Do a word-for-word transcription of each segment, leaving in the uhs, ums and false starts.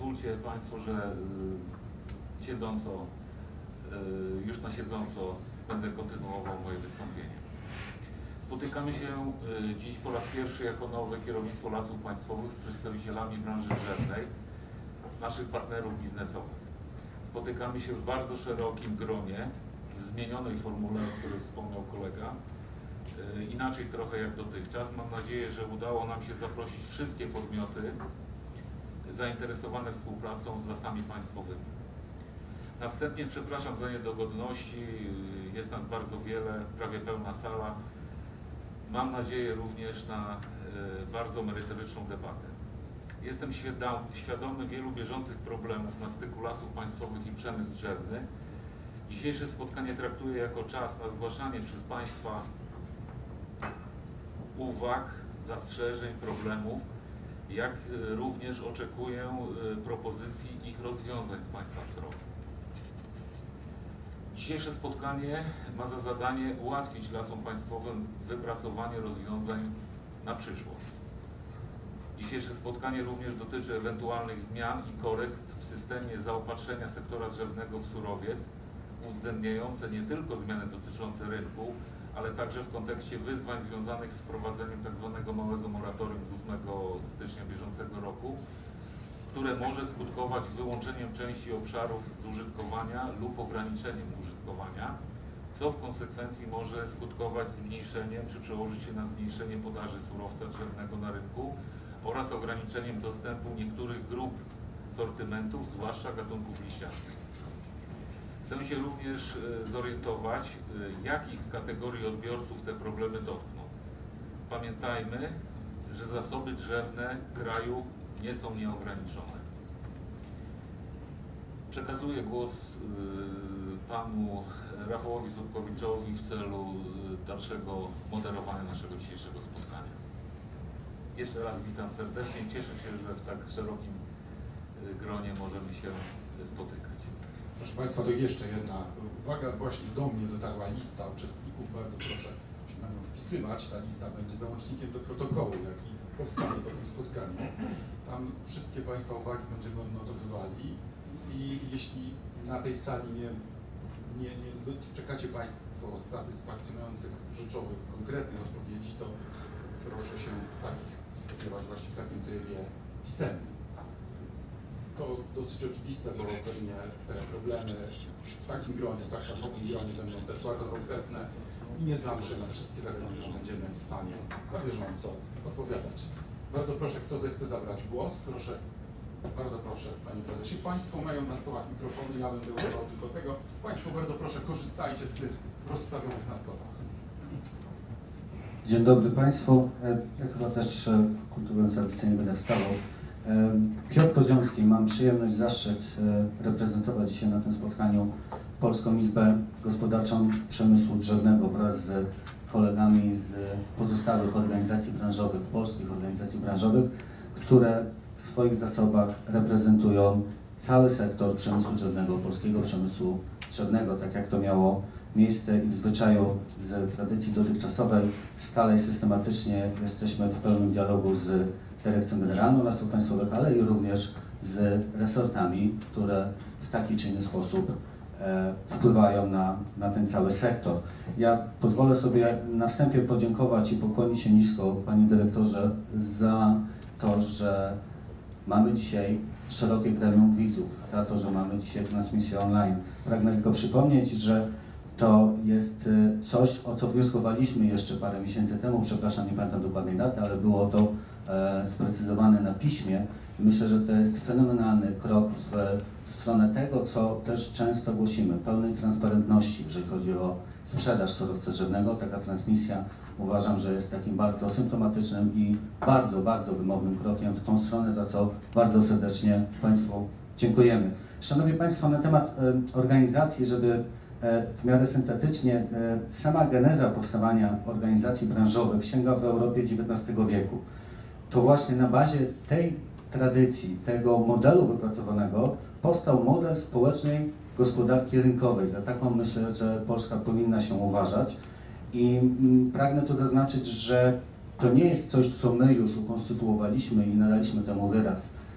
pozwólcie Państwo, że y, siedząco, y, już na siedząco będę kontynuował moje wystąpienie. Spotykamy się y, dziś po raz pierwszy jako nowe kierownictwo Lasów Państwowych z przedstawicielami branży drzewnej, naszych partnerów biznesowych. Spotykamy się w bardzo szerokim gronie, w zmienionej formule, o której wspomniał kolega, y, inaczej trochę jak dotychczas. Mam nadzieję, że udało nam się zaprosić wszystkie podmioty zainteresowane współpracą z Lasami Państwowymi. Na wstępie przepraszam za niedogodności, jest nas bardzo wiele, prawie pełna sala. Mam nadzieję również na bardzo merytoryczną debatę. Jestem świadomy wielu bieżących problemów na styku Lasów Państwowych i przemysł drzewny. Dzisiejsze spotkanie traktuję jako czas na zgłaszanie przez Państwa uwag, zastrzeżeń, problemów, jak również oczekuję propozycji ich rozwiązań z Państwa strony. Dzisiejsze spotkanie ma za zadanie ułatwić Lasom Państwowym wypracowanie rozwiązań na przyszłość. Dzisiejsze spotkanie również dotyczy ewentualnych zmian i korekt w systemie zaopatrzenia sektora drzewnego w surowiec, uwzględniające nie tylko zmiany dotyczące rynku, ale także w kontekście wyzwań związanych z wprowadzeniem tzw. małego moratorium z ósmego stycznia bieżącego roku, które może skutkować wyłączeniem części obszarów z użytkowania lub ograniczeniem użytkowania, co w konsekwencji może skutkować zmniejszeniem czy przełożyć się na zmniejszenie podaży surowca drzewnego na rynku oraz ograniczeniem dostępu niektórych grup sortymentów, zwłaszcza gatunków liściastych. Chcę się również zorientować, jakich kategorii odbiorców te problemy dotkną. Pamiętajmy, że zasoby drzewne kraju nie są nieograniczone. Przekazuję głos panu Rafałowi Zupkowiczowi w celu dalszego moderowania naszego dzisiejszego spotkania. Jeszcze raz witam serdecznie i cieszę się, że w tak szerokim gronie możemy się spotykać. Proszę Państwa, to jeszcze jedna uwaga. Właśnie do mnie dotarła lista uczestników. Bardzo proszę się na nią wpisywać. Ta lista będzie załącznikiem do protokołu, jaki powstanie po tym spotkaniu. Tam wszystkie Państwa uwagi będziemy odnotowywali i jeśli na tej sali nie, nie, nie czekacie Państwo satysfakcjonujących, rzeczowych, konkretnych odpowiedzi, to proszę się takich spodziewać właśnie w takim trybie pisemnym. To dosyć oczywiste, bo pewnie te problemy w takim gronie, w tak szachowym gronie będą też bardzo konkretne i nie zawsze na wszystkie zagadnienia będziemy w stanie na bieżąco odpowiadać. Bardzo proszę, kto zechce zabrać głos, proszę, bardzo proszę, Panie Prezesie. Państwo mają na stołach mikrofony, ja będę używał tylko tego. Państwo, bardzo proszę, korzystajcie z tych rozstawionych na stołach. Dzień dobry Państwu. Ja chyba też kulturując tradycję nie będę wstawał. Piotr Poziomski, mam przyjemność, zaszczyt reprezentować dzisiaj na tym spotkaniu Polską Izbę Gospodarczą Przemysłu Drzewnego wraz z kolegami z pozostałych organizacji branżowych, polskich organizacji branżowych, które w swoich zasobach reprezentują cały sektor przemysłu drzewnego, polskiego przemysłu drzewnego, tak jak to miało miejsce i w zwyczaju z tradycji dotychczasowej. Stale i systematycznie jesteśmy w pełnym dialogu z Dyrekcją Generalną Lasów Państwowych, ale i również z resortami, które w taki czy inny sposób e, wpływają na, na ten cały sektor. Ja pozwolę sobie na wstępie podziękować i pokłonić się nisko, Panie Dyrektorze, za to, że mamy dzisiaj szerokie gremium widzów, za to, że mamy dzisiaj transmisję online. Pragnę tylko przypomnieć, że to jest coś, o co wnioskowaliśmy jeszcze parę miesięcy temu, przepraszam, nie pamiętam dokładnej daty, ale było to e, sprecyzowane na piśmie. Myślę, że to jest fenomenalny krok w stronę tego, co też często głosimy, pełnej transparentności, jeżeli chodzi o sprzedaż surowca drzewnego. Taka transmisja uważam, że jest takim bardzo symptomatycznym i bardzo, bardzo wymownym krokiem w tą stronę, za co bardzo serdecznie Państwu dziękujemy. Szanowni Państwo, na temat e, organizacji, żeby w miarę syntetycznie, sama geneza powstawania organizacji branżowych sięga w Europie dziewiętnastego wieku. To właśnie na bazie tej tradycji, tego modelu wypracowanego powstał model społecznej gospodarki rynkowej. Za taką myślę, że Polska powinna się uważać i pragnę tu zaznaczyć, że to nie jest coś, co my już ukonstytuowaliśmy i nadaliśmy temu wyraz.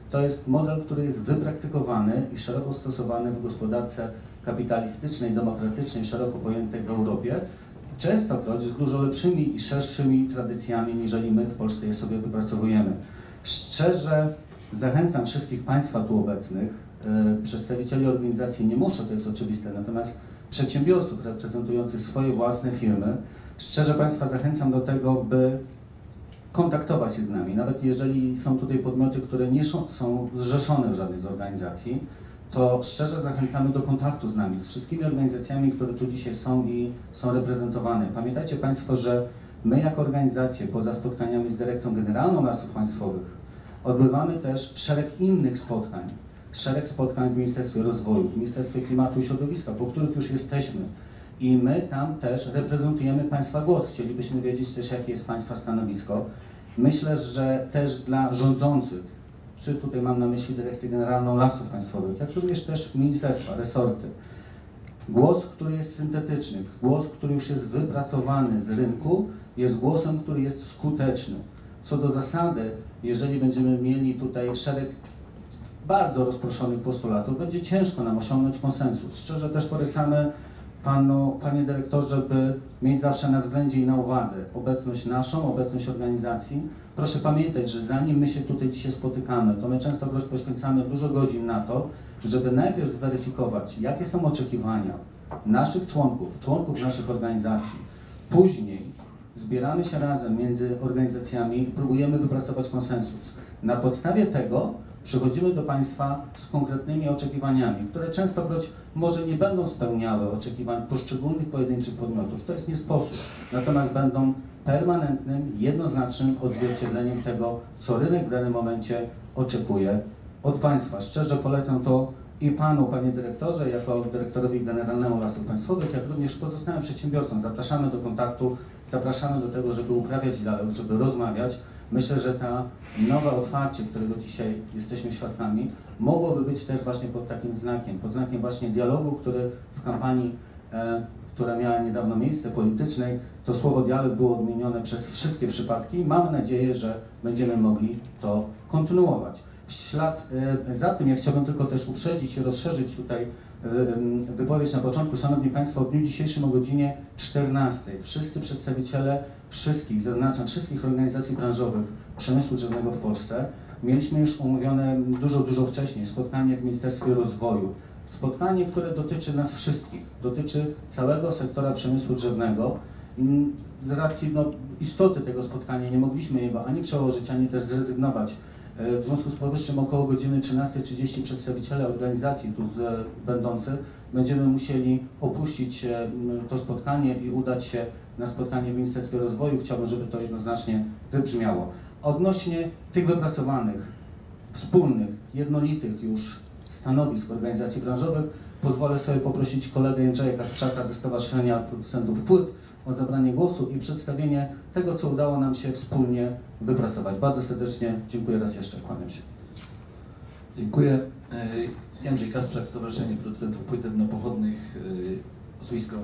To jest model, który jest wypraktykowany i szeroko stosowany w gospodarce kapitalistycznej, demokratycznej, szeroko pojętej w Europie, częstokroć z dużo lepszymi i szerszymi tradycjami, niżeli my w Polsce je sobie wypracowujemy. Szczerze zachęcam wszystkich Państwa tu obecnych, yy, przedstawicieli organizacji, nie muszę, to jest oczywiste, natomiast przedsiębiorców reprezentujących swoje własne firmy, szczerze Państwa zachęcam do tego, by kontaktować się z nami, nawet jeżeli są tutaj podmioty, które nie są zrzeszone w żadnej z organizacji, to szczerze zachęcamy do kontaktu z nami, z wszystkimi organizacjami, które tu dzisiaj są i są reprezentowane. Pamiętajcie Państwo, że my jako organizacje, poza spotkaniami z Dyrekcją Generalną Lasów Państwowych, odbywamy też szereg innych spotkań, szereg spotkań w Ministerstwie Rozwoju, w Ministerstwie Klimatu i Środowiska, po których już jesteśmy. I my tam też reprezentujemy Państwa głos. Chcielibyśmy wiedzieć też, jakie jest Państwa stanowisko. Myślę, że też dla rządzących, czy tutaj mam na myśli Dyrekcję Generalną Lasów Państwowych, jak również też ministerstwa, resorty, głos, który jest syntetyczny, głos, który już jest wypracowany z rynku, jest głosem, który jest skuteczny. Co do zasady, jeżeli będziemy mieli tutaj szereg bardzo rozproszonych postulatów, będzie ciężko nam osiągnąć konsensus. Szczerze też polecamy Panu, Panie Dyrektorze, by mieć zawsze na względzie i na uwadze obecność naszą, obecność organizacji. Proszę pamiętać, że zanim my się tutaj dzisiaj spotykamy, to my często poświęcamy dużo godzin na to, żeby najpierw zweryfikować, jakie są oczekiwania naszych członków, członków naszych organizacji. Później zbieramy się razem między organizacjami i próbujemy wypracować konsensus. Na podstawie tego przychodzimy do Państwa z konkretnymi oczekiwaniami, które częstokroć może nie będą spełniały oczekiwań poszczególnych pojedynczych podmiotów. To jest nie sposób. Natomiast będą permanentnym, jednoznacznym odzwierciedleniem tego, co rynek w danym momencie oczekuje od Państwa. Szczerze polecam to i Panu, Panie Dyrektorze, jako Dyrektorowi Generalnemu Lasów Państwowych, jak również pozostałym przedsiębiorcom. Zapraszamy do kontaktu, zapraszamy do tego, żeby uprawiać dialog, żeby rozmawiać. Myślę, że to nowe otwarcie, którego dzisiaj jesteśmy świadkami, mogłoby być też właśnie pod takim znakiem, pod znakiem właśnie dialogu, który w kampanii, e, która miała niedawno miejsce, politycznej, to słowo dialog było odmienione przez wszystkie przypadki. Mamy nadzieję, że będziemy mogli to kontynuować. W ślad e, za tym, ja chciałbym tylko też uprzedzić i rozszerzyć tutaj e, wypowiedź na początku. Szanowni Państwo, w dniu dzisiejszym o godzinie czternastej wszyscy przedstawiciele wszystkich, zaznaczam, wszystkich organizacji branżowych przemysłu drzewnego w Polsce, mieliśmy już umówione dużo, dużo wcześniej spotkanie w Ministerstwie Rozwoju. Spotkanie, które dotyczy nas wszystkich, dotyczy całego sektora przemysłu drzewnego. Z racji no, istoty tego spotkania nie mogliśmy jego ani przełożyć, ani też zrezygnować. W związku z powyższym około godziny trzynastej trzydzieści przedstawiciele organizacji tu z, będący będziemy musieli opuścić to spotkanie i udać się na spotkanie w Ministerstwie Rozwoju. Chciałbym, żeby to jednoznacznie wybrzmiało. Odnośnie tych wypracowanych, wspólnych, jednolitych już stanowisk organizacji branżowych, pozwolę sobie poprosić kolegę Jędrzeja Kasprzaka ze Stowarzyszenia Producentów Płyt o zabranie głosu i przedstawienie tego, co udało nam się wspólnie wypracować. Bardzo serdecznie dziękuję raz jeszcze, kłaniam się. Dziękuję. Jędrzej Kasprzak, Stowarzyszenie Producentów Płyt Drewnopochodnych z Wiskronu.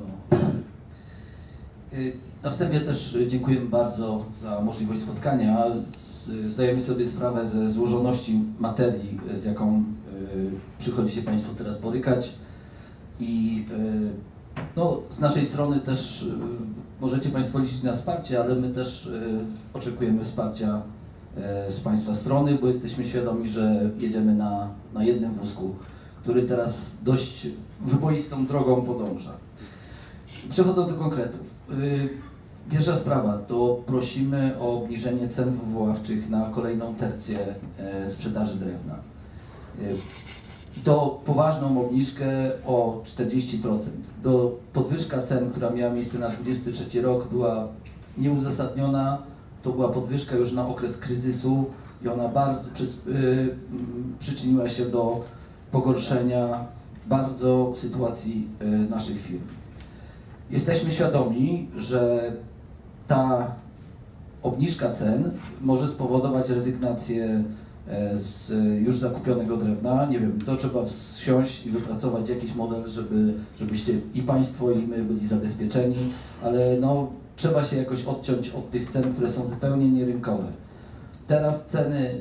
Na wstępie też dziękujemy bardzo za możliwość spotkania. Zdajemy sobie sprawę ze złożoności materii, z jaką przychodzi się Państwu teraz borykać i no, z naszej strony też możecie Państwo liczyć na wsparcie, ale my też oczekujemy wsparcia z Państwa strony, bo jesteśmy świadomi, że jedziemy na, na jednym wózku, który teraz dość wyboistą drogą podąża. Przechodząc do konkretów. Pierwsza sprawa to prosimy o obniżenie cen wywoławczych na kolejną tercję sprzedaży drewna. I to poważną obniżkę o czterdzieści procent. Do podwyżka cen, która miała miejsce na dwudziesty trzeci rok, była nieuzasadniona. To była podwyżka już na okres kryzysu i ona bardzo przy, yy, przyczyniła się do pogorszenia bardzo sytuacji yy, naszych firm. Jesteśmy świadomi, że ta obniżka cen może spowodować rezygnację z już zakupionego drewna. Nie wiem, to trzeba wsiąść i wypracować jakiś model, żeby, żebyście i Państwo, i my byli zabezpieczeni, ale no, trzeba się jakoś odciąć od tych cen, które są zupełnie nierynkowe. Teraz ceny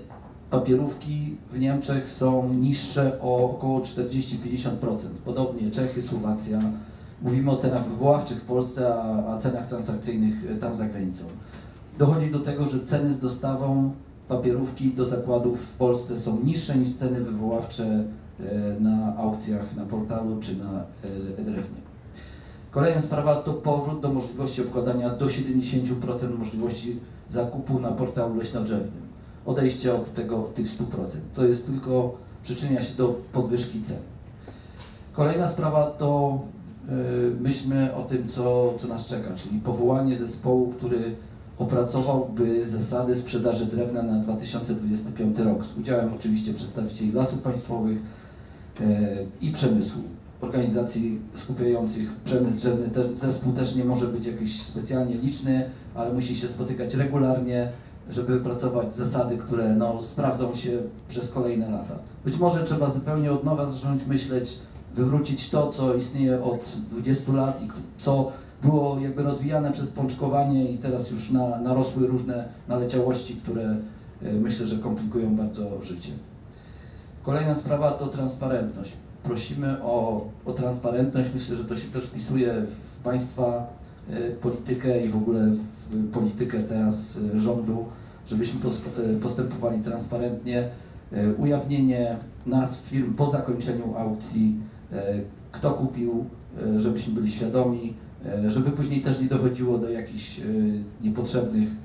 papierówki w Niemczech są niższe o około czterdzieści do pięćdziesięciu procent. Podobnie Czechy, Słowacja. Mówimy o cenach wywoławczych w Polsce, a, a cenach transakcyjnych tam za granicą. Dochodzi do tego, że ceny z dostawą papierówki do zakładów w Polsce są niższe niż ceny wywoławcze na aukcjach, na portalu czy na e-drewnie. Kolejna sprawa to powrót do możliwości obkładania do siedemdziesięciu procent możliwości zakupu na portalu leśnodrzewnym. Odejście od tego, tych stu procent. To jest tylko, przyczynia się do podwyżki cen. Kolejna sprawa to yy, myślmy o tym, co, co nas czeka, czyli powołanie zespołu, który opracowałby zasady sprzedaży drewna na dwa tysiące dwudziesty piąty rok z udziałem oczywiście przedstawicieli Lasów Państwowych yy, i przemysłu. Organizacji skupiających przemysł drzewny. Ten zespół też nie może być jakiś specjalnie liczny, ale musi się spotykać regularnie, żeby wypracować zasady, które no, sprawdzą się przez kolejne lata. Być może trzeba zupełnie od nowa zacząć myśleć, wywrócić to, co istnieje od dwudziestu lat i co było jakby rozwijane przez pączkowanie i teraz już na, narosły różne naleciałości, które y, myślę, że komplikują bardzo życie. Kolejna sprawa to transparentność. Prosimy o, o transparentność. Myślę, że to się też wpisuje w Państwa y, politykę i w ogóle w politykę teraz y, rządu, żebyśmy y, postępowali transparentnie. Y, ujawnienie nazw firm po zakończeniu aukcji, y, kto kupił, y, żebyśmy byli świadomi, y, żeby później też nie dochodziło do jakichś y, niepotrzebnych y,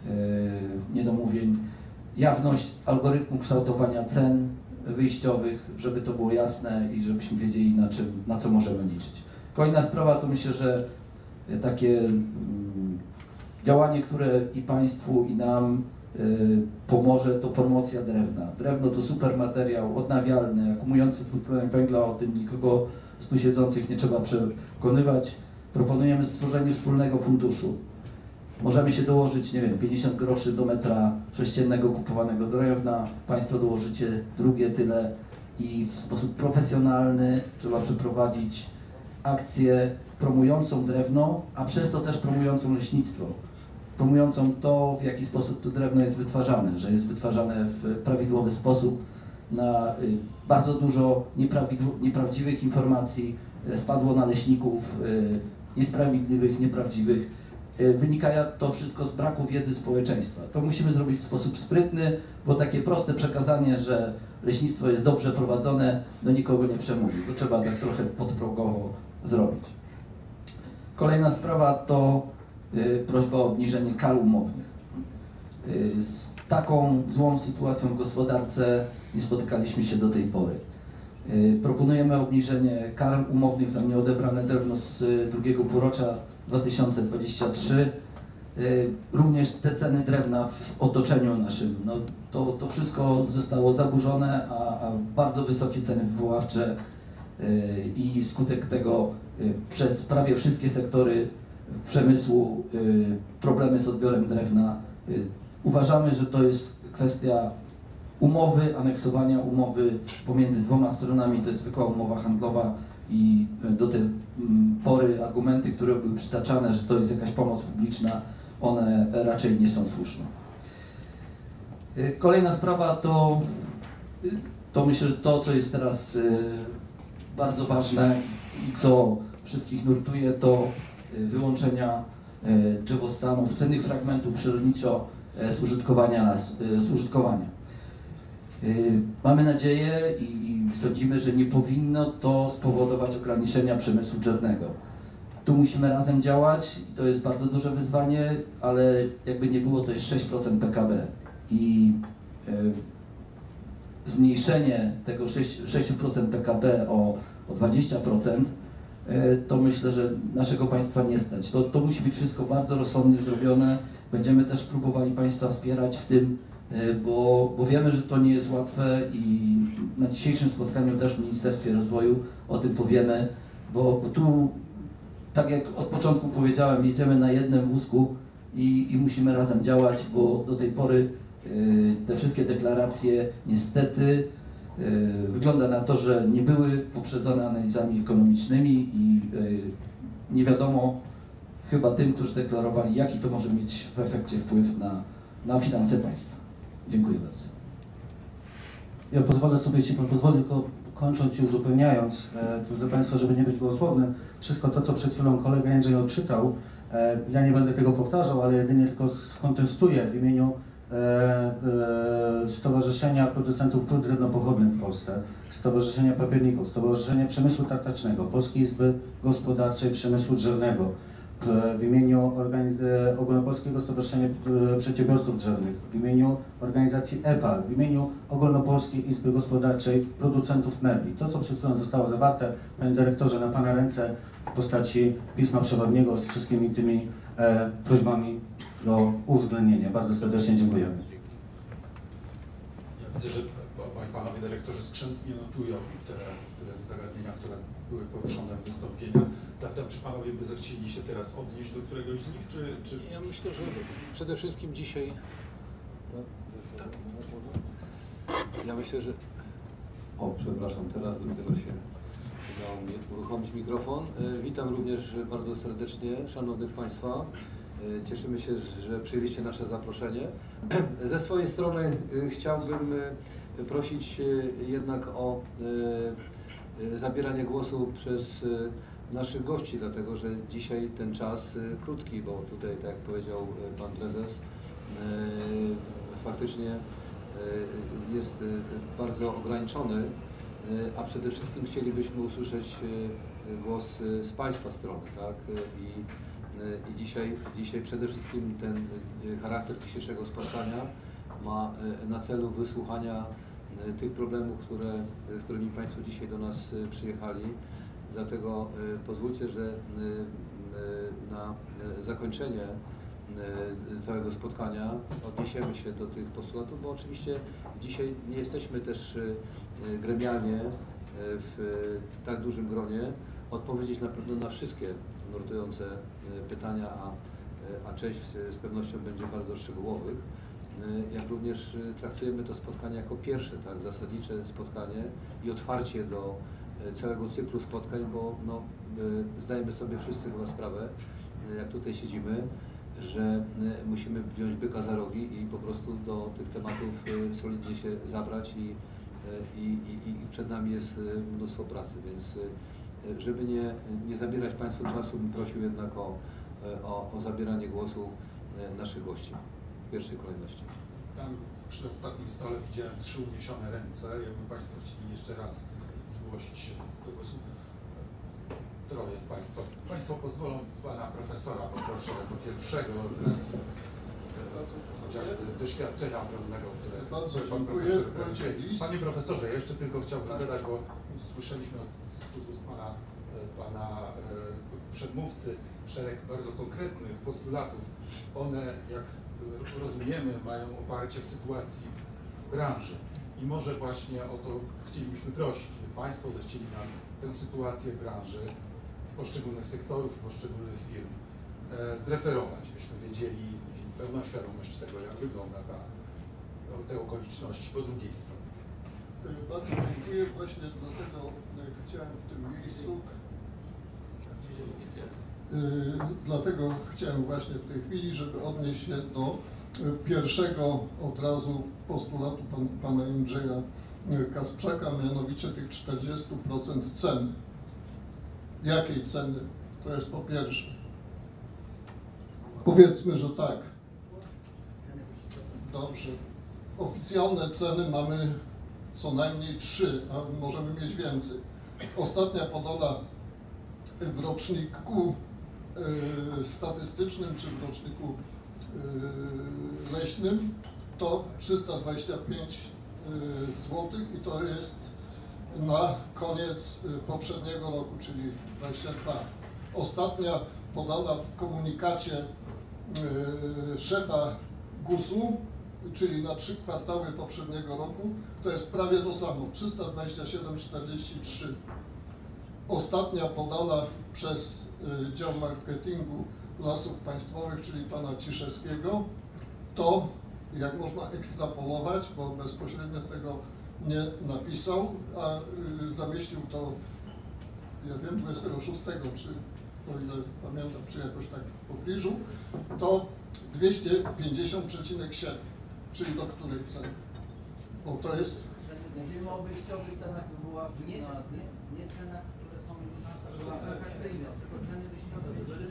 niedomówień. Jawność algorytmu kształtowania cen wyjściowych, żeby to było jasne i żebyśmy wiedzieli, na, czym, na co możemy liczyć. Kolejna sprawa to myślę, że takie mm, działanie, które i Państwu, i nam y, pomoże, to promocja drewna. Drewno to super materiał odnawialny, akumułujący dwutlenek węgla, o tym nikogo z tu siedzących nie trzeba przekonywać. Proponujemy stworzenie wspólnego funduszu. Możemy się dołożyć, nie wiem, pięćdziesiąt groszy do metra sześciennego kupowanego drewna, Państwo dołożycie drugie tyle i w sposób profesjonalny trzeba przeprowadzić akcję promującą drewno, a przez to też promującą leśnictwo. Promującą to, w jaki sposób to drewno jest wytwarzane, że jest wytwarzane w prawidłowy sposób. Na y, bardzo dużo nieprawdziwych informacji y, spadło na leśników, y, niesprawiedliwych, nieprawdziwych. Wynika to wszystko z braku wiedzy społeczeństwa. To musimy zrobić w sposób sprytny, bo takie proste przekazanie, że leśnictwo jest dobrze prowadzone, do nikogo nie przemówi. To trzeba tak trochę podprogowo zrobić. Kolejna sprawa to y, prośba o obniżenie kar umownych. Y, z taką złą sytuacją w gospodarce nie spotykaliśmy się do tej pory. Y, proponujemy obniżenie kar umownych za nieodebrane drewno z y, drugiego półrocza dwa tysiące dwudziestego trzeciego. Y, również te ceny drewna w otoczeniu naszym, no to, to wszystko zostało zaburzone, a, a bardzo wysokie ceny wywoławcze y, i skutek tego y, przez prawie wszystkie sektory przemysłu y, problemy z odbiorem drewna. Y, uważamy, że to jest kwestia umowy, aneksowania umowy pomiędzy dwoma stronami, to jest zwykła umowa handlowa i do tej pory argumenty, które były przytaczane, że to jest jakaś pomoc publiczna, one raczej nie są słuszne. Kolejna sprawa to, to myślę, że to, co jest teraz bardzo ważne i co wszystkich nurtuje, to wyłączenia drzewostanów, cennych fragmentów przyrodniczo z użytkowania, nas, z użytkowania. Mamy nadzieję i sądzimy, że nie powinno to spowodować ograniczenia przemysłu drzewnego. Tu musimy razem działać i to jest bardzo duże wyzwanie, ale jakby nie było, to jest sześć procent P K B i y, zmniejszenie tego sześć procent P K B o, o dwadzieścia procent y, to myślę, że naszego państwa nie stać. To, to musi być wszystko bardzo rozsądnie zrobione. Będziemy też próbowali Państwa wspierać w tym, Bo, bo wiemy, że to nie jest łatwe i na dzisiejszym spotkaniu też w Ministerstwie Rozwoju o tym powiemy, bo, bo tu, tak jak od początku powiedziałem, jedziemy na jednym wózku i, i musimy razem działać, bo do tej pory y, te wszystkie deklaracje niestety y, wygląda na to, że nie były poprzedzone analizami ekonomicznymi i y, nie wiadomo chyba tym, którzy deklarowali, jaki to może mieć w efekcie wpływ na, na finanse państwa. Dziękuję bardzo. Ja pozwolę sobie, jeśli Pan pozwoli, tylko kończąc i uzupełniając, e, drodzy Państwo, żeby nie być gołosłownym, wszystko to, co przed chwilą kolega Jędrzej odczytał, e, ja nie będę tego powtarzał, ale jedynie tylko skontestuję w imieniu e, e, Stowarzyszenia Producentów Płyt Drewnopochodnych w Polsce, Stowarzyszenia Papierników, Stowarzyszenia Przemysłu Tartacznego, Polskiej Izby Gospodarczej Przemysłu Drzewnego, w imieniu Organiz- Ogólnopolskiego Stowarzyszenia Przedsiębiorców Drzewnych, w imieniu organizacji E P A, w imieniu Ogólnopolskiej Izby Gospodarczej Producentów Mebli. To, co przed chwilą zostało zawarte, Panie Dyrektorze, na Pana ręce w postaci pisma przewodniego z wszystkimi tymi e, prośbami do uwzględnienia. Bardzo serdecznie dziękujemy. Ja widzę, że Panowie Dyrektorzy skrzętnie notują te, te zagadnienia, które były poruszone w wystąpieniach. Zapytam, czy Panowie by zechcieli się teraz odnieść do któregoś z nich, czy... czy ja myślę, że przede wszystkim dzisiaj... Ja myślę, że... O, przepraszam, teraz dopiero się udało mi uruchomić mikrofon. Witam również bardzo serdecznie szanownych Państwa. Cieszymy się, że przyjęliście nasze zaproszenie. Ze swojej strony chciałbym prosić jednak o zabieranie głosu przez naszych gości, dlatego że dzisiaj ten czas krótki, bo tutaj, tak jak powiedział Pan Prezes, faktycznie jest bardzo ograniczony, a przede wszystkim chcielibyśmy usłyszeć głos z Państwa strony, tak? I, i dzisiaj, dzisiaj przede wszystkim ten charakter dzisiejszego spotkania ma na celu wysłuchania tych problemów, które, z którymi Państwo dzisiaj do nas przyjechali. Dlatego pozwólcie, że na zakończenie całego spotkania odniesiemy się do tych postulatów, bo oczywiście dzisiaj nie jesteśmy też gremialnie w tak dużym gronie odpowiedzieć na pewno na wszystkie nurtujące pytania, a, a część z pewnością będzie bardzo szczegółowych. Jak również traktujemy to spotkanie jako pierwsze, tak, zasadnicze spotkanie i otwarcie do całego cyklu spotkań, bo no, zdajemy sobie wszyscy chyba sprawę, jak tutaj siedzimy, że musimy wziąć byka za rogi i po prostu do tych tematów solidnie się zabrać i, i, i, i przed nami jest mnóstwo pracy, więc żeby nie, nie zabierać Państwu czasu, bym prosił jednak o, o, o zabieranie głosu naszych gości w pierwszej kolejności. Tam przy ostatnim stole widziałem trzy uniesione ręce. Jakby Państwo chcieli jeszcze raz zgłosić się do głosu. Troje z Państwa. Państwo pozwolą Pana Profesora poproszę jako pierwszego z racji chociażby doświadczenia ogromnego, które bardzo Pan dziękuję. Profesor Panie Profesorze, ja jeszcze tylko chciałbym tak. dodać, bo słyszeliśmy z ust Pana, pana przedmówcy szereg bardzo konkretnych postulatów. One, jak rozumiemy, mają oparcie w sytuacji w branży i może właśnie o to chcielibyśmy prosić, by Państwo zechcieli nam tę sytuację branży, poszczególnych sektorów, poszczególnych firm e, zreferować, byśmy wiedzieli, mieli pełną świadomość tego, jak wygląda ta, te okoliczności po drugiej stronie. Bardzo dziękuję. Właśnie dlatego chciałem w tym miejscu Yy, dlatego chciałem właśnie w tej chwili, żeby odnieść się do pierwszego od razu postulatu pan, pana Jędrzeja Kasprzaka, mianowicie tych czterdziestu procent ceny. Jakiej ceny? To jest po pierwsze. Powiedzmy, że tak. Dobrze. Oficjalne ceny mamy co najmniej trzy, a możemy mieć więcej. Ostatnia podana w roczniku y, statystycznym czy w roczniku y, leśnym to trzysta dwadzieścia pięć złotych i to jest na koniec poprzedniego roku, czyli dwadzieścia dwa. Ostatnia podana w komunikacie y, szefa gusu, czyli na trzy kwartały poprzedniego roku, to jest prawie to samo, trzysta dwadzieścia siedem czterdzieści trzy. Ostatnia podana przez y, dział marketingu Lasów Państwowych, czyli pana Ciszewskiego, to jak można ekstrapolować, bo bezpośrednio tego nie napisał, a y, zamieścił to, ja wiem, dwudziestego szóstego, czy o ile pamiętam, czy jakoś tak w pobliżu, to dwieście pięćdziesiąt przecinek siedem, czyli do której ceny? Bo to jest Mówimy o wyjściowych cenach wywoławczych, nie, nie, nie cenach, które są transakcyjne, tylko ceny wyjściowe.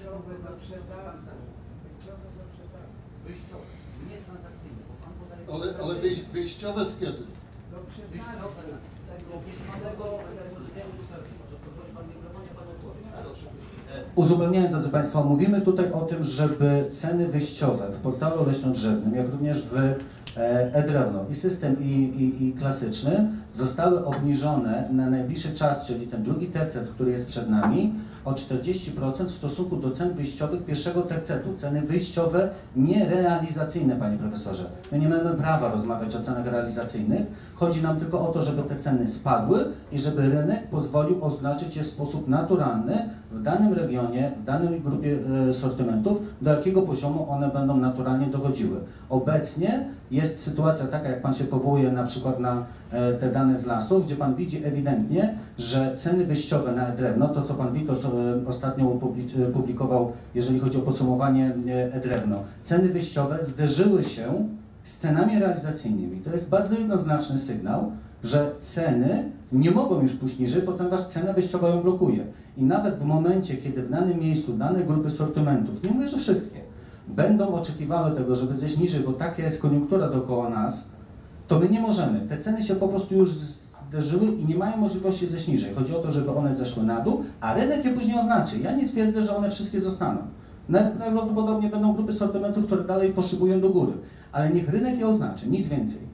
Wyjściowe, nie transakcyjne, bo pan podaje... Ale, ale wyjś- wyjściowe z kiedy? Wyjściowe z tego pisanego, może to ktoś pan mikrofonie pan odpowie. Uzupełniając, drodzy Państwo, mówimy tutaj o tym, żeby ceny wyjściowe w portalu leśnodrzewnym, jak również w e-drewno i system i, i, i klasyczny zostały obniżone na najbliższy czas, czyli ten drugi tercet, który jest przed nami, o czterdzieści procent w stosunku do cen wyjściowych pierwszego tercetu. Ceny wyjściowe nierealizacyjne, Panie Profesorze. My nie mamy prawa rozmawiać o cenach realizacyjnych. Chodzi nam tylko o to, żeby te ceny spadły i żeby rynek pozwolił oznaczyć je w sposób naturalny w danym regionie, w danej grupie e, sortymentów, do jakiego poziomu one będą naturalnie dochodziły. Obecnie jest sytuacja taka, jak Pan się powołuje na przykład na e, te dane z lasów, gdzie Pan widzi ewidentnie, że ceny wyjściowe na drewno, to co Pan Witold e, ostatnio publi- publikował, jeżeli chodzi o podsumowanie e, e-drewno, ceny wyjściowe zderzyły się z cenami realizacyjnymi. To jest bardzo jednoznaczny sygnał, że ceny nie mogą już pójść niżej, ponieważ cena wyjściowa ją blokuje. I nawet w momencie, kiedy w danym miejscu dane grupy sortymentów, nie mówię, że wszystkie, będą oczekiwały tego, żeby zejść niżej, bo taka jest koniunktura dookoła nas, to my nie możemy. Te ceny się po prostu już zderzyły i nie mają możliwości zejść niżej. Chodzi o to, żeby one zeszły na dół, a rynek je później oznaczy. Ja nie twierdzę, że one wszystkie zostaną. Najprawdopodobniej będą grupy sortymentów, które dalej poszybują do góry, ale niech rynek je oznaczy, nic więcej.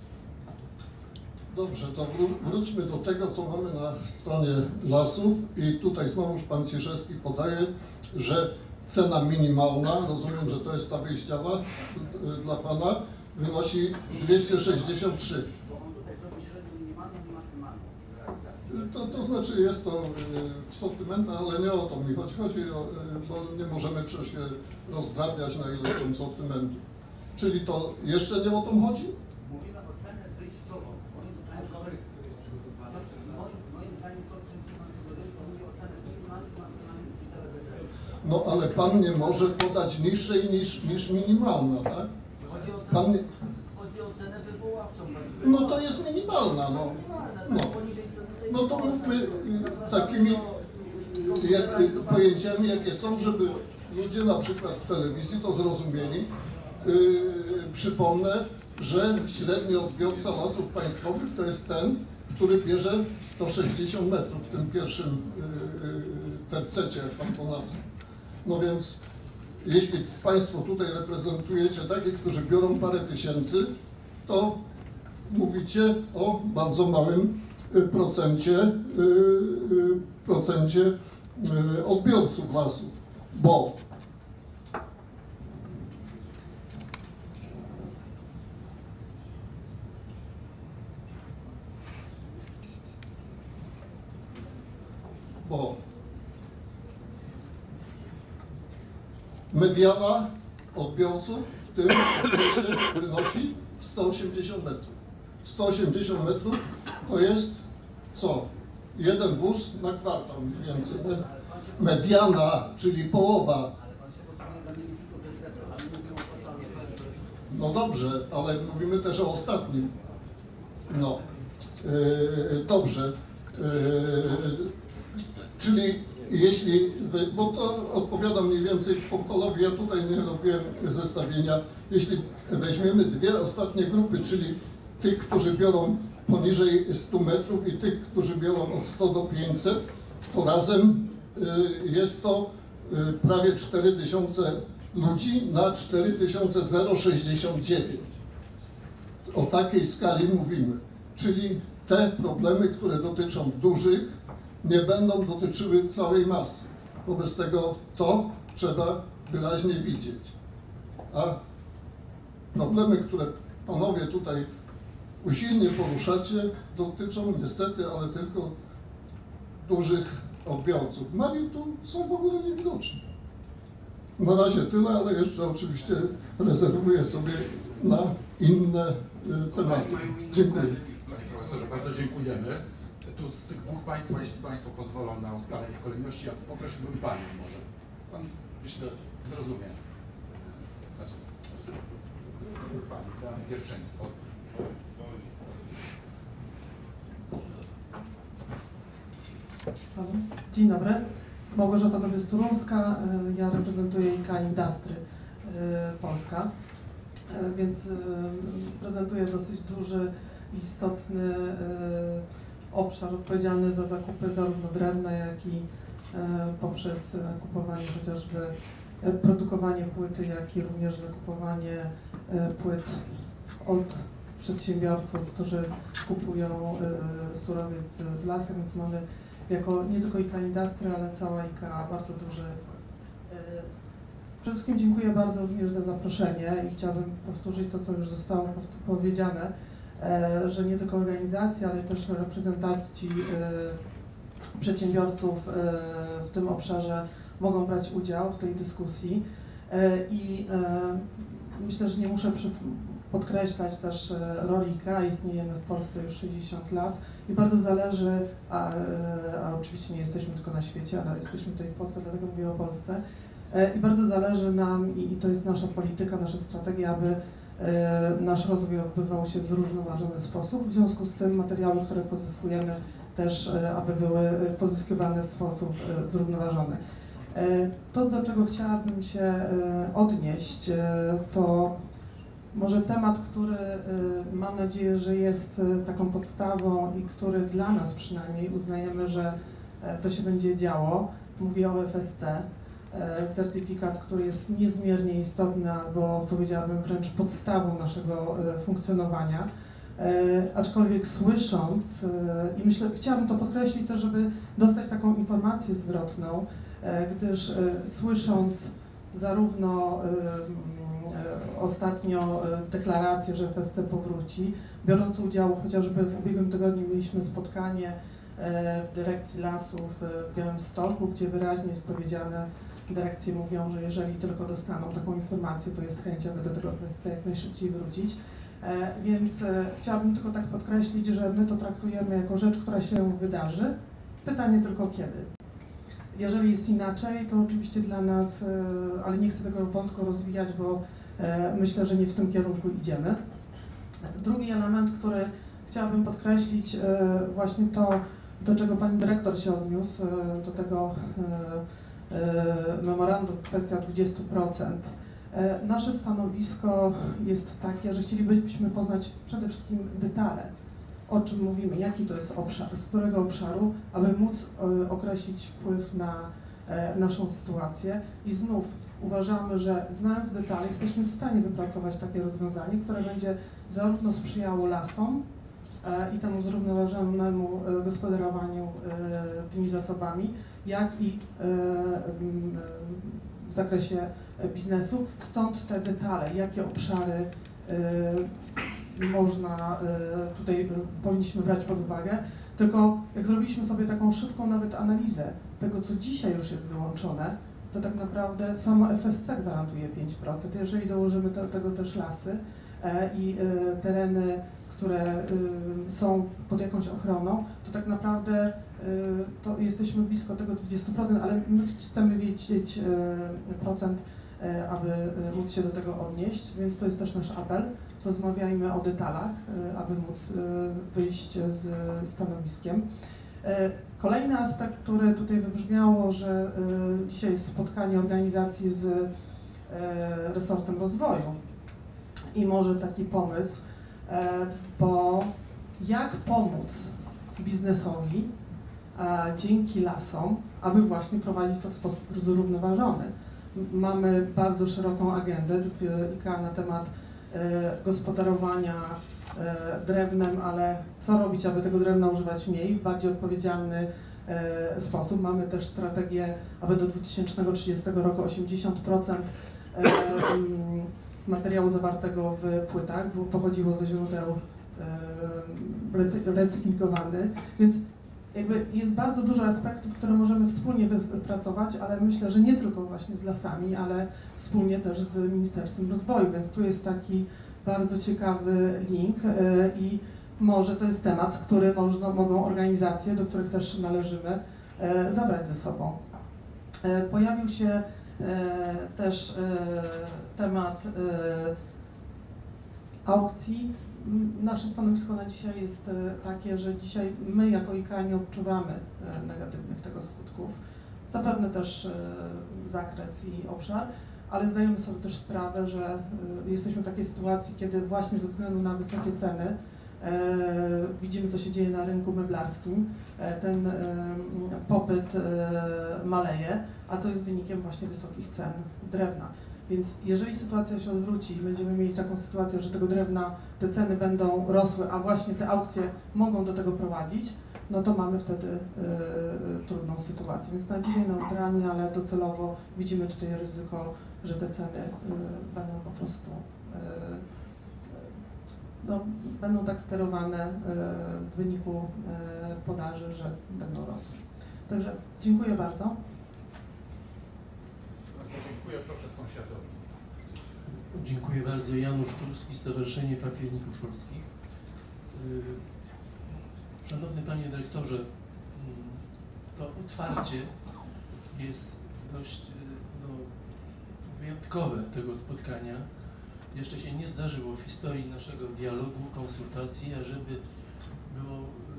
Dobrze, to wró- wróćmy do tego, co mamy na stronie lasów i tutaj znowuż Pan Ciszewski podaje, że cena minimalna, rozumiem, że to jest ta wyjściowa y, dla Pana, wynosi dwieście sześćdziesiąt trzy. Bo on tutaj zrobi średnią minimalną i maksymalną realizację. To, to znaczy jest to y, w sortymentach, ale nie o to mi chodzi, chodzi o, y, bo nie możemy przecież się rozdrabniać na ilość tam sortymentów. Czyli to jeszcze nie o to chodzi? Mówimy o cenę wyjściową. Moim zdaniem, moim, moim zdaniem to, czym się Pan sugeruje, to mówi o cenę minimalną i maksymalną wyjściowego. No ale Pan nie może podać niższej niż, niż minimalna, tak? Chodzi o Pan cenę, nie, chodzi o cenę wywoławczą. no to jest minimalna, no. No, no to mówmy y, takimi y, jak, y, pojęciami, jakie są, żeby ludzie na przykład w telewizji to zrozumieli. Yy, przypomnę, że średni odbiorca lasów państwowych to jest ten, który bierze sto sześćdziesiąt metrów w tym pierwszym yy, yy, tercecie, jak Pan to nazwał. No więc jeśli Państwo tutaj reprezentujecie takich, którzy biorą parę tysięcy, to mówicie o bardzo małym y, procencie, y, y, procencie y, odbiorców lasów, bo bo mediana odbiorców w tym okresie wynosi sto osiemdziesiąt metrów. sto osiemdziesiąt metrów to jest co? Jeden wóz na kwartał mniej więcej. Nie? Mediana, czyli połowa. No dobrze, ale mówimy też o ostatnim. No, yy, dobrze. Yy, czyli jeśli, wy, bo to odpowiada mniej więcej portalowi, ja tutaj nie robiłem zestawienia, jeśli weźmiemy dwie ostatnie grupy, czyli tych, którzy biorą poniżej stu metrów i tych, którzy biorą od stu do pięciuset, to razem y, jest to y, prawie cztery tysiące ludzi na cztery tysiące sześćdziesiąt dziewięć. O takiej skali mówimy, czyli te problemy, które dotyczą dużych, nie będą dotyczyły całej masy. Wobec tego to trzeba wyraźnie widzieć. A problemy, które Panowie tutaj usilnie poruszacie, dotyczą niestety, ale tylko dużych odbiorców. Mali tu są w ogóle niewidoczni. Na razie tyle, ale jeszcze oczywiście rezerwuję sobie na inne y, tematy. Dziękuję. Panie Profesorze, bardzo dziękujemy. Tu z tych dwóch Państwa, jeśli Państwo pozwolą na ustalenie kolejności, ja poprosiłbym Panią może. Pan, myślę, zrozumie. Znaczy, Pani, damy pierwszeństwo. Halo. Dzień dobry. Małgorzata Dobies-Turulska, ja reprezentuję I K Industry Polska, więc prezentuję dosyć duży i istotny obszar odpowiedzialny za zakupy zarówno drewna, jak i poprzez kupowanie chociażby produkowanie płyty, jak i również zakupowanie płyt od przedsiębiorców, którzy kupują surowiec z lasu, więc mamy jako nie tylko I K Industry, ale cała I K bardzo duży. Przede wszystkim dziękuję bardzo również za zaproszenie i chciałabym powtórzyć to, co już zostało powiedziane, że nie tylko organizacje, ale też reprezentanci przedsiębiorców w tym obszarze mogą brać udział w tej dyskusji i myślę, że nie muszę podkreślać też roli I K. Istniejemy w Polsce już sześćdziesiąt lat i bardzo zależy, a, a oczywiście nie jesteśmy tylko na świecie, ale jesteśmy tutaj w Polsce, dlatego mówię o Polsce, i bardzo zależy nam, i, i to jest nasza polityka, nasza strategia, aby nasz rozwój odbywał się w zrównoważony sposób. W związku z tym materiały, które pozyskujemy, też aby były pozyskiwane w sposób zrównoważony. To, do czego chciałabym się odnieść, to może temat, który mam nadzieję, że jest taką podstawą i który dla nas przynajmniej uznajemy, że to się będzie działo. Mówię o F S C, certyfikat, który jest niezmiernie istotny, albo powiedziałabym wręcz podstawą naszego funkcjonowania. Aczkolwiek słysząc, i myślę, chciałabym to podkreślić też, żeby dostać taką informację zwrotną, gdyż słysząc zarówno ostatnio deklarację, że F S C powróci, biorąc udział chociażby w ubiegłym tygodniu mieliśmy spotkanie w dyrekcji lasów w Białymstoku, gdzie wyraźnie jest powiedziane, dyrekcje mówią, że jeżeli tylko dostaną taką informację, to jest chęć, aby do tego F S C jak najszybciej wrócić. Więc chciałabym tylko tak podkreślić, że my to traktujemy jako rzecz, która się wydarzy. Pytanie tylko kiedy. Jeżeli jest inaczej, to oczywiście dla nas, ale nie chcę tego wątku rozwijać, bo myślę, że nie w tym kierunku idziemy. Drugi element, który chciałabym podkreślić, właśnie to, do czego pani dyrektor się odniósł, do tego memorandum, kwestia dwudziestu procent. Nasze stanowisko jest takie, że chcielibyśmy poznać przede wszystkim detale, o czym mówimy, jaki to jest obszar, z którego obszaru, aby móc określić wpływ na naszą sytuację. I znów uważamy, że znając detale, jesteśmy w stanie wypracować takie rozwiązanie, które będzie zarówno sprzyjało lasom i temu zrównoważonemu gospodarowaniu tymi zasobami, jak i w zakresie biznesu. Stąd te detale, jakie obszary można, tutaj powinniśmy brać pod uwagę. Tylko jak zrobiliśmy sobie taką szybką nawet analizę tego, co dzisiaj już jest wyłączone, to tak naprawdę samo F S C gwarantuje pięć procent. Jeżeli dołożymy do tego też lasy i tereny, które są pod jakąś ochroną, to tak naprawdę to jesteśmy blisko tego dwudziestu procent, ale my chcemy wiedzieć procent, aby móc się do tego odnieść, więc to jest też nasz apel. Rozmawiajmy o detalach, aby móc wyjść z stanowiskiem. Kolejny aspekt, który tutaj wybrzmiało, że dzisiaj jest spotkanie organizacji z resortem rozwoju i może taki pomysł, bo jak pomóc biznesowi dzięki lasom, aby właśnie prowadzić to w sposób zrównoważony. Mamy bardzo szeroką agendę w I K na temat gospodarowania drewnem, ale co robić, aby tego drewna używać mniej, w bardziej odpowiedzialny sposób. Mamy też strategię, aby do dwa tysiące trzydziestego roku osiemdziesiąt procent materiału zawartego w płytach pochodziło ze źródeł recyklingowanych, więc jakby jest bardzo dużo aspektów, które możemy wspólnie wypracować, ale myślę, że nie tylko właśnie z lasami, ale wspólnie też z Ministerstwem Rozwoju, więc tu jest taki bardzo ciekawy link i może to jest temat, który można, mogą organizacje, do których też należymy, zabrać ze sobą. Pojawił się też temat aukcji m, nasze stanowisko na dzisiaj jest e, takie, że dzisiaj my jako I K A nie odczuwamy e, negatywnych tego skutków. Zapewne też e, zakres i obszar, ale zdajemy sobie też sprawę, że y, jesteśmy w takiej sytuacji, kiedy właśnie ze względu na wysokie ceny e, widzimy, co się dzieje na rynku meblarskim, e, ten e, popyt e, maleje, a to jest wynikiem właśnie wysokich cen drewna. Więc jeżeli sytuacja się odwróci i będziemy mieli taką sytuację, że tego drewna, te ceny będą rosły, a właśnie te aukcje mogą do tego prowadzić, no to mamy wtedy y, y, trudną sytuację. Więc na dzisiaj neutralnie, ale docelowo widzimy tutaj ryzyko, że te ceny y, będą po prostu y, no, będą tak sterowane y, w wyniku y, podaży, że będą rosły. Także dziękuję bardzo. Bardzo dziękuję, proszę sąsiadowi. Dziękuję bardzo. Janusz Turski, Stowarzyszenie Papierników Polskich. Szanowny Panie Dyrektorze, to otwarcie jest dość no, wyjątkowe tego spotkania. Jeszcze się nie zdarzyło w historii naszego dialogu, konsultacji, ażeby było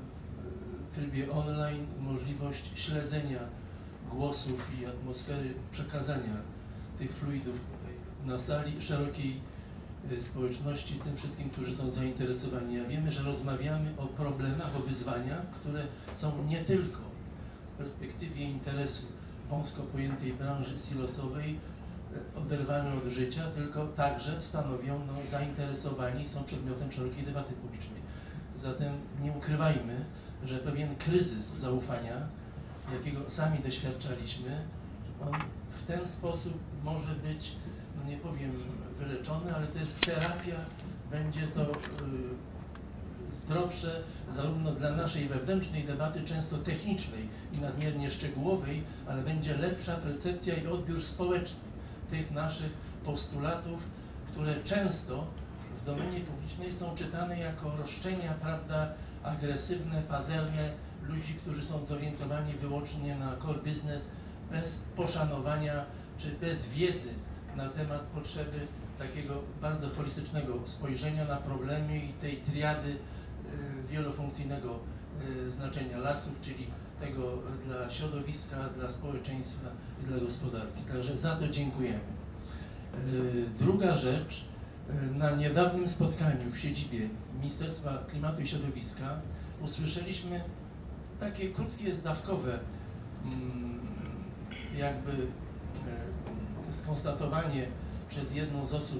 w trybie online możliwość śledzenia głosów i atmosfery przekazania tych fluidów na sali szerokiej społeczności, tym wszystkim, którzy są zainteresowani. A wiemy, że rozmawiamy o problemach, o wyzwaniach, które są nie tylko w perspektywie interesu wąsko pojętej branży silosowej, oderwane od życia, tylko także stanowią no, zainteresowanie i są przedmiotem szerokiej debaty publicznej. Zatem nie ukrywajmy, że pewien kryzys zaufania, jakiego sami doświadczaliśmy, on w ten sposób może być, no nie powiem wyleczony, ale to jest terapia, będzie to y, zdrowsze zarówno dla naszej wewnętrznej debaty, często technicznej i nadmiernie szczegółowej, ale będzie lepsza percepcja i odbiór społeczny tych naszych postulatów, które często w domenie publicznej są czytane jako roszczenia, prawda, agresywne, pazerne ludzi, którzy są zorientowani wyłącznie na core business, bez poszanowania czy bez wiedzy na temat potrzeby takiego bardzo holistycznego spojrzenia na problemy i tej triady y, wielofunkcyjnego y, znaczenia lasów, czyli tego dla środowiska, dla społeczeństwa i dla gospodarki. Także za to dziękujemy. Y, druga rzecz, y, na niedawnym spotkaniu w siedzibie Ministerstwa Klimatu i Środowiska usłyszeliśmy takie krótkie, zdawkowe mm, jakby y, skonstatowanie przez jedną z osób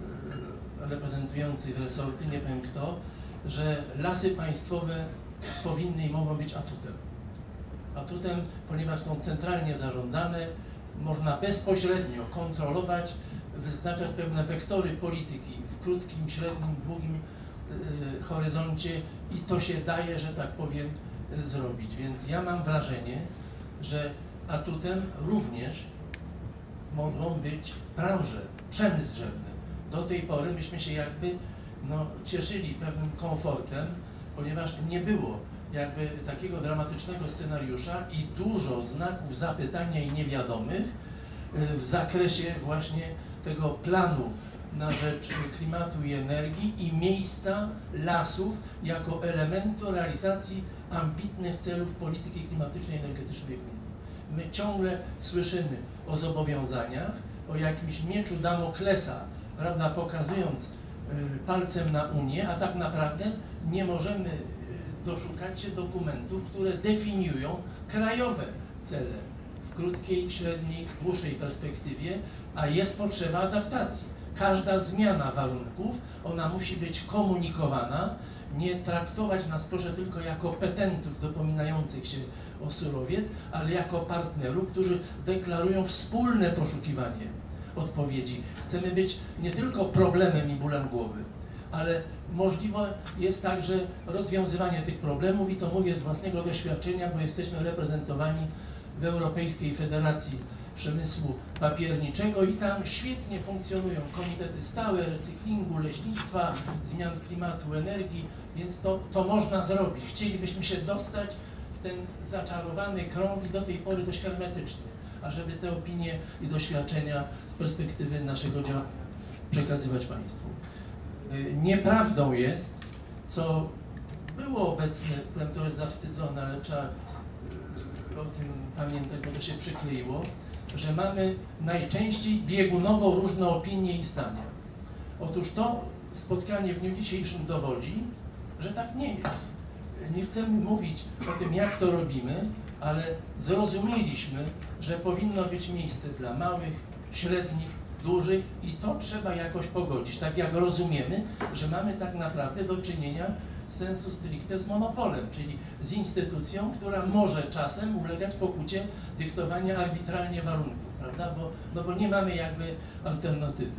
y, reprezentujących resorty, nie wiem kto, że lasy państwowe powinny i mogą być atutem. Atutem, ponieważ są centralnie zarządzane, można bezpośrednio kontrolować, wyznaczać pewne wektory polityki w krótkim, średnim, długim y, horyzoncie i to się daje, że tak powiem, y, zrobić. Więc ja mam wrażenie, że atutem również mogą być branże, przemysł drzewny. Do tej pory myśmy się jakby no, cieszyli pewnym komfortem, ponieważ nie było jakby takiego dramatycznego scenariusza i dużo znaków zapytania i niewiadomych w zakresie właśnie tego planu na rzecz klimatu i energii i miejsca lasów jako elementu realizacji ambitnych celów polityki klimatycznej i energetycznej Unii. My ciągle słyszymy o zobowiązaniach, o jakimś mieczu Damoklesa, prawda, pokazując y, palcem na Unię, a tak naprawdę nie możemy y, doszukać się dokumentów, które definiują krajowe cele w krótkiej, średniej, dłuższej perspektywie, a jest potrzeba adaptacji. Każda zmiana warunków, ona musi być komunikowana, nie traktować nas proszę tylko jako petentów dopominających się o surowiec, ale jako partnerów, którzy deklarują wspólne poszukiwanie odpowiedzi. Chcemy być nie tylko problemem i bólem głowy, ale możliwe jest także rozwiązywanie tych problemów i to mówię z własnego doświadczenia, bo jesteśmy reprezentowani w Europejskiej Federacji Przemysłu Papierniczego i tam świetnie funkcjonują komitety stałe, recyklingu, leśnictwa, zmian klimatu, energii, więc to, to można zrobić. Chcielibyśmy się dostać w ten zaczarowany krąg i do tej pory dość hermetyczny, ażeby te opinie i doświadczenia z perspektywy naszego działania przekazywać Państwu. Nieprawdą jest, co było obecne, powiem, to jest zawstydzone, ale trzeba o tym pamiętać, bo to się przykleiło, że mamy najczęściej biegunowo różne opinie i zdania. Otóż to spotkanie w dniu dzisiejszym dowodzi, że tak nie jest. Nie chcemy mówić o tym, jak to robimy, ale zrozumieliśmy, że powinno być miejsce dla małych, średnich, dużych i to trzeba jakoś pogodzić. Tak jak rozumiemy, że mamy tak naprawdę do czynienia sensu stricte z monopolem, czyli z instytucją, która może czasem ulegać pokucie dyktowania arbitralnie warunków, prawda? Bo, no bo nie mamy jakby alternatywy.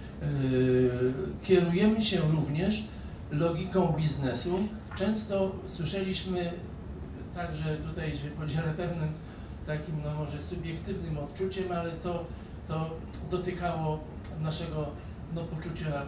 Yy, kierujemy się również logiką biznesu. Często słyszeliśmy, także tutaj się podzielę pewnym takim, no może subiektywnym odczuciem, ale to, to dotykało naszego no, poczucia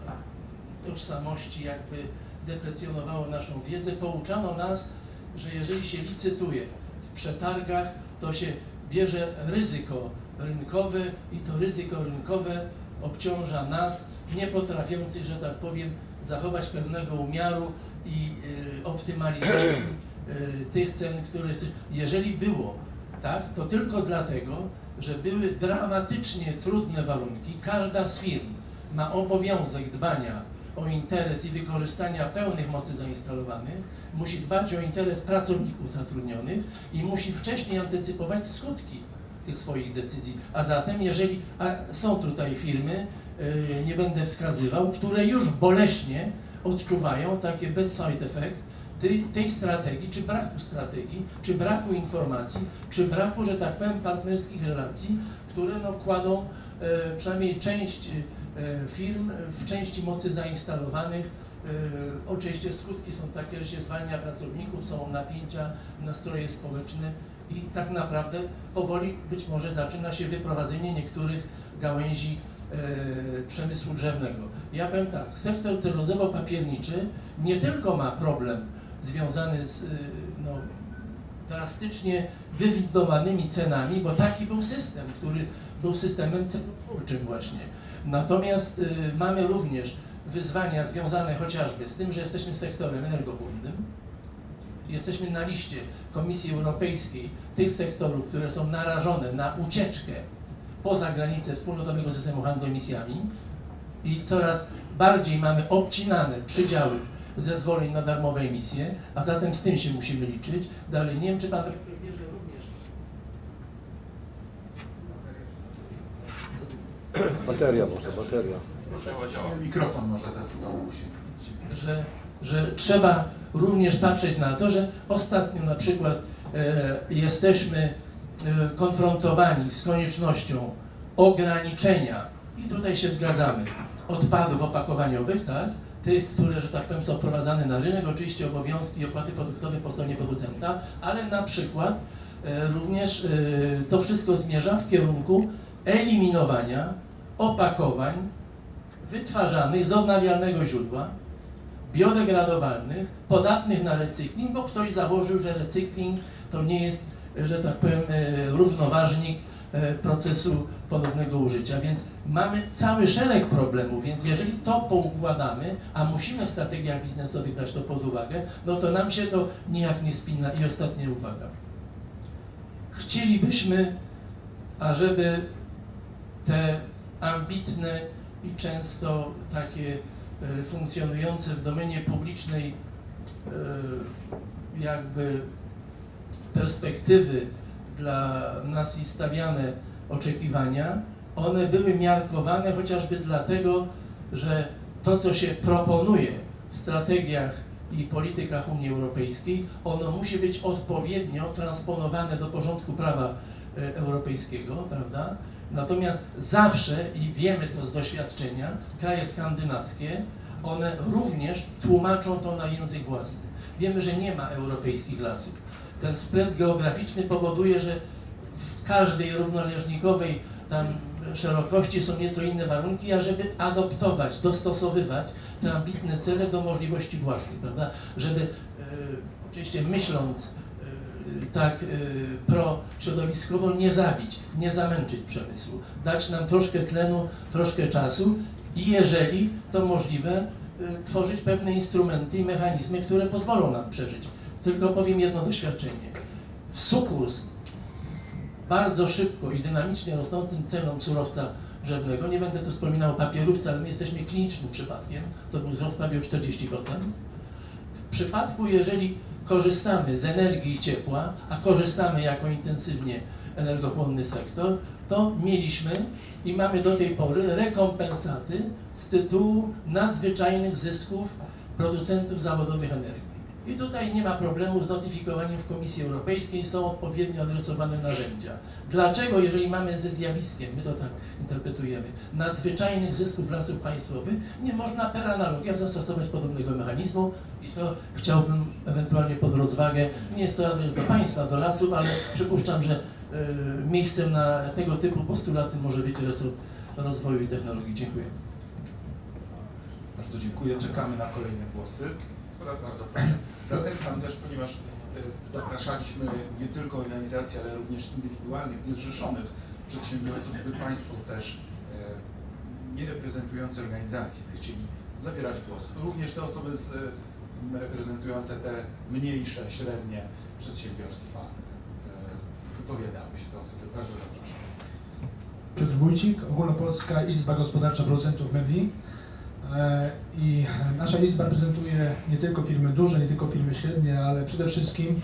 tożsamości, jakby deprecjonowało naszą wiedzę. Pouczano nas, że jeżeli się licytuje w przetargach, to się bierze ryzyko rynkowe i to ryzyko rynkowe obciąża nas, nie potrafiących, że tak powiem, zachować pewnego umiaru i y, optymalizacji y, tych cen, które... Jeżeli było tak, to tylko dlatego, że były dramatycznie trudne warunki. Każda z firm ma obowiązek dbania o interes i wykorzystania pełnych mocy zainstalowanych, musi dbać o interes pracowników zatrudnionych i musi wcześniej antycypować skutki tych swoich decyzji. A zatem, jeżeli a są tutaj firmy, yy, nie będę wskazywał, które już boleśnie odczuwają takie bad side effect tej, tej strategii, czy braku strategii, czy braku informacji, czy braku, że tak powiem, partnerskich relacji, które no, kładą yy, przynajmniej część yy, firm w części mocy zainstalowanych. Yy, oczywiście skutki są takie, że się zwalnia pracowników, są napięcia, nastroje społeczne i tak naprawdę powoli być może zaczyna się wyprowadzenie niektórych gałęzi yy, przemysłu drzewnego. Ja powiem tak, sektor celulozowo-papierniczy nie tylko ma problem związany z yy, no, drastycznie wywindowanymi cenami, bo taki był system, który był systemem cenotwórczym właśnie. Natomiast y, mamy również wyzwania związane chociażby z tym, że jesteśmy sektorem energochłonnym. Jesteśmy na liście Komisji Europejskiej tych sektorów, które są narażone na ucieczkę poza granice wspólnotowego systemu handlu emisjami i coraz bardziej mamy obcinane przydziały zezwoleń na darmowe emisje, a zatem z tym się musimy liczyć. Dalej, nie wiem, czy pan wie, że również... Bateria może, bateria. Mikrofon może ze stołu się. Że, że trzeba również patrzeć na to, że ostatnio na przykład e, jesteśmy e, konfrontowani z koniecznością ograniczenia, i tutaj się zgadzamy, odpadów opakowaniowych, tak? Tych, które, że tak powiem, są wprowadzane na rynek, oczywiście obowiązki i opłaty produktowe po stronie producenta, ale na przykład e, również e, to wszystko zmierza w kierunku eliminowania opakowań wytwarzanych z odnawialnego źródła, biodegradowalnych, podatnych na recykling, bo ktoś założył, że recykling to nie jest, że tak powiem, równoważnik procesu ponownego użycia, więc mamy cały szereg problemów, więc jeżeli to poukładamy, a musimy w strategiach biznesowych brać to pod uwagę, no to nam się to nijak nie spina. I ostatnia uwaga. Chcielibyśmy, ażeby te ambitne i często takie e, funkcjonujące w domenie publicznej e, jakby perspektywy dla nas i stawiane oczekiwania, one były miarkowane chociażby dlatego, że to, co się proponuje w strategiach i politykach Unii Europejskiej, ono musi być odpowiednio transponowane do porządku prawa e, europejskiego, prawda? Natomiast zawsze, i wiemy to z doświadczenia, kraje skandynawskie, one również tłumaczą to na język własny. Wiemy, że nie ma europejskich lasów. Ten spread geograficzny powoduje, że w każdej równoleżnikowej tam szerokości są nieco inne warunki, a żeby adoptować, dostosowywać te ambitne cele do możliwości własnych, prawda? Żeby, e, oczywiście myśląc tak prośrodowiskowo, nie zabić, nie zamęczyć przemysłu, dać nam troszkę tlenu, troszkę czasu I jeżeli to możliwe, tworzyć pewne instrumenty i mechanizmy, które pozwolą nam przeżyć. Tylko powiem jedno doświadczenie. W sukurs bardzo szybko i dynamicznie rosnącym cenom surowca drzewnego, nie będę tu wspominał o papierówce, ale my jesteśmy klinicznym przypadkiem, to był wzrost prawie o czterdzieści procent. W przypadku, jeżeli korzystamy z energii i ciepła, a korzystamy jako intensywnie energochłonny sektor, to mieliśmy i mamy do tej pory rekompensaty z tytułu nadzwyczajnych zysków producentów zawodowych energii. I tutaj nie ma problemu z notyfikowaniem w Komisji Europejskiej, są odpowiednio adresowane narzędzia. Dlaczego, jeżeli mamy ze zjawiskiem, my to tak interpretujemy, nadzwyczajnych zysków Lasów Państwowych, nie można per analogia zastosować podobnego mechanizmu i to chciałbym ewentualnie pod rozwagę, nie jest to adres do Państwa, do lasów, ale przypuszczam, że y, miejscem na tego typu postulaty może być resort rozwoju i technologii. Dziękuję. Bardzo dziękuję. Czekamy na kolejne głosy. Bardzo proszę. Zachęcam też, ponieważ zapraszaliśmy nie tylko organizacje, ale również indywidualnych, niezrzeszonych przedsiębiorców, by Państwo też nie reprezentujące organizacji zechcieli zabierać głos. Również te osoby z, reprezentujące te mniejsze, średnie przedsiębiorstwa wypowiadały się te osoby. Bardzo zapraszam. Piotr Wójcik, Ogólnopolska Izba Gospodarcza Producentów Mebli. I nasza izba reprezentuje nie tylko firmy duże, nie tylko firmy średnie, ale przede wszystkim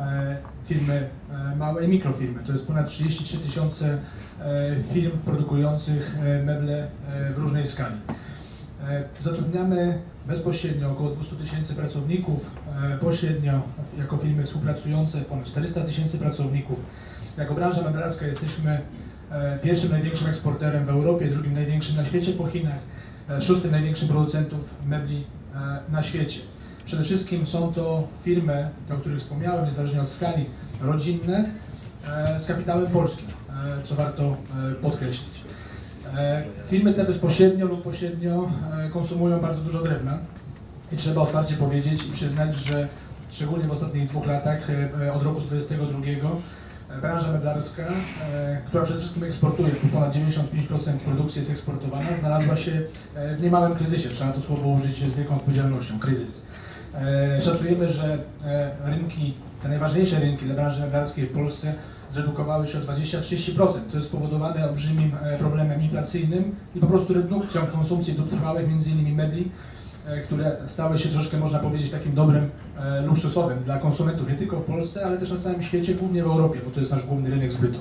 firmy małe i mikrofirmy. To jest ponad trzydzieści trzy tysiące firm produkujących meble w różnej skali. Zatrudniamy bezpośrednio około dwieście tysięcy pracowników, pośrednio jako firmy współpracujące ponad czterysta tysięcy pracowników. Jako branża meblarska jesteśmy pierwszym największym eksporterem w Europie, drugim największym na świecie po Chinach, szóstym największym producentów mebli na świecie. Przede wszystkim są to firmy, o których wspomniałem, niezależnie od skali, rodzinne, z kapitałem polskim, co warto podkreślić. Firmy te bezpośrednio lub pośrednio konsumują bardzo dużo drewna i trzeba otwarcie powiedzieć i przyznać, że szczególnie w ostatnich dwóch latach, od roku dwudziestego drugiego, branża meblarska, która przede wszystkim eksportuje, ponad dziewięćdziesiąt pięć procent produkcji jest eksportowana, znalazła się w niemałym kryzysie, trzeba to słowo użyć z wielką odpowiedzialnością, kryzys. Szacujemy, że rynki, te najważniejsze rynki dla branży meblarskiej w Polsce zredukowały się o dwadzieścia do trzydziestu procent. To jest spowodowane olbrzymim problemem inflacyjnym i po prostu redukcją konsumpcji dóbr trwałych, między innymi mebli, które stały się troszkę, można powiedzieć, takim dobrem e, luksusowym dla konsumentów, nie tylko w Polsce, ale też na całym świecie, głównie w Europie, bo to jest nasz główny rynek zbytu.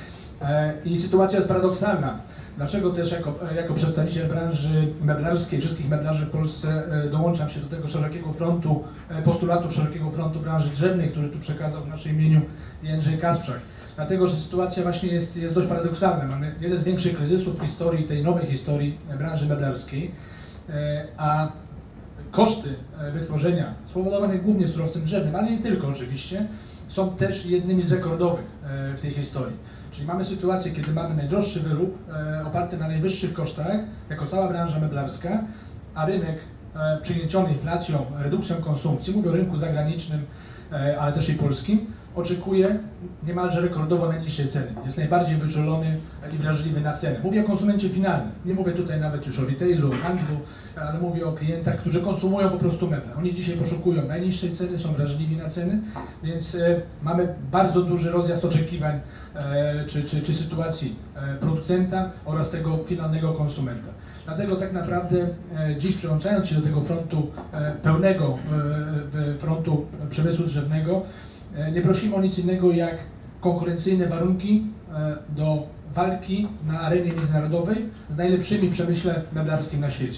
E, I sytuacja jest paradoksalna. Dlaczego też jako, jako przedstawiciel branży meblarskiej, wszystkich meblarzy w Polsce e, dołączam się do tego szerokiego frontu, e, postulatów szerokiego frontu branży drzewnej, który tu przekazał w naszym imieniu Jędrzej Kasprzak. Dlatego, że sytuacja właśnie jest, jest dość paradoksalna. Mamy jeden z większych kryzysów w historii, tej nowej historii branży meblarskiej, e, a koszty wytworzenia, spowodowane głównie surowcem drzewnym, ale nie tylko oczywiście, są też jednymi z rekordowych w tej historii. Czyli mamy sytuację, kiedy mamy najdroższy wyrób oparty na najwyższych kosztach, jako cała branża meblarska, a rynek przygnieciony inflacją, redukcją konsumpcji, mówię o rynku zagranicznym, ale też i polskim, oczekuje niemalże rekordowo najniższej ceny. Jest najbardziej wyczulony i wrażliwy na cenę. Mówię o konsumencie finalnym. Nie mówię tutaj nawet już o retailu, o handlu, ale mówię o klientach, którzy konsumują po prostu meble. Oni dzisiaj poszukują najniższej ceny, są wrażliwi na ceny, więc e, mamy bardzo duży rozjazd oczekiwań e, czy, czy, czy sytuacji e, producenta oraz tego finalnego konsumenta. Dlatego tak naprawdę e, dziś, przyłączając się do tego frontu e, pełnego e, frontu przemysłu drzewnego, nie prosimy o nic innego jak konkurencyjne warunki do walki na arenie międzynarodowej z najlepszymi w przemyśle meblarskim na świecie.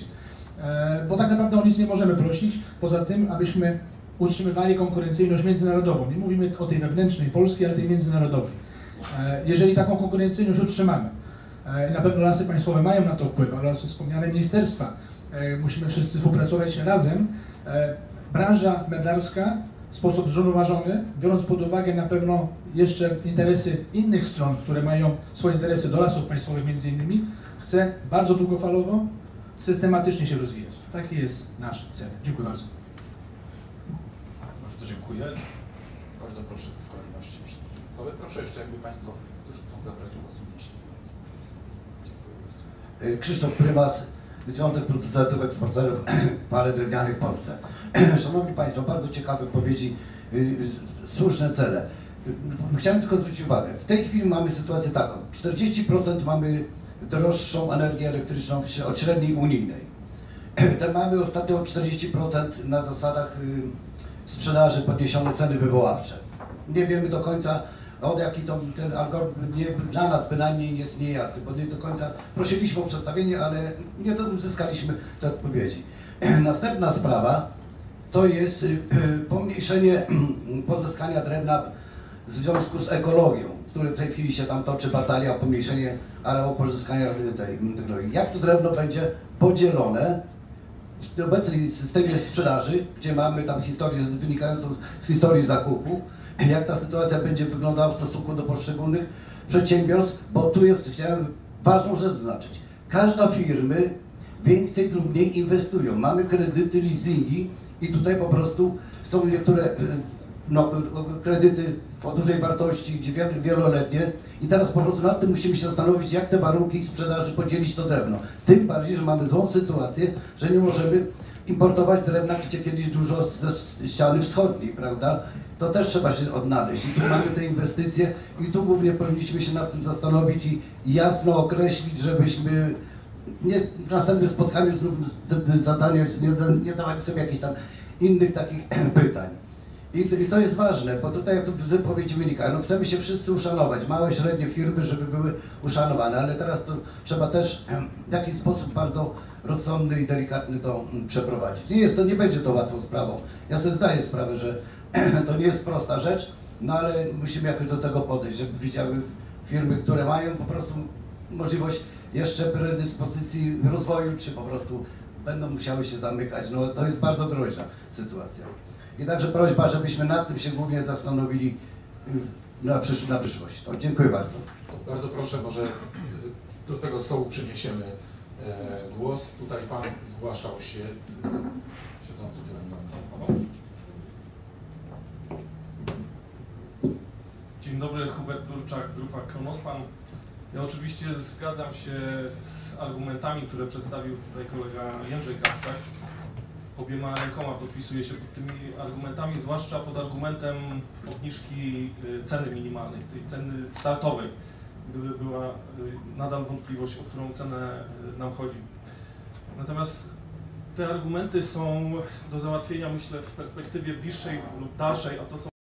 Bo tak naprawdę o nic nie możemy prosić, poza tym, abyśmy utrzymywali konkurencyjność międzynarodową. Nie mówimy o tej wewnętrznej polskiej, ale tej międzynarodowej. Jeżeli taką konkurencyjność utrzymamy, na pewno Lasy Państwowe mają na to wpływ, ale wspomniane ministerstwa, musimy wszyscy współpracować razem, branża meblarska w sposób zrównoważony, biorąc pod uwagę na pewno jeszcze interesy innych stron, które mają swoje interesy do Lasów Państwowych między innymi, chce bardzo długofalowo, systematycznie się rozwijać. Taki jest nasz cel. Dziękuję bardzo. Bardzo dziękuję. Bardzo proszę w kolejności przy stole. Proszę jeszcze, jakby Państwo, którzy chcą zabrać głos, jeśli Dziękuję bardzo. Krzysztof Prymas, Związek Producentów Eksporterów Palet Drewnianych w Polsce. Szanowni Państwo, bardzo ciekawe wypowiedzi, słuszne cele. Chciałem tylko zwrócić uwagę, w tej chwili mamy sytuację taką, czterdzieści procent mamy droższą energię elektryczną od średniej unijnej. Te mamy ostatnio czterdzieści procent na zasadach sprzedaży podniesione ceny wywoławcze. Nie wiemy do końca, od jaki to ten algorytm, nie, dla nas bynajmniej nie jest niejasny, bo nie do końca prosiliśmy o przedstawienie, ale nie to uzyskaliśmy te odpowiedzi. Następna sprawa to jest pomniejszenie pozyskania drewna w związku z ekologią, który w tej chwili się tam toczy batalia o pomniejszenie areału pozyskania tej technologii. Jak to drewno będzie podzielone w obecnym systemie sprzedaży, gdzie mamy tam historię wynikającą z historii zakupu, jak ta sytuacja będzie wyglądała w stosunku do poszczególnych przedsiębiorstw, bo tu jest, chciałem ważną rzecz zaznaczyć. Każda firmy więcej lub mniej inwestują. Mamy kredyty, leasingi i tutaj po prostu są niektóre no, kredyty o dużej wartości, gdzie wieloletnie i teraz po prostu nad tym musimy się zastanowić, jak te warunki sprzedaży podzielić to drewno. Tym bardziej, że mamy złą sytuację, że nie możemy importować drewna, gdzie kiedyś dużo ze ściany wschodniej, prawda? To też trzeba się odnaleźć i tu mamy te inwestycje i tu głównie powinniśmy się nad tym zastanowić i jasno określić, żebyśmy nie w następnym spotkaniu znów zadania, nie, nie dawali sobie jakichś tam innych takich pytań. I, I to jest ważne, bo tutaj jak to z wypowiedzi wynika, no chcemy się wszyscy uszanować, małe, średnie firmy, żeby były uszanowane, ale teraz to trzeba też w jakiś sposób bardzo rozsądny i delikatny to przeprowadzić. Nie jest to, nie będzie to łatwą sprawą. Ja sobie zdaję sprawę, że to nie jest prosta rzecz, no ale musimy jakoś do tego podejść, żeby widziały firmy, które mają po prostu możliwość jeszcze predyspozycji rozwoju, czy po prostu będą musiały się zamykać. No to jest bardzo groźna sytuacja. I także prośba, żebyśmy nad tym się głównie zastanowili na, przysz na przyszłość. No, dziękuję bardzo. Bardzo proszę, może do tego stołu przyniesiemy e, głos. Tutaj Pan zgłaszał się, e, siedzący tyłem do mnie. Dzień dobry, Hubert Durczak, Grupa Kronospan. Ja oczywiście zgadzam się z argumentami, które przedstawił tutaj kolega Jędrzej Kasprzak. Obiema rękoma podpisuję się pod tymi argumentami, zwłaszcza pod argumentem obniżki ceny minimalnej, tej ceny startowej, gdyby była nadal wątpliwość, o którą cenę nam chodzi. Natomiast te argumenty są do załatwienia, myślę, w perspektywie bliższej lub dalszej, a to są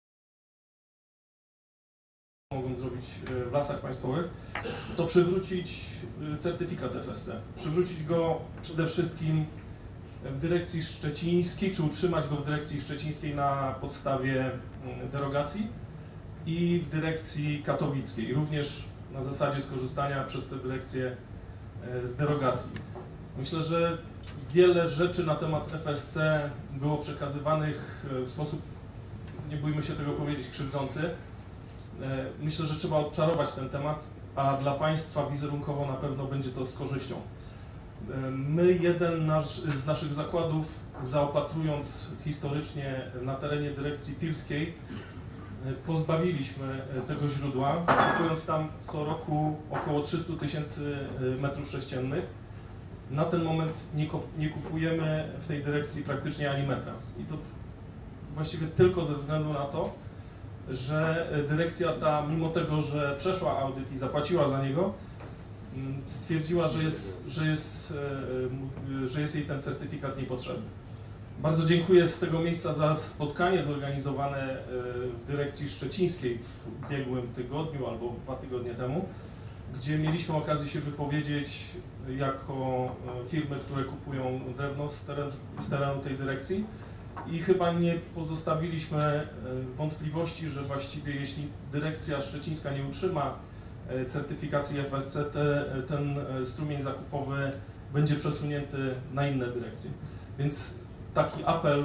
mogą zrobić w Lasach Państwowych, to przywrócić certyfikat F S C. Przywrócić go przede wszystkim w dyrekcji szczecińskiej, czy utrzymać go w dyrekcji szczecińskiej na podstawie derogacji i w dyrekcji katowickiej, również na zasadzie skorzystania przez tę dyrekcję z derogacji. Myślę, że wiele rzeczy na temat F S C było przekazywanych w sposób, nie bójmy się tego powiedzieć, krzywdzący. Myślę, że trzeba odczarować ten temat, a dla Państwa wizerunkowo na pewno będzie to z korzyścią. My jeden nasz, z naszych zakładów, zaopatrując historycznie na terenie dyrekcji pilskiej, pozbawiliśmy tego źródła, kupując tam co roku około trzysta tysięcy metrów sześciennych. Na ten moment nie, nie kupujemy w tej dyrekcji praktycznie ani metra. I to właściwie tylko ze względu na to, że dyrekcja ta, mimo tego, że przeszła audyt i zapłaciła za niego, stwierdziła, że jest, że jest, że jest jej ten certyfikat niepotrzebny. Bardzo dziękuję z tego miejsca za spotkanie zorganizowane w dyrekcji szczecińskiej w ubiegłym tygodniu albo dwa tygodnie temu, gdzie mieliśmy okazję się wypowiedzieć jako firmy, które kupują drewno z terenu, z terenu tej dyrekcji. I chyba nie pozostawiliśmy wątpliwości, że właściwie jeśli dyrekcja szczecińska nie utrzyma certyfikacji F S C, te, ten strumień zakupowy będzie przesunięty na inne dyrekcje. Więc taki apel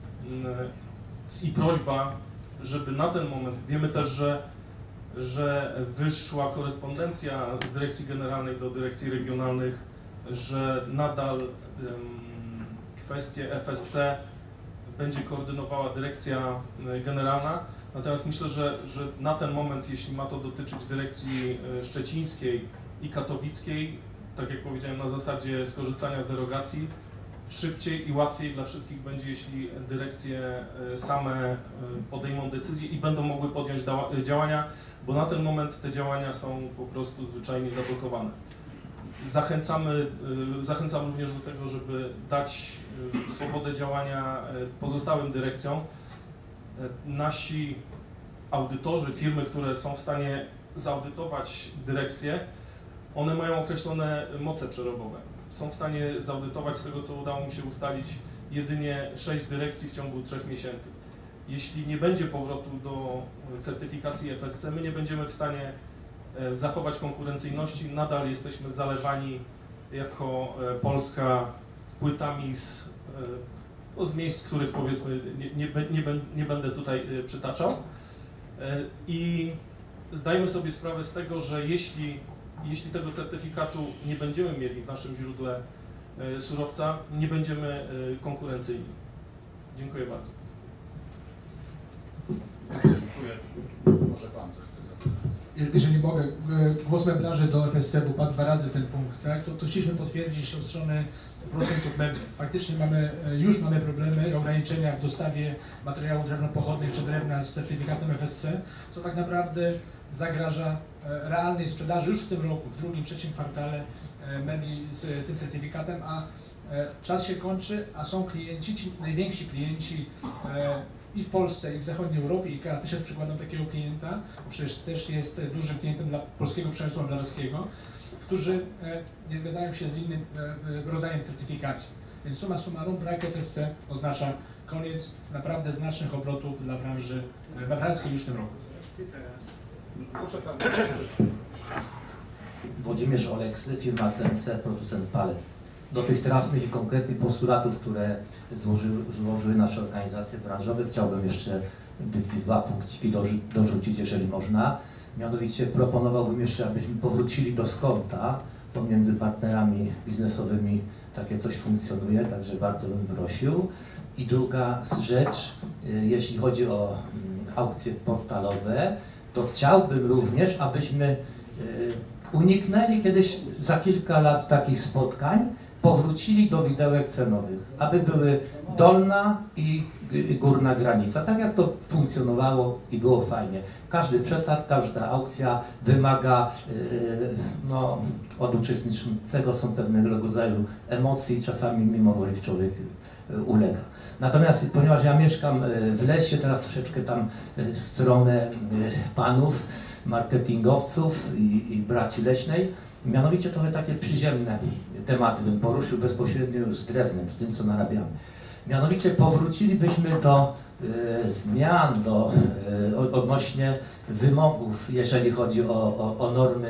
i prośba, żeby na ten moment, wiemy też, że, że wyszła korespondencja z dyrekcji generalnej do dyrekcji regionalnych, że nadal um, kwestie F S C będzie koordynowała dyrekcja generalna, natomiast myślę, że, że na ten moment, jeśli ma to dotyczyć dyrekcji szczecińskiej i katowickiej, tak jak powiedziałem, na zasadzie skorzystania z derogacji. Szybciej i łatwiej dla wszystkich będzie, jeśli dyrekcje same podejmą decyzje i będą mogły podjąć działania, bo na ten moment te działania są po prostu zwyczajnie zablokowane. Zachęcamy, zachęcam również do tego, żeby dać swobodę działania pozostałym dyrekcjom. Nasi audytorzy, firmy, które są w stanie zaudytować dyrekcje, one mają określone moce przerobowe. Są w stanie zaudytować, z tego co udało mi się ustalić, jedynie sześć dyrekcji w ciągu trzech miesięcy. Jeśli nie będzie powrotu do certyfikacji F S C, my nie będziemy w stanie zachować konkurencyjności, nadal jesteśmy zalewani jako Polska płytami z, no, z miejsc, których powiedzmy nie, nie, nie, nie będę tutaj przytaczał. I zdajmy sobie sprawę z tego, że jeśli, jeśli tego certyfikatu nie będziemy mieli w naszym źródle surowca, nie będziemy konkurencyjni. Dziękuję bardzo. Dziękuję. Może pan zechce zapytać. Jeżeli mogę, głos meblarzy do F S C, bo padł dwa razy ten punkt, tak? to, to chcieliśmy potwierdzić od strony producentów mebli. Faktycznie mamy, już mamy problemy i ograniczenia w dostawie materiałów drewnopochodnych czy drewna z certyfikatem F S C, co tak naprawdę zagraża realnej sprzedaży już w tym roku, w drugim, trzecim kwartale mebli z tym certyfikatem, a czas się kończy, a są klienci, ci najwięksi klienci i w Polsce, i w zachodniej Europie, i IKEA też jest przykładem takiego klienta, bo przecież też jest dużym klientem dla polskiego przemysłu meblarskiego, którzy nie zgadzają się z innym rodzajem certyfikacji. Więc summa summarum, brak F S C oznacza koniec naprawdę znacznych obrotów dla branży meblarskiej już w tym roku. Proszę pan. Włodzimierz Oleksy, firma C M C, producent palet. Do tych trafnych i konkretnych postulatów, które złożyły, złożyły nasze organizacje branżowe, chciałbym jeszcze dwa punkciki dorzucić, jeżeli można. Mianowicie proponowałbym jeszcze, abyśmy powrócili do skonta pomiędzy partnerami biznesowymi. Takie coś funkcjonuje, także bardzo bym prosił. I druga rzecz, jeśli chodzi o aukcje portalowe, to chciałbym również, abyśmy uniknęli kiedyś za kilka lat takich spotkań, powrócili do widełek cenowych, aby były dolna i górna granica, tak jak to funkcjonowało i było fajnie. Każdy przetarg, każda aukcja wymaga, no, od uczestniczącego są pewnego rodzaju emocje i czasami mimo woli człowiek ulega. Natomiast ponieważ ja mieszkam w lesie, teraz troszeczkę tam w stronę panów, marketingowców i, i braci leśnej, mianowicie trochę takie przyziemne tematy bym poruszył bezpośrednio już z drewnem, z tym co narabiamy. Mianowicie powrócilibyśmy do y, zmian, do, y, odnośnie wymogów, jeżeli chodzi o, o, o normy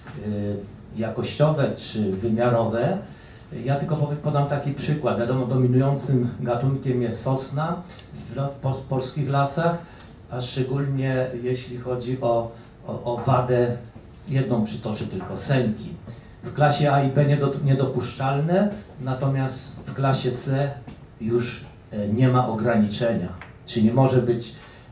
y, jakościowe czy wymiarowe. Ja tylko podam taki przykład. Wiadomo, dominującym gatunkiem jest sosna w po, polskich lasach, a szczególnie jeśli chodzi o, o, o wadę, jedną przytoczę tylko, sęki. W klasie A i B niedopuszczalne, natomiast w klasie C już nie ma ograniczenia. Czyli może być,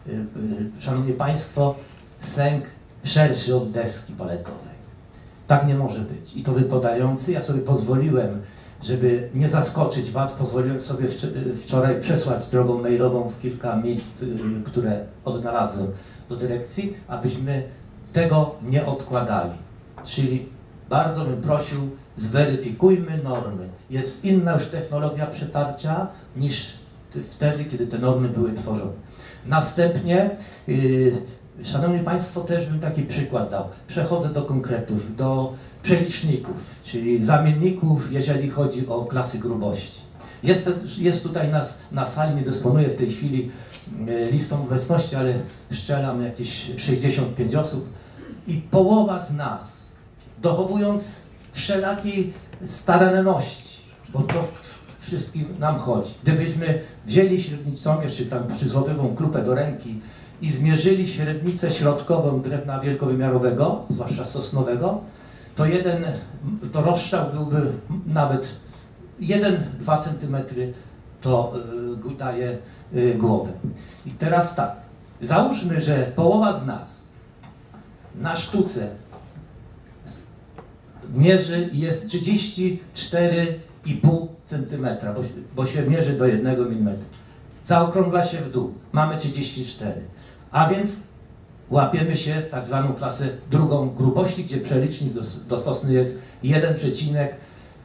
szanowni państwo, sęk szerszy od deski paletowej. Tak nie może być. I to wypadający, ja sobie pozwoliłem, żeby nie zaskoczyć was, pozwoliłem sobie wczoraj przesłać drogą mailową w kilka miejsc, które odnalazłem do dyrekcji, abyśmy tego nie odkładali. Czyli bardzo bym prosił, zweryfikujmy normy. Jest inna już technologia przetarcia niż wtedy, kiedy te normy były tworzone. Następnie, yy, szanowni państwo, też bym taki przykład dał. Przechodzę do konkretów, do przeliczników, czyli zamienników, jeżeli chodzi o klasy grubości. Jest, jest tutaj nas na sali, nie dysponuję w tej chwili yy, listą obecności, ale strzelam jakieś sześćdziesiąt pięć osób i połowa z nas, dochowując wszelakiej staranności, bo to wszystkim nam chodzi. Gdybyśmy wzięli średnicomierz, czy tam przysłowiową klupę do ręki i zmierzyli średnicę środkową drewna wielkowymiarowego, zwłaszcza sosnowego, to jeden, to rozstrzał byłby nawet jeden do dwóch centymetrów, to y, daje y, głowę. I teraz tak, załóżmy, że połowa z nas na sztuce mierzy i jest trzydzieści cztery i pół centymetra, bo, bo się mierzy do jednego milimetra. Zaokrągla się w dół. Mamy trzydzieści cztery. A więc łapiemy się w tak zwaną klasę drugą grubości, gdzie przelicznik do, do sosny jest jeden przecinek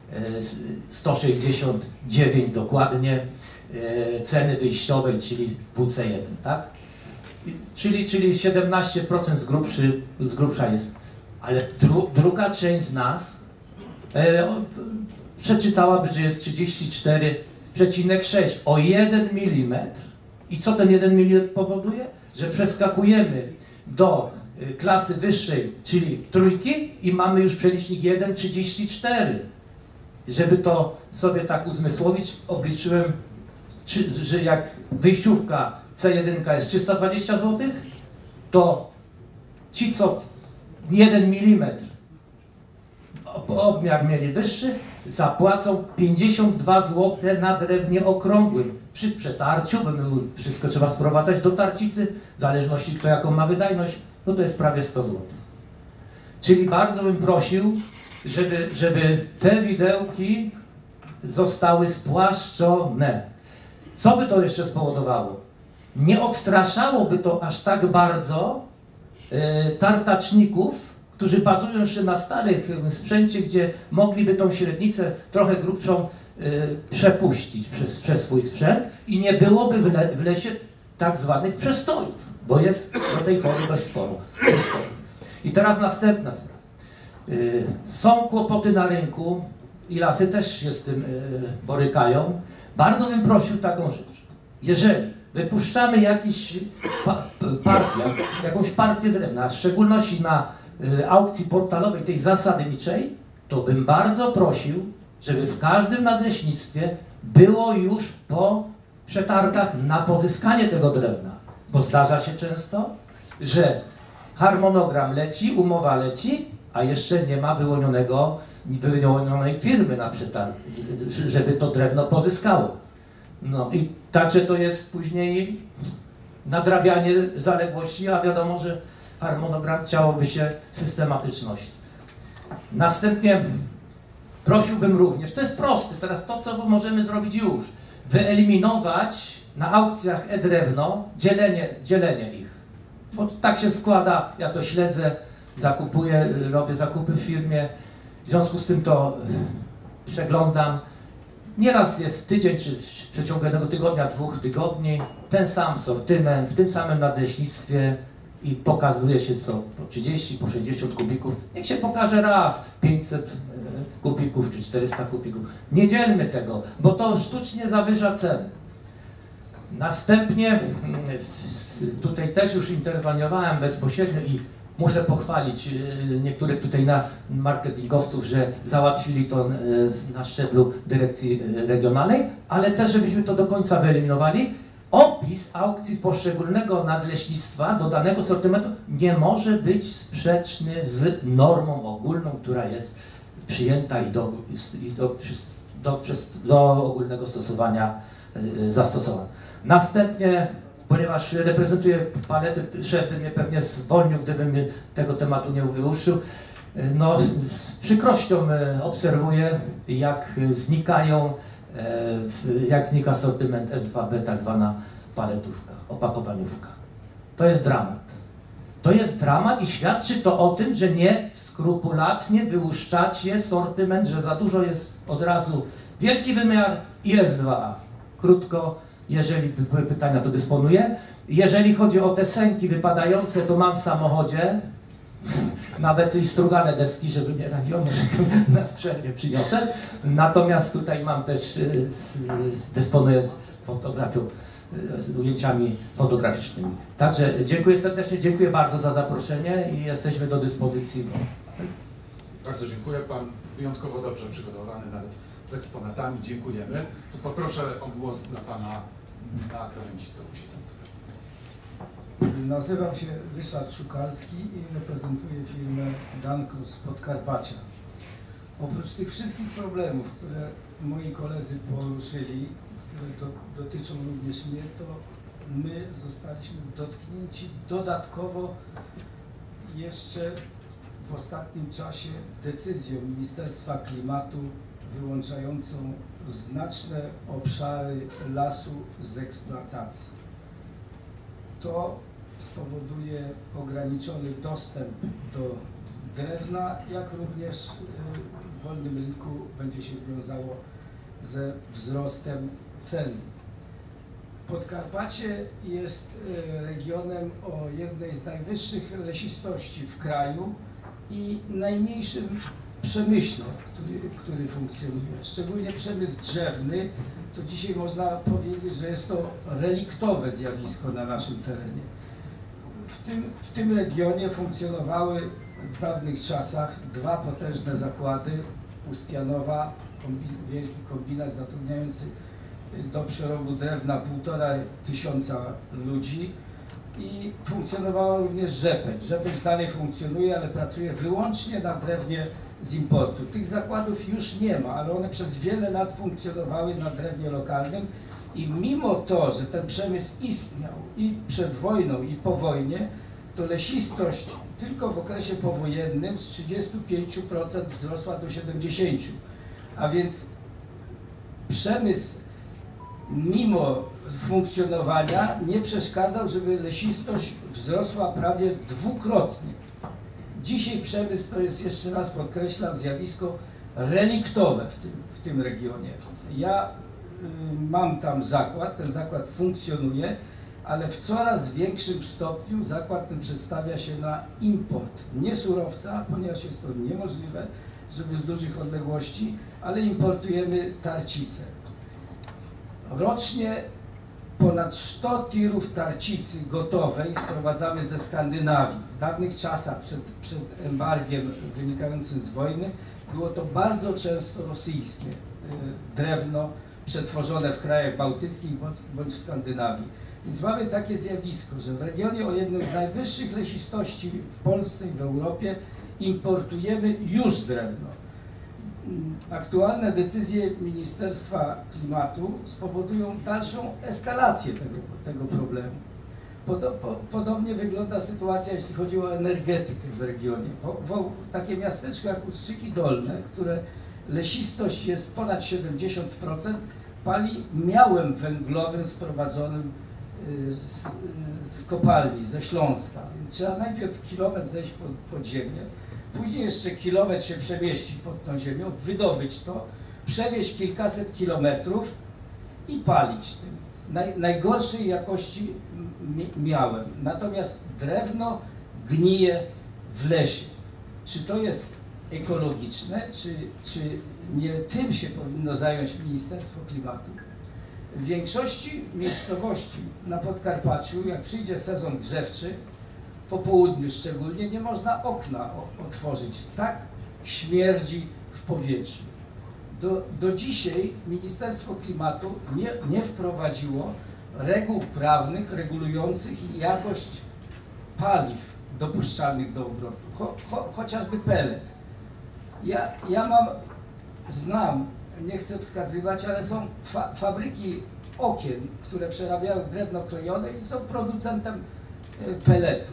sto sześćdziesiąt dziewięć dokładnie ceny wyjściowej, czyli W C jeden, tak? Czyli, czyli siedemnaście procent z, grubszy, z grubsza jest. Ale dru, druga część z nas e, o, przeczytałaby, że jest trzydzieści cztery przecinek sześć o jeden milimetr. I co ten jeden milimetr powoduje? Że przeskakujemy do y, klasy wyższej, czyli trójki i mamy już przelicznik jeden trzydzieści cztery. Żeby to sobie tak uzmysłowić, obliczyłem, czy, że jak wyjściówka C jeden jest trzysta dwadzieścia złotych, to ci, co jeden milimetr obmiar mieli wyższy, zapłacą pięćdziesiąt dwa złote na drewnie okrągłym. Przy przetarciu, bo wszystko trzeba sprowadzać do tarcicy, w zależności kto jaką ma wydajność, no to jest prawie sto złotych. Czyli bardzo bym prosił, żeby, żeby te widełki zostały spłaszczone. Co by to jeszcze spowodowało? Nie odstraszałoby to aż tak bardzo y, tartaczników, którzy bazują się na starych sprzęcie, gdzie mogliby tą średnicę trochę grubszą y, przepuścić przez, przez swój sprzęt i nie byłoby w, le, w lesie tak zwanych przestojów, bo jest do tej pory dość sporo przestojów. I teraz następna sprawa. Y, są kłopoty na rynku i lasy też się z tym y, borykają. Bardzo bym prosił taką rzecz. Jeżeli wypuszczamy jakiś pa, partię, jakąś partię drewna, a w szczególności na y, aukcji portalowej, tej zasadniczej, to bym bardzo prosił, żeby w każdym nadleśnictwie było już po przetargach na pozyskanie tego drewna. Bo zdarza się często, że harmonogram leci, umowa leci, a jeszcze nie ma wyłonionego, wyłonionej firmy na przetarg, żeby to drewno pozyskało. No i także to jest później nadrabianie zaległości, a wiadomo, że harmonogram chciałoby się systematyczności. Następnie prosiłbym również, to jest proste, teraz to, co możemy zrobić już, wyeliminować na aukcjach e-drewno dzielenie, dzielenie ich. Bo tak się składa, ja to śledzę, zakupuję, robię zakupy w firmie, w związku z tym to przeglądam. Nieraz jest tydzień, czy w przeciągu jednego tygodnia, dwóch tygodni, ten sam sortyment, w tym samym nadleśnictwie i pokazuje się co po trzydzieści, po sześćdziesiąt kubików. Niech się pokaże raz pięćset kubików czy czterysta kubików. Nie dzielmy tego, bo to sztucznie zawyża ceny. Następnie tutaj też już interweniowałem bezpośrednio i muszę pochwalić niektórych tutaj na marketingowców, że załatwili to na szczeblu dyrekcji regionalnej, ale też żebyśmy to do końca wyeliminowali. Opis aukcji poszczególnego nadleśnictwa do danego sortymentu nie może być sprzeczny z normą ogólną, która jest przyjęta i do, i do, do, do ogólnego stosowania zastosowana. Następnie, ponieważ reprezentuję paletę, szef by mnie pewnie zwolnił, gdybym tego tematu nie wyłuszczył, no z przykrością obserwuję, jak znikają, jak znika sortyment S dwa B, tak zwana paletówka, opakowaniówka. To jest dramat. To jest dramat i świadczy to o tym, że nie skrupulatnie wyłuszczacie sortyment, że za dużo jest od razu wielki wymiar i S dwa A. Krótko, jeżeli były pytania, to dysponuję. Jeżeli chodzi o te sęki wypadające, to mam w samochodzie nawet i strugane deski, żeby nie radziło, może na przerwie przyniosę. Natomiast tutaj mam też, dysponuję fotografią, z ujęciami fotograficznymi. Także dziękuję serdecznie, dziękuję bardzo za zaproszenie i jesteśmy do dyspozycji. Bardzo dziękuję. Pan wyjątkowo dobrze przygotowany, nawet z eksponatami. Dziękujemy. Tu poproszę o głos dla Pana na krawędzi stołu siedzącego. Nazywam się Ryszard Szukalski i reprezentuję firmę Danko z Podkarpacia. Oprócz tych wszystkich problemów, które moi koledzy poruszyli, które do, dotyczą również mnie, to my zostaliśmy dotknięci dodatkowo jeszcze w ostatnim czasie decyzją Ministerstwa Klimatu wyłączającą znaczne obszary lasu z eksploatacji. To spowoduje ograniczony dostęp do drewna, jak również w wolnym rynku będzie się wiązało ze wzrostem cen. Podkarpacie jest regionem o jednej z najwyższych lesistości w kraju i najmniejszym przemyśle, który, który funkcjonuje. Szczególnie przemysł drzewny, to dzisiaj można powiedzieć, że jest to reliktowe zjawisko na naszym terenie. W tym, w tym regionie funkcjonowały w dawnych czasach dwa potężne zakłady, Ustianowa, kombin, wielki kombinat zatrudniający do przerobu drewna półtora tysiąca ludzi i funkcjonowała również Rzepeć. Rzepeć dalej funkcjonuje, ale pracuje wyłącznie na drewnie z importu. Tych zakładów już nie ma, ale one przez wiele lat funkcjonowały na drewnie lokalnym i mimo to, że ten przemysł istniał i przed wojną, i po wojnie, to lesistość tylko w okresie powojennym z trzydziestu pięciu procent wzrosła do siedemdziesięciu procent. A więc przemysł mimo funkcjonowania nie przeszkadzał, żeby lesistość wzrosła prawie dwukrotnie. Dzisiaj przemysł to jest, jeszcze raz podkreślam, zjawisko reliktowe w tym, w tym regionie. Ja y, mam tam zakład, ten zakład funkcjonuje, ale w coraz większym stopniu zakład ten przedstawia się na import. Nie surowca, ponieważ jest to niemożliwe, żeby z dużych odległości, ale importujemy tarcicę. Rocznie ponad sto tirów tarcicy gotowej sprowadzamy ze Skandynawii. W dawnych czasach, przed, przed embargiem wynikającym z wojny, było to bardzo często rosyjskie y, drewno przetworzone w krajach bałtyckich bądź, bądź w Skandynawii. Więc mamy takie zjawisko, że w regionie o jednym z najwyższych lesistości w Polsce i w Europie importujemy już drewno. Aktualne decyzje Ministerstwa Klimatu spowodują dalszą eskalację tego, tego problemu. Podobnie wygląda sytuacja, jeśli chodzi o energetykę w regionie. W, w, takie miasteczko jak Ustrzyki Dolne, które lesistość jest ponad siedemdziesiąt procent, pali miałem węglowym sprowadzonym z, z kopalni, ze Śląska. Więc trzeba najpierw kilometr zejść pod, pod ziemię, później jeszcze kilometr się przemieścić pod tą ziemią, wydobyć to, przewieźć kilkaset kilometrów i palić tym. Naj, najgorszej jakości miałem. Natomiast drewno gnije w lesie. Czy to jest ekologiczne, czy, czy nie tym się powinno zająć Ministerstwo Klimatu? W większości miejscowości na Podkarpaciu, jak przyjdzie sezon grzewczy, po południu szczególnie, nie można okna otworzyć. Tak śmierdzi w powietrzu. Do, do dzisiaj Ministerstwo Klimatu nie, nie wprowadziło reguł prawnych regulujących jakość paliw dopuszczalnych do obrotu, cho, cho, chociażby pelet. Ja, ja mam, znam, nie chcę wskazywać, ale są fa fabryki okien, które przerabiają drewno klejone i są producentem peletu.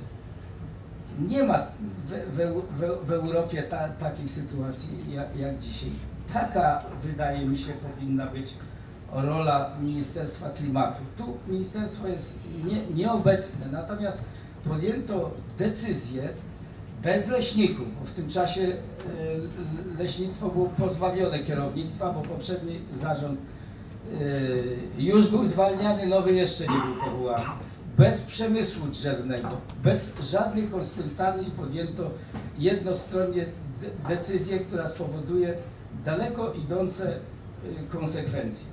Nie ma w, w, w, w Europie ta, takiej sytuacji jak, jak dzisiaj. Taka, wydaje mi się, powinna być rola Ministerstwa Klimatu. Tu ministerstwo jest nie, nieobecne, natomiast podjęto decyzję bez leśników, bo w tym czasie e, leśnictwo było pozbawione kierownictwa, bo poprzedni zarząd e, już był zwalniany, nowy jeszcze nie był powołany. Bez przemysłu drzewnego, bez żadnych konsultacji podjęto jednostronnie de decyzję, która spowoduje daleko idące konsekwencje.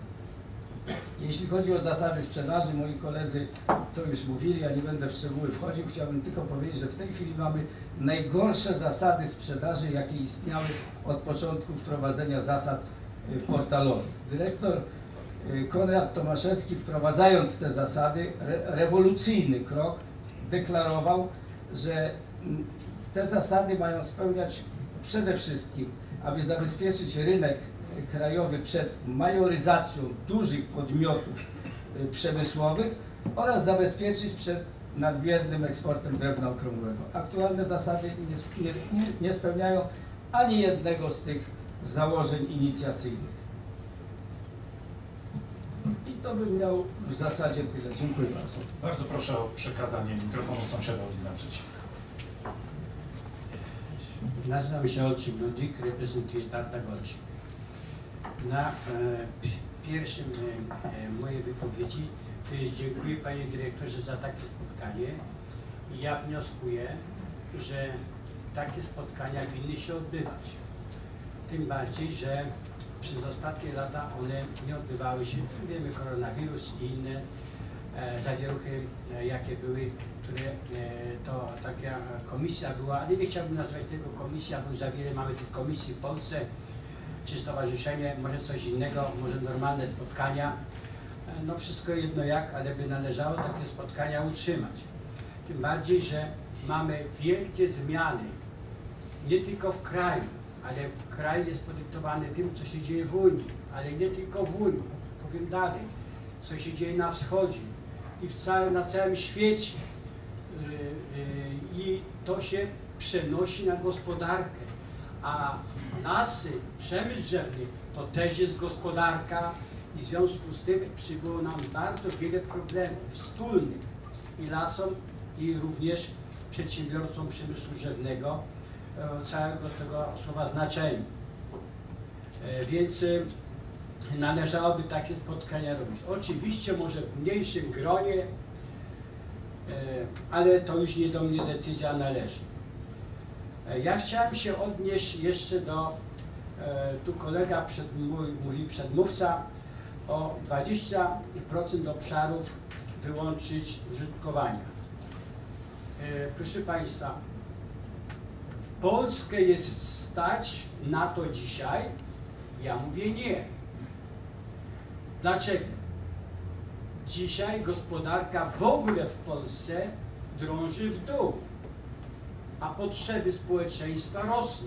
Jeśli chodzi o zasady sprzedaży, moi koledzy to już mówili, ja nie będę w szczegóły wchodził, chciałbym tylko powiedzieć, że w tej chwili mamy najgorsze zasady sprzedaży, jakie istniały od początku wprowadzenia zasad portalowych. Dyrektor Konrad Tomaszewski, wprowadzając te zasady, re rewolucyjny krok, deklarował, że te zasady mają spełniać przede wszystkim, aby zabezpieczyć rynek krajowy przed majoryzacją dużych podmiotów przemysłowych oraz zabezpieczyć przed nadmiernym eksportem drewna okrągłego. Aktualne zasady nie, nie, nie, nie spełniają ani jednego z tych założeń inicjacyjnych. I to bym miał w zasadzie tyle. Dziękuję bardzo. Bardzo proszę o przekazanie mikrofonu sąsiadowi z naprzeciwka. Nazywam się Olczyk Ludwik, reprezentuję Tartak Olczyk. Na e, pierwszym e, mojej wypowiedzi to jest dziękuję panie dyrektorze za takie spotkanie. Ja wnioskuję, że takie spotkania winny się odbywać. Tym bardziej, że przez ostatnie lata one nie odbywały się, wiemy, koronawirus i inne e, zawieruchy, e, jakie były, które e, to taka komisja była, ale nie chciałbym nazwać tego komisja, bo za wiele mamy tych komisji w Polsce, czy stowarzyszenie, może coś innego, może normalne spotkania, e, no wszystko jedno jak, ale by należało takie spotkania utrzymać. Tym bardziej, że mamy wielkie zmiany, nie tylko w kraju, ale kraj jest podyktowany tym, co się dzieje w Unii, ale nie tylko w Unii, powiem dalej, co się dzieje na wschodzie i w całym, na całym świecie. Yy, yy, I to się przenosi na gospodarkę, a lasy, przemysł drzewny to też jest gospodarka i w związku z tym przybyło nam bardzo wiele problemów wspólnych i lasom, i również przedsiębiorcom przemysłu drzewnego, całego z tego słowa znaczenia. Więc należałoby takie spotkania robić. Oczywiście może w mniejszym gronie, ale to już nie do mnie decyzja należy. Ja chciałem się odnieść jeszcze do, tu kolega przed, mówi przedmówca, o dwadzieścia procent obszarów wyłączyć użytkowania. Proszę Państwa, Polskę jest stać na to dzisiaj? Ja mówię nie. Dlaczego? Dzisiaj gospodarka w ogóle w Polsce drąży w dół, a potrzeby społeczeństwa rosną.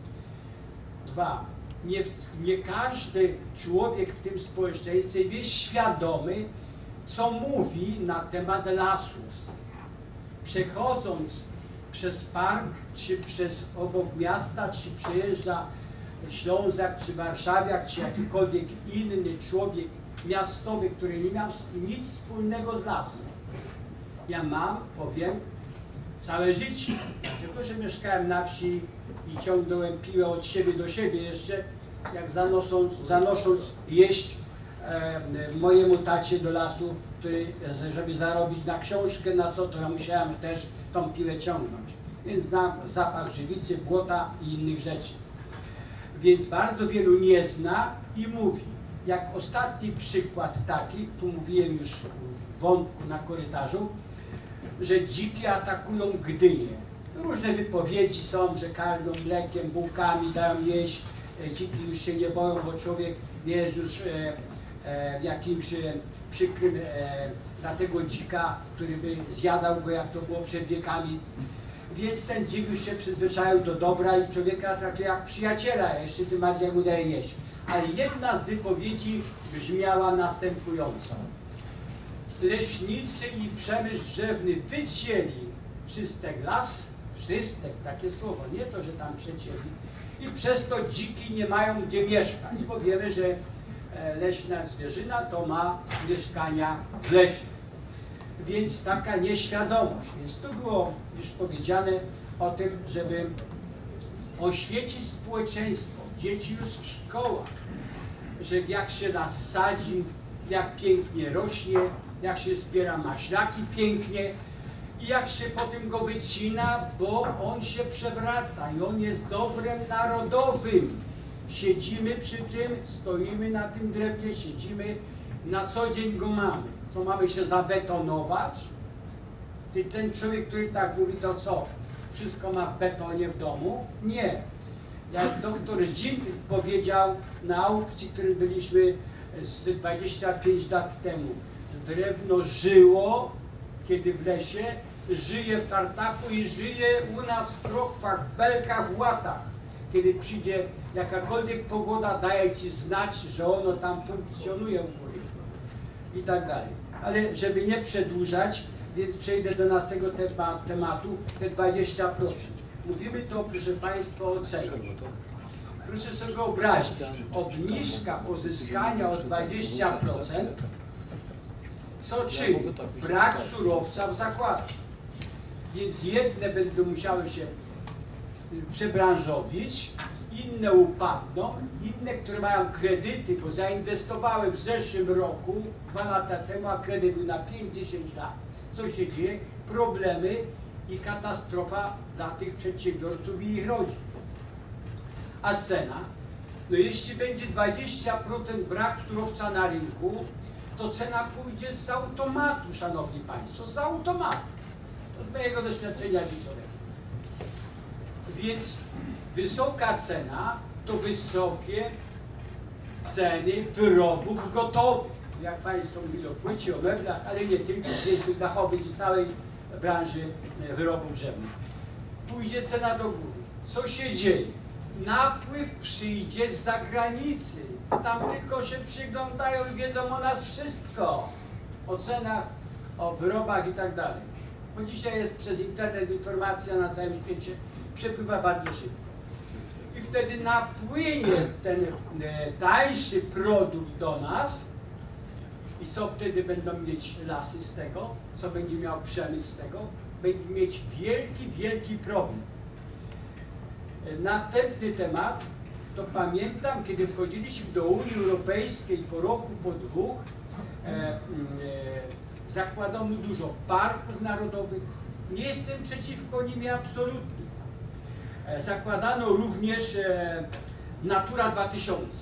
Dwa, nie, nie każdy człowiek w tym społeczeństwie jest świadomy, co mówi na temat lasów. Przechodząc przez park, czy przez obok miasta, czy przejeżdża Ślązak, czy Warszawiak, czy jakikolwiek inny człowiek miastowy, który nie miał nic wspólnego z lasem. Ja mam, powiem, całe życie, dlatego że mieszkałem na wsi i ciągnąłem piłę od siebie do siebie jeszcze, jak zanosząc, zanosząc jeść e, mojemu tacie do lasu, który, żeby zarobić na książkę, na co, to ja musiałem też tą piłę ciągnąć. Więc znam zapach żywicy, błota i innych rzeczy. Więc bardzo wielu nie zna i mówi. Jak ostatni przykład taki, tu mówiłem już w wątku na korytarzu, że dziki atakują Gdynię. Różne wypowiedzi są, że karmią mlekiem, bułkami, dają jeść. Dziki już się nie boją, bo człowiek nie jest już e, e, w jakimś e, przykrym e, dla tego dzika, który by zjadał go, jak to było przed wiekami. Więc ten dzik już się przyzwyczaił do dobra i człowieka traktuje jak przyjaciela, jeszcze tym bardziej mu daje jeść. Ale jedna z wypowiedzi brzmiała następująco. Leśnicy i przemysł drzewny wycięli wszystek las, wszystek, takie słowo, nie to, że tam przecięli, i przez to dziki nie mają gdzie mieszkać, bo wiemy, że leśna zwierzyna to ma mieszkania w lesie. Więc taka nieświadomość. Więc tu było już powiedziane o tym, żeby oświecić społeczeństwo, dzieci już w szkołach, że jak się nas sadzi, jak pięknie rośnie, jak się zbiera maślaki pięknie i jak się potem go wycina, bo on się przewraca i on jest dobrem narodowym. Siedzimy przy tym, stoimy na tym drewnie, siedzimy, na co dzień go mamy. Co, mamy się zabetonować? Ty, ten człowiek, który tak mówi, to co? Wszystko ma w betonie w domu? Nie. Jak doktor Zdzin powiedział na aukcji, którym byliśmy z dwadzieścia pięć lat temu, że drewno żyło, kiedy w lesie, żyje w Tartaku i żyje u nas w Krokwach, w Belkach, w Łatach. Kiedy przyjdzie jakakolwiek pogoda, daje ci znać, że ono tam funkcjonuje u góry i tak dalej. Ale żeby nie przedłużać, więc przejdę do następnego tema, tematu, te dwadzieścia procent. Mówimy to, proszę Państwa, o cenie. Proszę sobie wyobrazić, obniżka pozyskania o dwadzieścia procent, co czyni? Brak surowca w zakładach. Więc jedne będą musiały się przebranżowić, inne upadną, inne, które mają kredyty, bo zainwestowały w zeszłym roku, dwa lata temu, a kredyt był na pięć do dziesięciu lat. Co się dzieje? Problemy i katastrofa dla tych przedsiębiorców i ich rodzin. A cena? No jeśli będzie dwadzieścia procent brak surowca na rynku, to cena pójdzie z automatu, Szanowni Państwo, z automatu. To z mojego doświadczenia życiowego. Więc wysoka cena to wysokie ceny wyrobów gotowych. Jak Państwo mówili o płycie, o meblach, ale nie tylko, piętnych dachowych i całej branży wyrobów drzewnych. Pójdzie cena do góry. Co się dzieje? Napływ przyjdzie z zagranicy. Tam tylko się przyglądają i wiedzą o nas wszystko. O cenach, o wyrobach i tak dalej. Bo dzisiaj jest przez internet informacja na całym świecie, przepływa bardzo szybko. I wtedy napłynie ten e, tańszy produkt do nas i co wtedy będą mieć lasy z tego, co będzie miał przemysł z tego, będzie mieć wielki, wielki problem. E, następny temat, to pamiętam, kiedy wchodziliśmy do Unii Europejskiej po roku, po dwóch, e, e, zakładano dużo parków narodowych. Nie jestem przeciwko nim absolutnie. Zakładano również e, Natura dwa tysiące.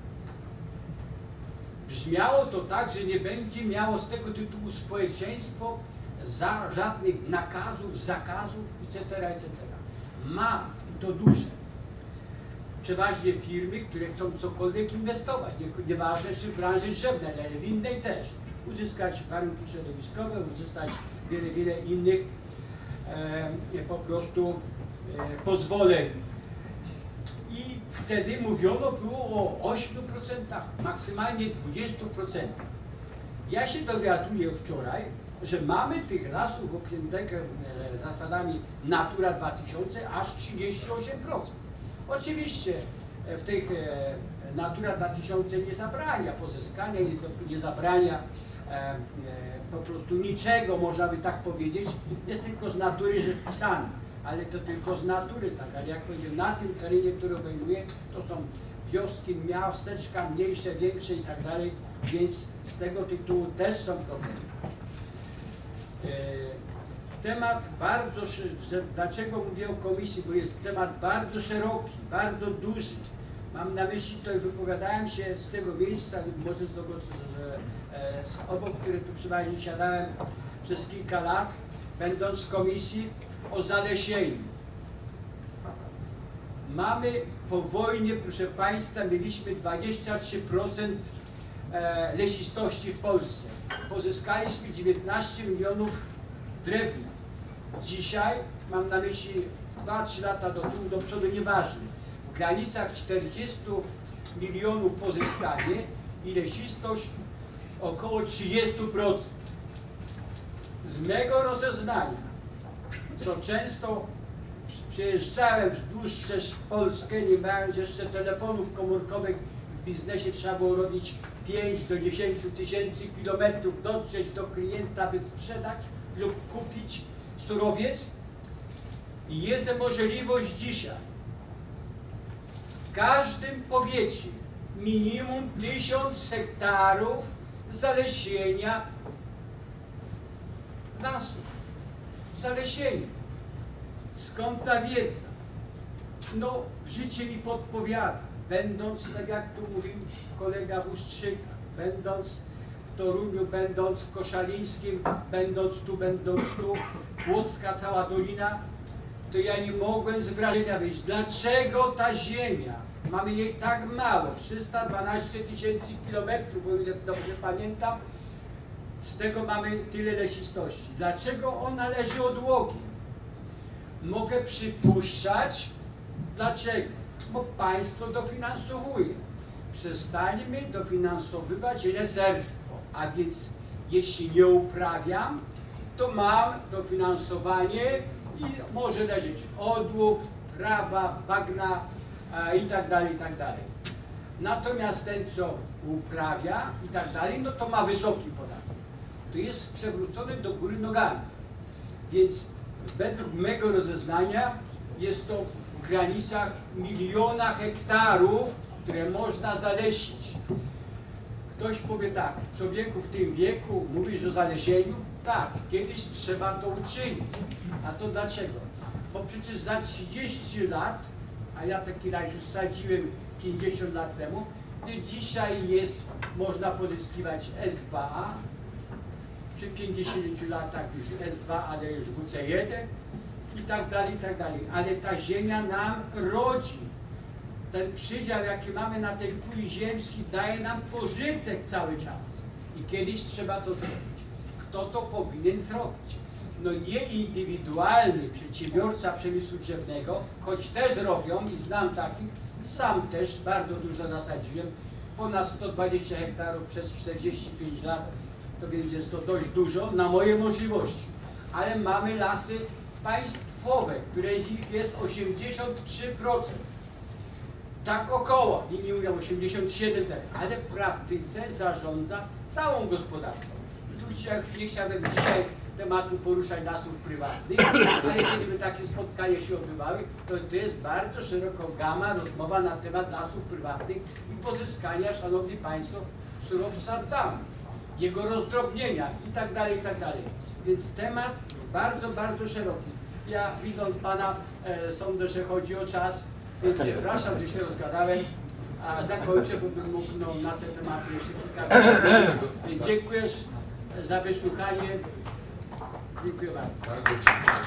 Brzmiało to tak, że nie będzie miało z tego tytułu społeczeństwo za żadnych nakazów, zakazów, et cetera, et cetera. Ma to duże. Przeważnie firmy, które chcą cokolwiek inwestować, nieważne czy w branży drzewnej, ale w innej też. Uzyskać warunki środowiskowe, uzyskać wiele, wiele innych e, po prostu e, pozwoleń. I wtedy mówiono było o ośmiu procentach, maksymalnie dwudziestu procentach. Ja się dowiaduję wczoraj, że mamy tych lasów objętych e, zasadami Natura dwa tysiące aż trzydzieści osiem procent. Oczywiście w tych e, Natura dwa tysiące nie zabrania pozyskania, nie, nie zabrania e, e, po prostu niczego, można by tak powiedzieć, jest tylko z natury zapisane, ale to tylko z natury, tak, ale jak powiedziałem, na tym terenie, który obejmuje, to są wioski, miasteczka, mniejsze, większe i tak dalej, więc z tego tytułu też są problemy. E, Temat bardzo, dlaczego mówię o komisji, bo jest temat bardzo szeroki, bardzo duży. Mam na myśli, to i wypowiadałem się z tego miejsca, może z tego, z obok, które tu przeważnie siadałem przez kilka lat, będąc w komisji o zalesieniu. Mamy po wojnie, proszę Państwa, mieliśmy dwadzieścia trzy procent lesistości w Polsce. Pozyskaliśmy dziewiętnaście milionów drewna. Dzisiaj, mam na myśli dwa trzy lata do tyłu, do przodu, nieważne, w granicach czterdziestu milionów pozyskanie i lesistość około trzydziestu procent. Z mego rozeznania, co często przejeżdżałem wzdłuż przez Polskę, nie mając jeszcze telefonów komórkowych, w biznesie trzeba było robić pięć do dziesięciu tysięcy kilometrów, dotrzeć do klienta, by sprzedać lub kupić surowiec. I jest możliwość dzisiaj w każdym powiecie minimum tysiąc hektarów zalesienia lasów. Zalesienie. Skąd ta wiedza? No, życie mi podpowiada. Będąc, tak jak tu mówił kolega w Ustrzykach, będąc w Toruniu, będąc w Koszalińskim, będąc tu, będąc tu, Łódzka, cała dolina, to ja nie mogłem z wrażenia wyjść. Dlaczego ta ziemia, mamy jej tak mało, trzysta dwanaście tysięcy kilometrów, o ile dobrze pamiętam, z tego mamy tyle lesistości. Dlaczego ona leży odłogiem? Mogę przypuszczać, dlaczego? Bo państwo dofinansowuje. Przestańmy dofinansowywać leserstwo, a więc jeśli nie uprawiam, to mam dofinansowanie i może leżeć odłóg, trawa, bagna e, i tak dalej, i tak dalej. Natomiast ten, co uprawia i tak dalej, no to ma wysoki podatek. To jest przewrócone do góry nogami. Więc według mego rozeznania jest to w granicach miliona hektarów, które można zalesić. Ktoś powie tak, człowieku w tym wieku mówisz o zalesieniu? Tak, kiedyś trzeba to uczynić. A to dlaczego? Bo przecież za trzydzieści lat, a ja taki raj już sadziłem pięćdziesiąt lat temu, to dzisiaj jest, można pozyskiwać S dwa A, przy pięćdziesięciu latach już S dwa, ale już W C jeden i tak dalej, i tak dalej. Ale ta ziemia nam rodzi. Ten przydział, jaki mamy na tej kuli ziemskiej, daje nam pożytek cały czas. I kiedyś trzeba to zrobić. Kto to powinien zrobić? No nie indywidualny przedsiębiorca przemysłu drzewnego, choć też robią i znam takich, sam też bardzo dużo zasadziłem, ponad sto dwadzieścia hektarów przez czterdzieści pięć lat, to więc jest to dość dużo na moje możliwości. Ale mamy lasy państwowe, które z nich jest osiemdziesiąt trzy procent. Tak około, inni mówią osiemdziesiąt siedem procent, ale w praktyce zarządza całą gospodarką. I tu nie chciałbym dzisiaj tematu poruszać lasów prywatnych, ale gdyby takie spotkania się odbywały, to to jest bardzo szeroko gama rozmowa na temat lasów prywatnych i pozyskania, szanowni państwo, surowca tam, jego rozdrobnienia i tak dalej, i tak dalej. Więc temat bardzo, bardzo szeroki. Ja widząc pana, e, sądzę, że chodzi o czas, więc przepraszam, że się rozgadałem, a zakończę, bo bym mógł no, na te tematy jeszcze kilka minut. Więc dziękuję za wysłuchanie. Dziękuję bardzo. Bardzo dziękuję.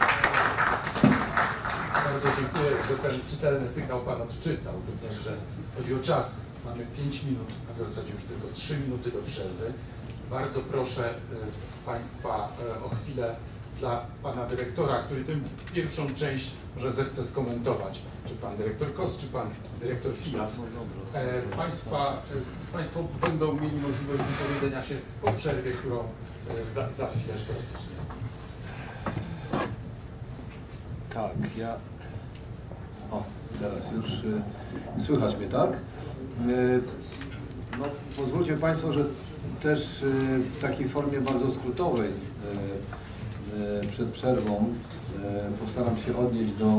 Bardzo dziękuję, że ten czytelny sygnał Pan odczytał, również, że chodzi o czas. Mamy pięć minut, a w zasadzie już tylko trzy minuty do przerwy. Bardzo proszę y, Państwa y, o chwilę dla Pana Dyrektora, który tę pierwszą część może zechce skomentować. Czy Pan Dyrektor Kos, czy Pan Dyrektor Filas. E, państwa, e, państwo będą mieli możliwość wypowiedzenia się po przerwie, którą e, za, za chwileczkę rozpoczniemy. Tak, ja... O, teraz już y, słychać mnie, tak? Y, no, pozwólcie Państwo, że też y, w takiej formie bardzo skrótowej y, y, przed przerwą y, postaram się odnieść do,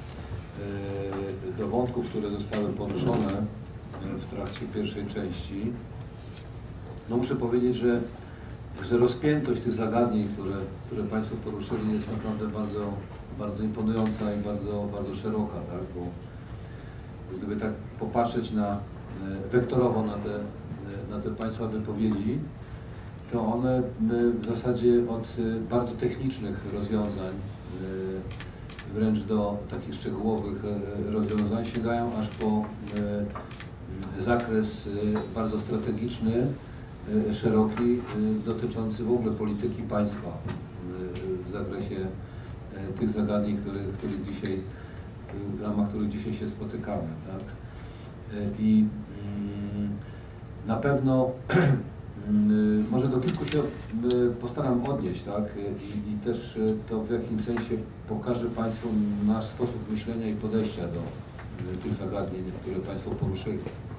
y, do wątków, które zostały poruszone w trakcie pierwszej części. No, muszę powiedzieć, że, że rozpiętość tych zagadnień, które, które Państwo poruszyli, jest naprawdę bardzo bardzo imponująca i bardzo, bardzo szeroka, tak? Bo gdyby tak popatrzeć na, wektorowo na te, na te Państwa wypowiedzi, to one w zasadzie od bardzo technicznych rozwiązań, wręcz do takich szczegółowych rozwiązań, sięgają aż po zakres bardzo strategiczny, szeroki, dotyczący w ogóle polityki państwa w zakresie tych zagadnień, których, których dzisiaj, w ramach których dzisiaj się spotykamy, tak? I na pewno może do kilku się postaram odnieść, tak? I, i też to w jakimś sensie pokaże Państwu nasz sposób myślenia i podejścia do tych zagadnień, które Państwo poruszyli.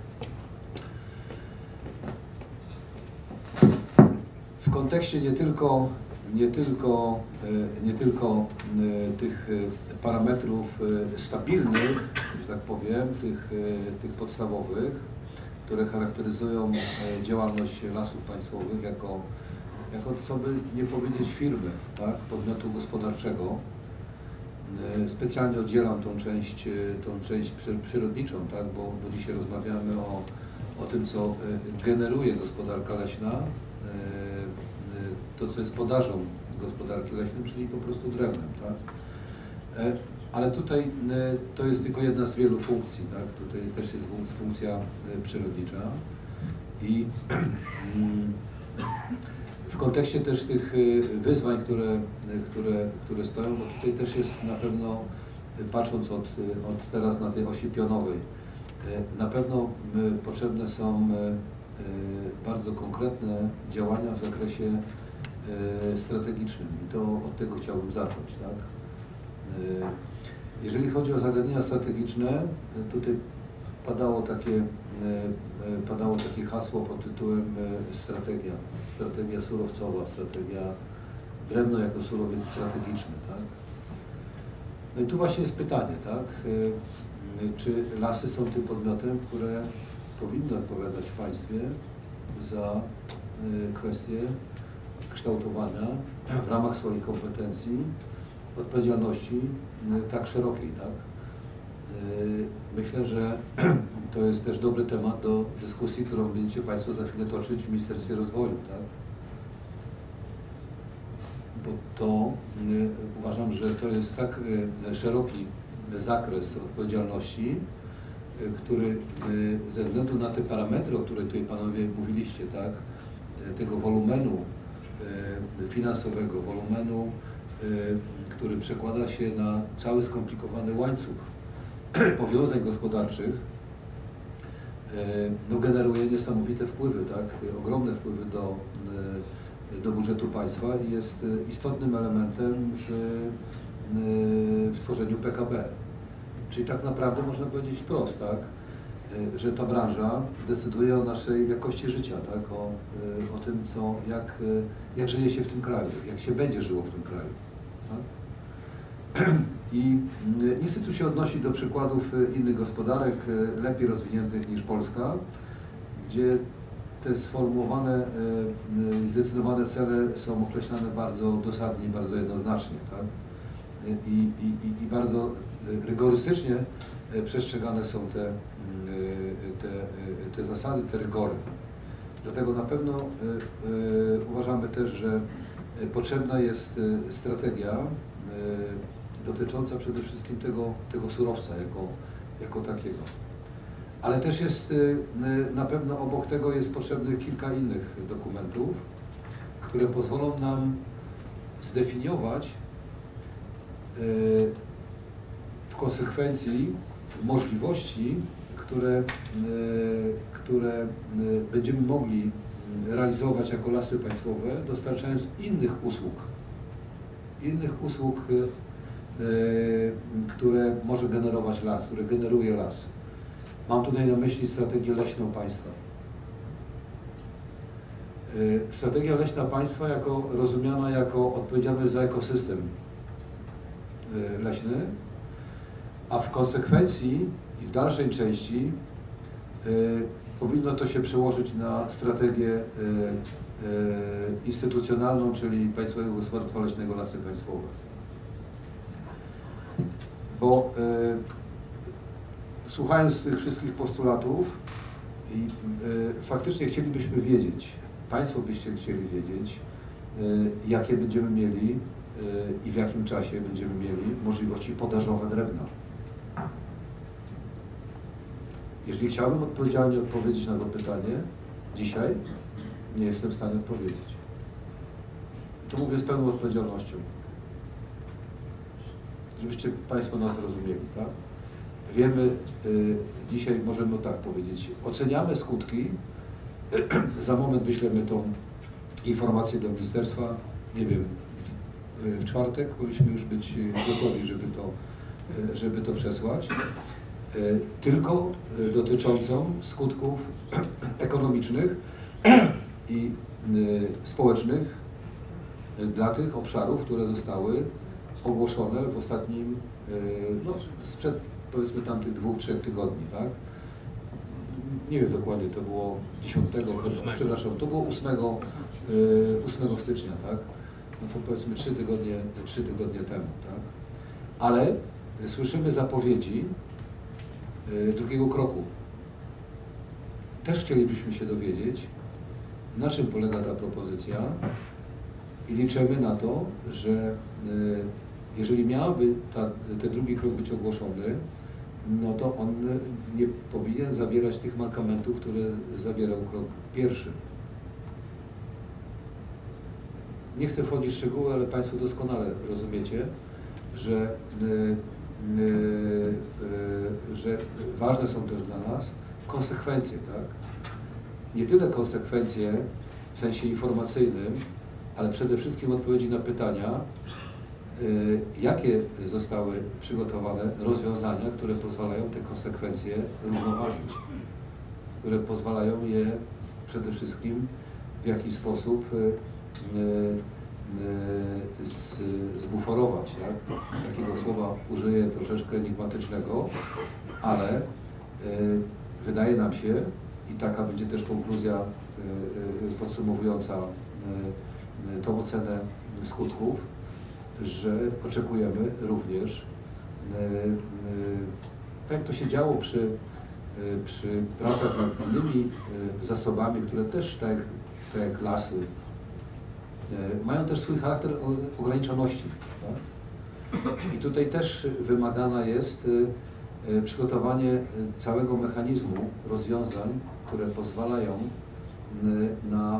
W kontekście nie tylko Nie tylko, nie tylko tych parametrów stabilnych, że tak powiem, tych, tych podstawowych, które charakteryzują działalność Lasów Państwowych jako, jako co by nie powiedzieć firmy, tak, podmiotu gospodarczego. Specjalnie oddzielam tą część, tą część przyrodniczą, tak, bo, bo dzisiaj rozmawiamy o, o tym, co generuje gospodarka leśna, to, co jest podażą gospodarki leśnej, czyli po prostu drewnem, tak? Ale tutaj to jest tylko jedna z wielu funkcji, tak? Tutaj też jest funkcja przyrodnicza i w kontekście też tych wyzwań, które, które, które stoją, bo tutaj też jest na pewno, patrząc od, od teraz na tej osi pionowej, na pewno potrzebne są bardzo konkretne działania w zakresie strategicznym i to od tego chciałbym zacząć. Tak? Jeżeli chodzi o zagadnienia strategiczne, tutaj padało takie, padało takie hasło pod tytułem strategia, strategia surowcowa, strategia drewno jako surowiec strategiczny. Tak? No i tu właśnie jest pytanie, tak? Czy lasy są tym podmiotem, które powinny odpowiadać w państwie za kwestie kształtowania w ramach swoich kompetencji, odpowiedzialności tak szerokiej, tak? Myślę, że to jest też dobry temat do dyskusji, którą będziecie Państwo za chwilę toczyć w Ministerstwie Rozwoju, tak? Bo to uważam, że to jest tak szeroki zakres odpowiedzialności, który ze względu na te parametry, o których tutaj Panowie mówiliście, tak? Tego wolumenu finansowego, wolumenu, który przekłada się na cały skomplikowany łańcuch powiązań gospodarczych, no generuje niesamowite wpływy, tak? Ogromne wpływy do, do budżetu państwa i jest istotnym elementem w, w tworzeniu P K B. Czyli tak naprawdę można powiedzieć wprost, tak? Że ta branża decyduje o naszej jakości życia, tak? o, o tym, co, jak, jak żyje się w tym kraju, jak się będzie żyło w tym kraju. Tak? I nie chcę tu się odnosić do przykładów innych gospodarek lepiej rozwiniętych niż Polska, gdzie te sformułowane, zdecydowane cele są określane bardzo dosadnie i bardzo jednoznacznie. Tak? I, i, i bardzo rygorystycznie przestrzegane są te, te, te zasady, te rygory. Dlatego na pewno uważamy też, że potrzebna jest strategia dotycząca przede wszystkim tego, tego surowca jako, jako takiego. Ale też jest na pewno obok tego jest potrzebnych kilka innych dokumentów, które pozwolą nam zdefiniować w konsekwencji możliwości, które, które będziemy mogli realizować jako lasy państwowe, dostarczając innych usług, innych usług, które może generować las, które generuje las. Mam tutaj na myśli strategię leśną państwa. Strategia leśna państwa jako rozumiana jako odpowiedzialność za ekosystem leśny, a w konsekwencji i w dalszej części y, powinno to się przełożyć na strategię y, y, instytucjonalną, czyli Państwowego Gospodarstwa Leśnego Lasy Państwowe. Bo y, słuchając tych wszystkich postulatów i y, faktycznie chcielibyśmy wiedzieć, Państwo byście chcieli wiedzieć, y, jakie będziemy mieli i w jakim czasie będziemy mieli możliwości podażowe drewna. Jeżeli chciałbym odpowiedzialnie odpowiedzieć na to pytanie, dzisiaj nie jestem w stanie odpowiedzieć. To mówię z pełną odpowiedzialnością. Żebyście Państwo nas rozumieli, tak? Wiemy, y, dzisiaj możemy tak powiedzieć, oceniamy skutki, za moment wyślemy tą informację do ministerstwa, nie wiem, w czwartek powinniśmy już być gotowi, żeby to, żeby to przesłać, tylko dotyczącą skutków ekonomicznych i społecznych dla tych obszarów, które zostały ogłoszone w ostatnim, no, sprzed powiedzmy tamtych dwóch, trzech tygodni, tak? Nie wiem dokładnie, to było dziesiątego, przepraszam, to było ósmego stycznia, tak? No to powiedzmy trzy tygodnie, trzy tygodnie temu, tak? Ale słyszymy zapowiedzi y, drugiego kroku. Też chcielibyśmy się dowiedzieć, na czym polega ta propozycja i liczymy na to, że y, jeżeli miałaby ta, ten drugi krok być ogłoszony, no to on nie powinien zawierać tych mankamentów, które zawierał krok pierwszy. Nie chcę wchodzić w szczegóły, ale Państwo doskonale rozumiecie, że, y, y, y, że ważne są też dla nas konsekwencje, tak? Nie tyle konsekwencje w sensie informacyjnym, ale przede wszystkim odpowiedzi na pytania, jakie zostały przygotowane rozwiązania, które pozwalają te konsekwencje równoważyć, które pozwalają je przede wszystkim w jakiś sposób zbuforować. Tak? Takiego słowa użyję troszeczkę enigmatycznego, ale wydaje nam się, i taka będzie też konkluzja podsumowująca tą ocenę skutków, że oczekujemy również, tak jak to się działo przy, przy pracach nad innymi zasobami, które też, tak, tak jak lasy, mają też swój charakter ograniczoności. Tak? I tutaj też wymagana jest przygotowanie całego mechanizmu rozwiązań, które pozwalają na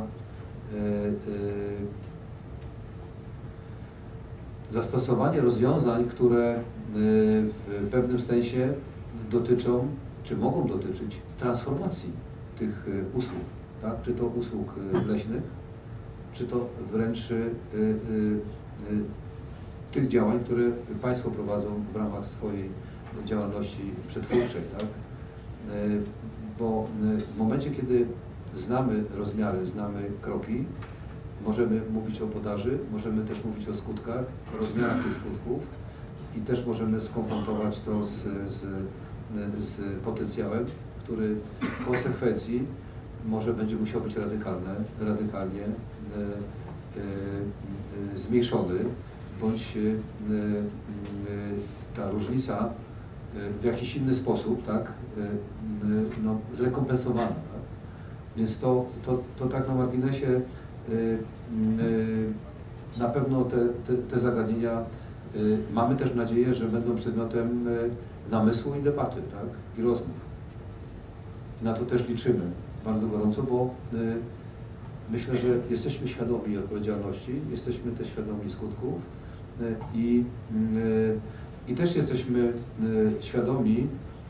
zastosowanie rozwiązań, które w pewnym sensie dotyczą, czy mogą dotyczyć transformacji tych usług, tak? Czy to usług leśnych, czy to wręcz tych działań, które Państwo prowadzą w ramach swojej działalności przetwórczej, tak? Bo w momencie, kiedy znamy rozmiary, znamy kroki, możemy mówić o podaży, możemy też mówić o skutkach, o rozmiarach tych skutków i też możemy skonfrontować to z, z, z potencjałem, który w konsekwencji może będzie musiał być radykalne, radykalnie e, e, zmniejszony, bądź e, e, ta różnica w jakiś inny sposób, tak, e, no, zrekompensowana. Tak? Więc to, to, to tak na marginesie na pewno te, te, te zagadnienia mamy też nadzieję, że będą przedmiotem namysłu i debaty, tak? I rozmów. Na to też liczymy bardzo gorąco, bo myślę, że jesteśmy świadomi odpowiedzialności, jesteśmy też świadomi skutków i, i też jesteśmy świadomi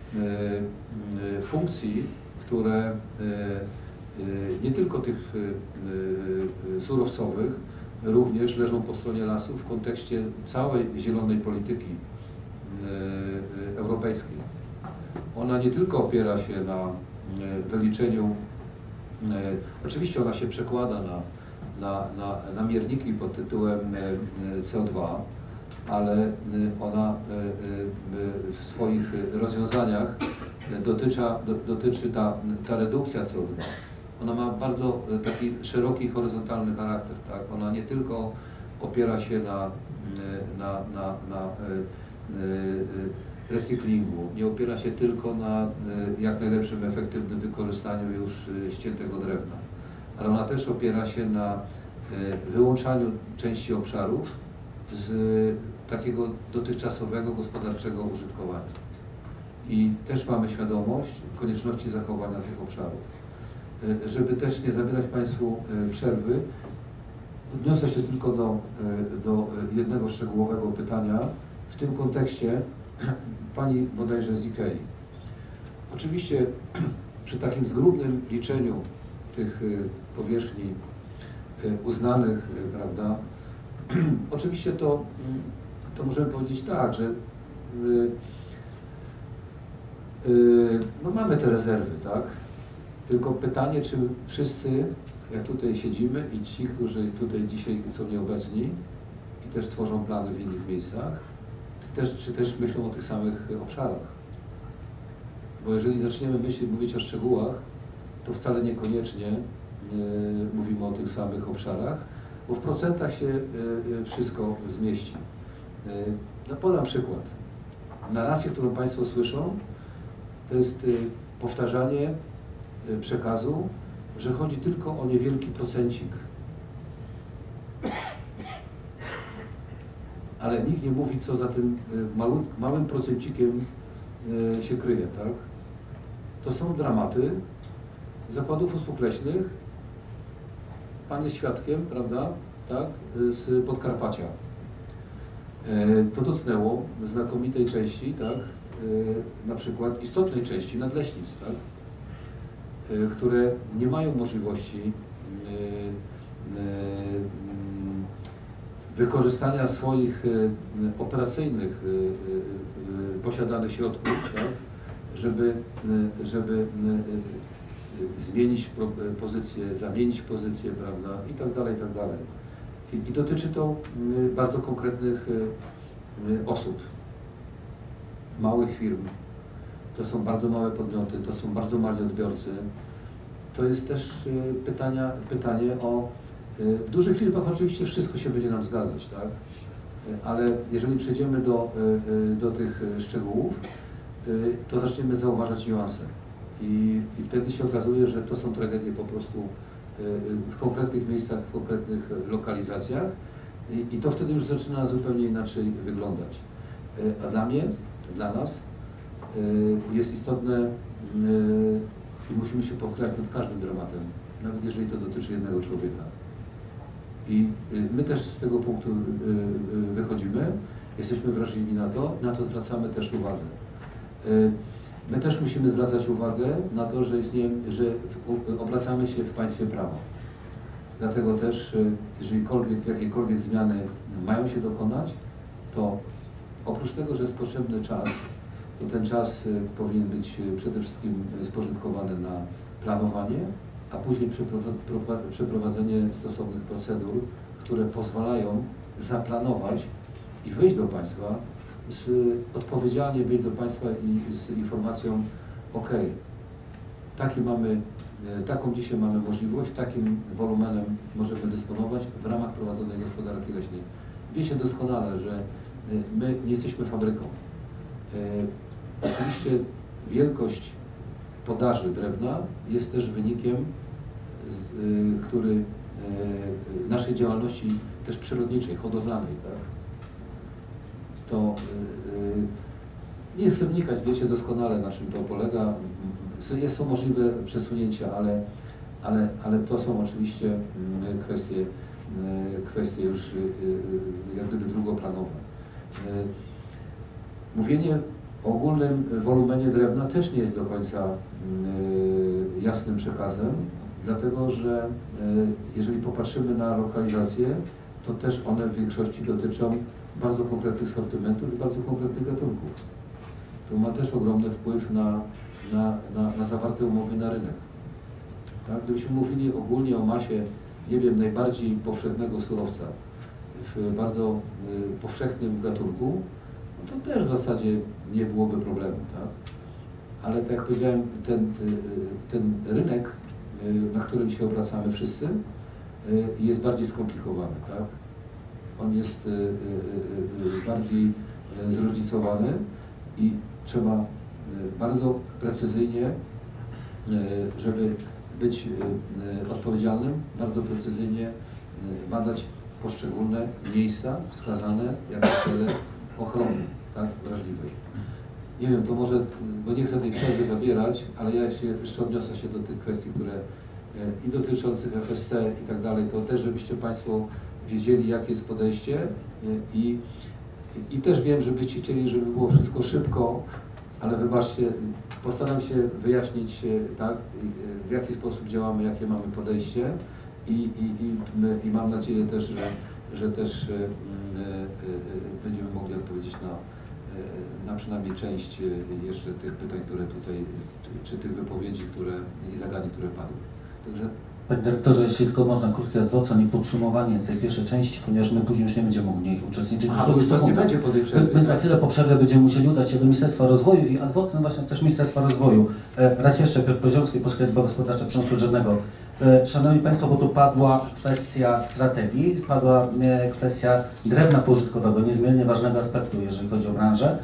funkcji, które nie tylko tych surowcowych, również leżą po stronie lasów w kontekście całej zielonej polityki europejskiej. Ona nie tylko opiera się na wyliczeniu, oczywiście ona się przekłada na, na, na, na mierniki pod tytułem C O dwa, ale ona w swoich rozwiązaniach dotycza, do, dotyczy ta, ta redukcja C O dwa. Ona ma bardzo taki szeroki, horyzontalny charakter. Tak? Ona nie tylko opiera się na, na, na, na recyklingu, nie opiera się tylko na jak najlepszym, efektywnym wykorzystaniu już ściętego drewna, ale ona też opiera się na wyłączaniu części obszarów z takiego dotychczasowego gospodarczego użytkowania. I też mamy świadomość konieczności zachowania tych obszarów. Żeby też nie zabierać Państwu przerwy, odniosę się tylko do, do jednego szczegółowego pytania. W tym kontekście Pani bodajże z Ikei. Oczywiście przy takim zgrubnym liczeniu tych powierzchni uznanych, prawda, oczywiście to, to możemy powiedzieć tak, że no mamy te rezerwy, tak? Tylko pytanie, czy wszyscy, jak tutaj siedzimy i ci, którzy tutaj dzisiaj są nieobecni i też tworzą plany w innych miejscach, też, czy też myślą o tych samych obszarach. Bo jeżeli zaczniemy myśleć, mówić o szczegółach, to wcale niekoniecznie y, mówimy o tych samych obszarach, bo w procentach się y, y, wszystko zmieści. Y, no podam przykład. Narrację, którą Państwo słyszą, to jest y, powtarzanie y, przekazu, że chodzi tylko o niewielki procencik. Ale nikt nie mówi, co za tym małym, małym procencikiem się kryje, tak? To są dramaty zakładów usług leśnych. Pan jest świadkiem, prawda, tak, z Podkarpacia. To dotknęło znakomitej części, tak, na przykład istotnej części nadleśnictw, tak, które nie mają możliwości wykorzystania swoich operacyjnych posiadanych środków, tak, żeby, żeby zmienić pozycję, zamienić pozycję, prawda, i tak dalej, i tak dalej. I, i dotyczy to bardzo konkretnych osób, małych firm. To są bardzo małe podmioty, to są bardzo mali odbiorcy. To jest też pytania, pytanie o... W dużych liczbach oczywiście wszystko się będzie nam zgadzać, tak? Ale jeżeli przejdziemy do, do tych szczegółów, to zaczniemy zauważać niuanse. I, I wtedy się okazuje, że to są tragedie po prostu w konkretnych miejscach, w konkretnych lokalizacjach i, i to wtedy już zaczyna zupełnie inaczej wyglądać. A dla mnie, dla nas jest istotne i musimy się pochylać nad każdym dramatem, nawet jeżeli to dotyczy jednego człowieka. I my też z tego punktu wychodzimy, jesteśmy wrażliwi na to, na to zwracamy też uwagę. My też musimy zwracać uwagę na to, że, istnieje, że obracamy się w państwie prawa. Dlatego też, jeżeli jakiekolwiek zmiany mają się dokonać, to oprócz tego, że jest potrzebny czas, to ten czas powinien być przede wszystkim spożytkowany na planowanie, a później przeprowadzenie stosownych procedur, które pozwalają zaplanować i wejść do państwa, z, odpowiedzialnie wejść do państwa i z informacją, ok, taki mamy, taką dzisiaj mamy możliwość, takim wolumenem możemy dysponować w ramach prowadzonej gospodarki leśnej. Wiecie doskonale, że my nie jesteśmy fabryką. Oczywiście wielkość podaży drewna jest też wynikiem, z, który naszej działalności też przyrodniczej, hodowlanej, tak? To nie chcę wnikać, wiecie doskonale, na czym to polega. Jest, są możliwe przesunięcia, ale, ale, ale to są oczywiście kwestie, kwestie już jak gdyby drugoplanowe. Mówienie o ogólnym wolumenie drewna też nie jest do końca jasnym przekazem, dlatego że jeżeli popatrzymy na lokalizacje, to też one w większości dotyczą bardzo konkretnych sortymentów i bardzo konkretnych gatunków. To ma też ogromny wpływ na, na, na, na zawarte umowy na rynek. Tak? Gdybyśmy mówili ogólnie o masie, nie wiem, najbardziej powszechnego surowca w bardzo y, powszechnym gatunku, no to też w zasadzie nie byłoby problemu, tak? Ale tak jak powiedziałem, ten, y, ten rynek, y, na którym się obracamy wszyscy, y, jest bardziej skomplikowany, tak? On jest y, y, y, bardziej y, zróżnicowany i trzeba y, bardzo precyzyjnie, y, żeby być y, odpowiedzialnym, bardzo precyzyjnie y, badać poszczególne miejsca wskazane jako cele ochrony, tak, wrażliwej. Nie wiem, to może, bo nie chcę tej przerwy zabierać, ale ja się jeszcze odniosę się do tych kwestii, które y, i dotyczących F S C i tak dalej, to też żebyście Państwo wiedzieli, jakie jest podejście i, i, i też wiem, że byście chcieli, żeby było wszystko szybko, ale wybaczcie, postaram się wyjaśnić, tak, w jaki sposób działamy, jakie mamy podejście i, i, i, my, i mam nadzieję też, że, że też y, y, y, będziemy mogli odpowiedzieć na, y, na przynajmniej część jeszcze tych pytań, które tutaj, czy, czy tych wypowiedzi, które i zagadnień, które padły. Także Panie dyrektorze, jeśli tylko można krótkie adwokat i podsumowanie tej pierwszej części, ponieważ my później już nie będziemy mogli uczestniczyć. A, to już was nie będzie po tej przerwie. My, my za chwilę po przerwie będziemy musieli udać się do Ministerstwa Rozwoju i adwokat właśnie też Ministerstwa Rozwoju. E, raz jeszcze Piotr Poziomski, Polska Izba Gospodarcza Przemysłu Drzewnego. E, Szanowni Państwo, bo tu padła kwestia strategii, padła e, kwestia drewna pożytkowego, niezmiernie ważnego aspektu, jeżeli chodzi o branżę.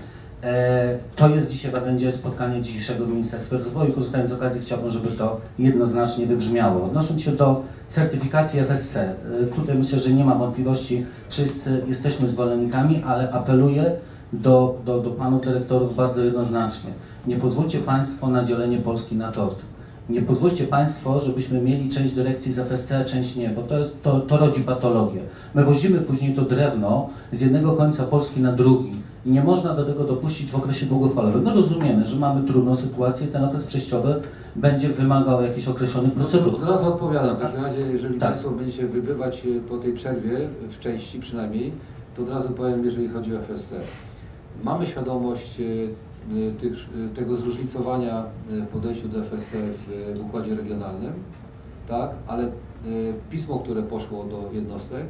To jest dzisiaj w agendzie spotkania dzisiejszego w Ministerstwie Rozwoju. Korzystając z okazji chciałbym, żeby to jednoznacznie wybrzmiało. Odnosząc się do certyfikacji F S C, tutaj myślę, że nie ma wątpliwości, wszyscy jesteśmy zwolennikami, ale apeluję do, do, do panów dyrektorów bardzo jednoznacznie. Nie pozwólcie Państwo na dzielenie Polski na tort. Nie pozwólcie Państwo, żebyśmy mieli część dyrekcji z F S C, a część nie, bo to, jest, to, to rodzi patologię. My wozimy później to drewno z jednego końca Polski na drugi. I nie można do tego dopuścić w okresie długofalowym. My rozumiemy, że mamy trudną sytuację i ten okres przejściowy będzie wymagał jakichś określonych procedur. Od razu odpowiadam. W takim razie, jeżeli Tak. Państwo będziecie wybywać po tej przerwie, w części przynajmniej, to od razu powiem, jeżeli chodzi o F S C. Mamy świadomość tych, tego zróżnicowania w podejściu do F S C w układzie regionalnym, tak, ale pismo, które poszło do jednostek,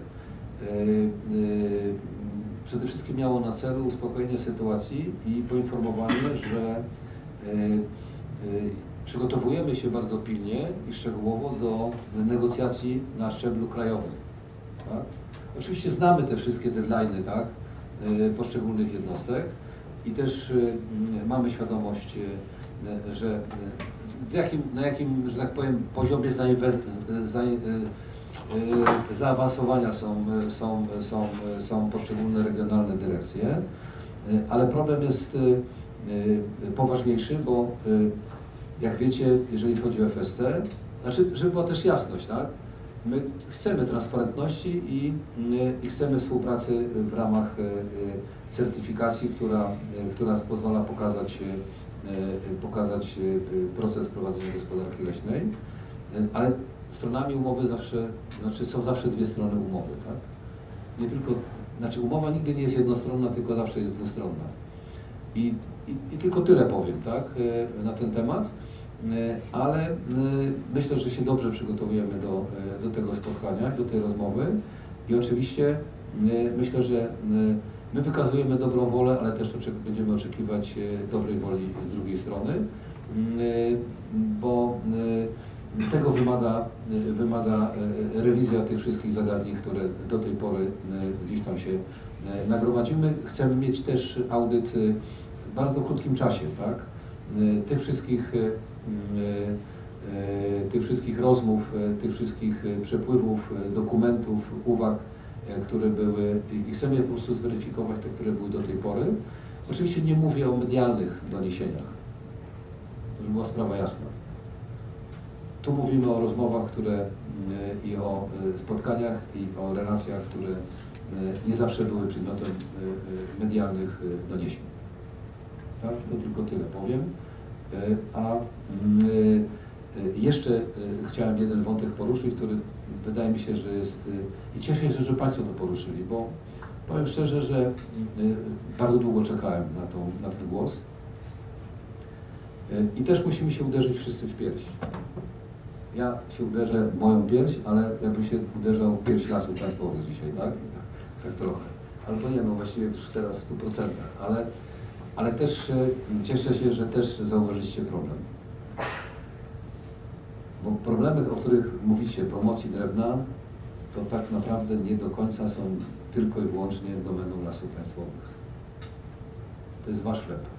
przede wszystkim miało na celu uspokojenie sytuacji i poinformowanie, że przygotowujemy się bardzo pilnie i szczegółowo do negocjacji na szczeblu krajowym. Tak? Oczywiście znamy te wszystkie deadline'y, tak, poszczególnych jednostek i też mamy świadomość, że w jakim, na jakim, że tak powiem, poziomie za, zaawansowania są, są, są, są poszczególne regionalne dyrekcje, ale problem jest poważniejszy, bo jak wiecie, jeżeli chodzi o F S C, znaczy, żeby była też jasność, tak? My chcemy transparentności i, i chcemy współpracy w ramach certyfikacji, która, która pozwala pokazać, pokazać proces prowadzenia gospodarki leśnej, ale stronami umowy zawsze, znaczy są zawsze dwie strony umowy, tak? Nie tylko, znaczy umowa nigdy nie jest jednostronna, tylko zawsze jest dwustronna. I, i, i tylko tyle powiem, tak, na ten temat, ale myślę, że się dobrze przygotowujemy do, do tego spotkania, do tej rozmowy i oczywiście myślę, że my wykazujemy dobrą wolę, ale też oczek będziemy oczekiwać dobrej woli z drugiej strony, bo tego wymaga, wymaga rewizja tych wszystkich zagadnień, które do tej pory gdzieś tam się nagromadzimy. Chcemy mieć też audyt w bardzo krótkim czasie, tak? Tych wszystkich, tych wszystkich rozmów, tych wszystkich przepływów, dokumentów, uwag, które były i chcemy je po prostu zweryfikować, te, które były do tej pory. Oczywiście nie mówię o medialnych doniesieniach, żeby była sprawa jasna. Tu mówimy o rozmowach, które i o spotkaniach, i o relacjach, które nie zawsze były przedmiotem medialnych doniesień. Tak? To tylko tyle powiem. A jeszcze chciałem jeden wątek poruszyć, który wydaje mi się, że jest i cieszę się, że Państwo to poruszyli, bo powiem szczerze, że bardzo długo czekałem na, tą, na ten głos i też musimy się uderzyć wszyscy w pierś. Ja się uderzę w moją pierś, ale jakbym się uderzał w pierś Lasów Państwowych dzisiaj, tak? Tak trochę. Ale to nie, no właściwie już teraz w stu procentach, ale, ale też cieszę się, że też zauważyliście problem. Bo problemy, o których mówicie, promocji drewna, to tak naprawdę nie do końca są tylko i wyłącznie domeną Lasów Państwowych. To jest Wasz chleb.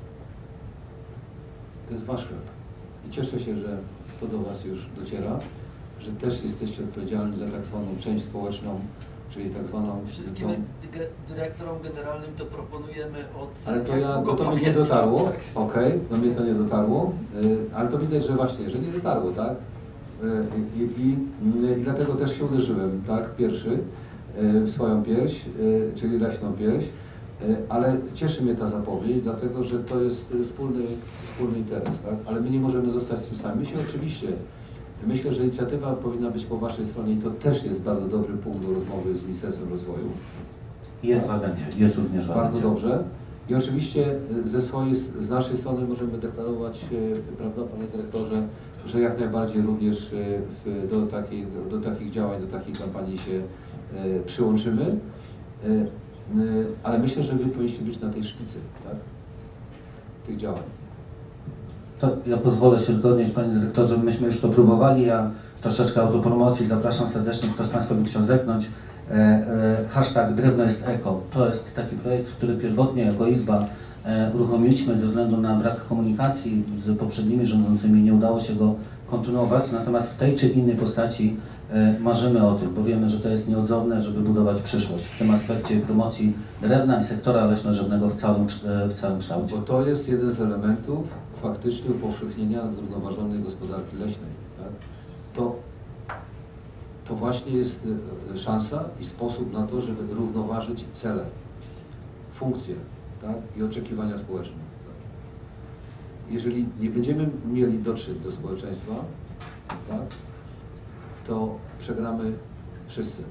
To jest Wasz chleb. I cieszę się, że to do Was już dociera, że też jesteście odpowiedzialni za tak zwaną część społeczną, czyli tak zwaną... Wszystkim tą... dyrektorom generalnym to proponujemy od... Ale to, ja, bo to mi nie dotarło, tak. Okej, okay, do mnie to nie dotarło, ale to widać, że właśnie, że nie dotarło, tak? I, i, i dlatego też się uderzyłem, tak, pierwszy w swoją pierś, czyli leśną pierś, ale cieszy mnie ta zapowiedź, dlatego że to jest wspólny, wspólny interes, tak? Ale my nie możemy zostać z tym sami. Się oczywiście, myślę, że inicjatywa powinna być po Waszej stronie i to też jest bardzo dobry punkt do rozmowy z Ministerstwem Rozwoju. Jest w agendzie, jest również w agendzie. Bardzo dobrze. I oczywiście ze swojej, z naszej strony możemy deklarować, prawda, Panie Dyrektorze, że jak najbardziej również w, do, takich, do, do takich działań, do takiej kampanii się e, przyłączymy, e, e, ale myślę, że Wy powinniście być na tej szpicy, tak, tych działań. To ja pozwolę się tylko odnieść, Panie Dyrektorze, myśmy już to próbowali, ja troszeczkę autopromocji, zapraszam serdecznie, ktoś z Państwa by chciał zerknąć. E, e, hashtag Drewno jest eko. To jest taki projekt, który pierwotnie jako Izba e, uruchomiliśmy ze względu na brak komunikacji z poprzednimi rządzącymi, nie udało się go kontynuować, natomiast w tej czy innej postaci e, marzymy o tym, bo wiemy, że to jest nieodzowne, żeby budować przyszłość w tym aspekcie promocji drewna i sektora leśno-drzewnego w całym, w całym kształcie. Bo to jest jeden z elementów faktycznie upowszechnienia zrównoważonej gospodarki leśnej. Tak? To To właśnie jest szansa i sposób na to, żeby równoważyć cele, funkcje. tak? I oczekiwania społeczne. Jeżeli nie będziemy mieli dotrzeć do społeczeństwa, tak? To przegramy wszyscy.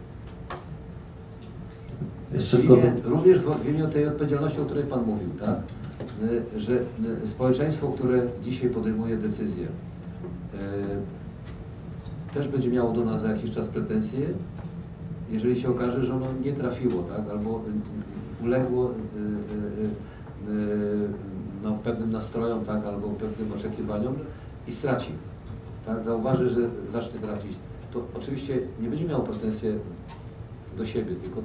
Jeszcze W tylko imię, również w imię tej odpowiedzialności, o której Pan mówił, tak? Y, Że y, społeczeństwo, które dzisiaj podejmuje decyzje, y, też będzie miało do nas za jakiś czas pretensje, jeżeli się okaże, że ono nie trafiło, tak? Albo y, uległo y, y, y, no, pewnym nastrojom, tak? Albo pewnym oczekiwaniom i straci. Tak? Zauważy, że zacznie tracić. To oczywiście nie będzie miało pretensje do siebie, tylko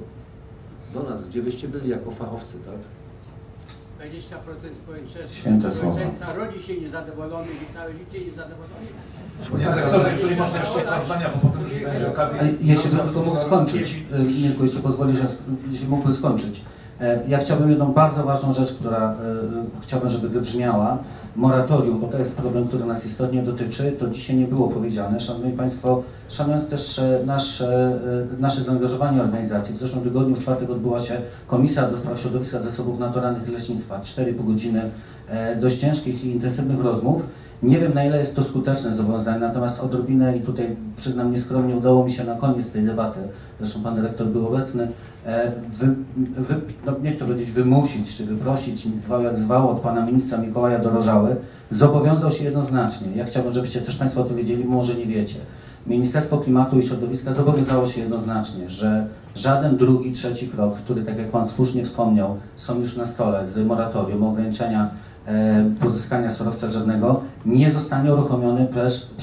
do nas, gdzie byście byli jako fachowcy, tak? dwadzieścia procent Święte słowa. społeczeństwa rodzi się niezadowolony i całe życie niezadowolony. Panie dyrektorze, jeżeli można jeszcze dwa zdania, bo potem już nie będzie okazji. Jeśli bym tylko mógł skończyć, Mirku, jeśli pozwolisz, jeśli mógłbym skończyć. Ja chciałbym jedną bardzo ważną rzecz, która chciałbym, żeby wybrzmiała. Moratorium, bo to jest problem, który nas istotnie dotyczy, to dzisiaj nie było powiedziane. Szanowni Państwo, szanując też nasze, nasze zaangażowanie organizacji, w zeszłym tygodniu w czwartek odbyła się Komisja do Spraw Środowiska, Zasobów Naturalnych i Leśnictwa. cztery pół godziny dość ciężkich i intensywnych rozmów. Nie wiem, na ile jest to skuteczne zobowiązanie, natomiast odrobinę, i tutaj przyznam nieskromnie, udało mi się na koniec tej debaty, zresztą Pan Dyrektor był obecny, wy, wy, no nie chcę powiedzieć wymusić, czy wyprosić, zwał jak zwał, od Pana Ministra Mikołaja Dorożały, zobowiązał się jednoznacznie. Ja chciałbym, żebyście też Państwo o tym wiedzieli, może nie wiecie. Ministerstwo Klimatu i Środowiska zobowiązało się jednoznacznie, że żaden drugi, trzeci krok, który, tak jak Pan słusznie wspomniał, są już na stole z moratorium, ograniczenia pozyskania surowca drzewnego, nie zostanie uruchomiony bez,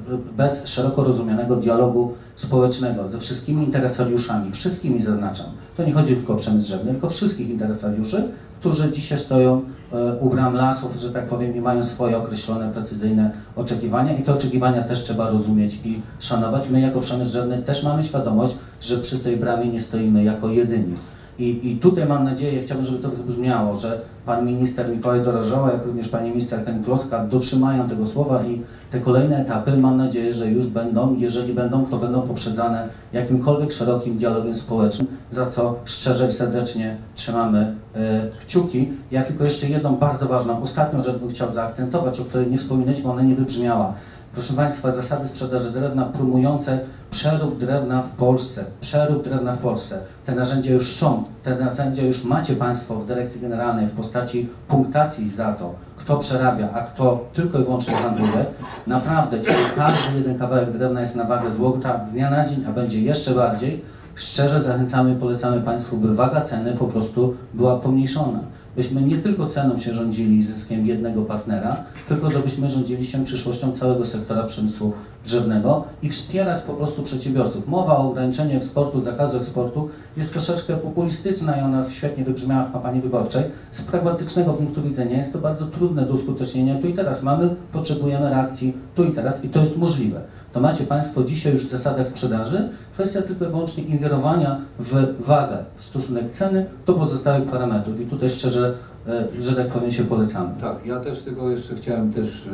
bez szeroko rozumianego dialogu społecznego ze wszystkimi interesariuszami, wszystkimi zaznaczam. To nie chodzi tylko o przemysł drzewny, tylko wszystkich interesariuszy, którzy dzisiaj stoją u bram lasów, że tak powiem, i mają swoje określone, precyzyjne oczekiwania i te oczekiwania też trzeba rozumieć i szanować. My jako przemysł drzewny też mamy świadomość, że przy tej bramie nie stoimy jako jedyni. I, I tutaj mam nadzieję, chciałbym, żeby to wybrzmiało, że Pan Minister Mikołaj Dorożała, jak również Pani Minister Hennig-Kloska dotrzymają tego słowa i te kolejne etapy, mam nadzieję, że już będą, jeżeli będą, to będą poprzedzane jakimkolwiek szerokim dialogiem społecznym, za co szczerze i serdecznie trzymamy e, kciuki. Ja tylko jeszcze jedną bardzo ważną, ostatnią rzecz bym chciał zaakcentować, o której nie wspominaliśmy, ona nie wybrzmiała. Proszę Państwa, zasady sprzedaży drewna promujące przerób drewna w Polsce. Przerób drewna w Polsce. Te narzędzia już są. Te narzędzia już macie Państwo w Dyrekcji Generalnej w postaci punktacji za to, kto przerabia, a kto tylko i wyłącznie handluje. Naprawdę dzisiaj każdy jeden kawałek drewna jest na wagę złota z dnia na dzień, a będzie jeszcze bardziej. Szczerze zachęcamy i polecamy Państwu, by waga ceny po prostu była pomniejszona. Byśmy nie tylko ceną się rządzili zyskiem jednego partnera, tylko żebyśmy rządzili się przyszłością całego sektora przemysłu drzewnego i wspierać po prostu przedsiębiorców. Mowa o ograniczeniu eksportu, zakazu eksportu jest troszeczkę populistyczna i ona świetnie wybrzmiała w kampanii wyborczej. Z pragmatycznego punktu widzenia jest to bardzo trudne do uskutecznienia tu i teraz. Mamy, potrzebujemy reakcji tu i teraz i to jest możliwe. To macie Państwo dzisiaj już w zasadach sprzedaży. Kwestia tylko i wyłącznie ingerowania w wagę, w stosunek ceny do pozostałych parametrów. I tutaj szczerze, że tak powiem, się polecamy. Tak, ja też tylko jeszcze chciałem też,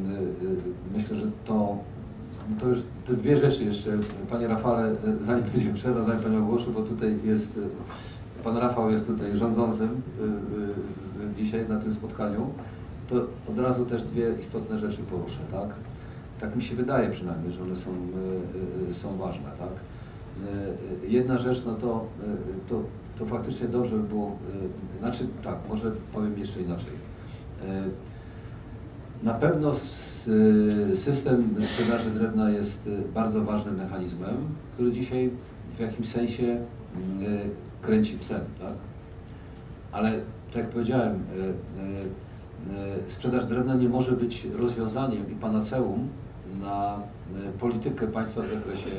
myślę, że to, to już te dwie rzeczy jeszcze, Panie Rafale, zanim będzie przerwa, zanim Pani ogłoszę, bo tutaj jest, Pan Rafał jest tutaj rządzącym dzisiaj na tym spotkaniu, to od razu też dwie istotne rzeczy poruszę, tak? Tak mi się wydaje przynajmniej, że one są, są ważne, tak? Jedna rzecz, no to, to, to faktycznie dobrze by było, znaczy tak, może powiem jeszcze inaczej. Na pewno system sprzedaży drewna jest bardzo ważnym mechanizmem, który dzisiaj w jakimś sensie kręci psem, tak? Ale tak jak powiedziałem, sprzedaż drewna nie może być rozwiązaniem i panaceum na politykę państwa w zakresie,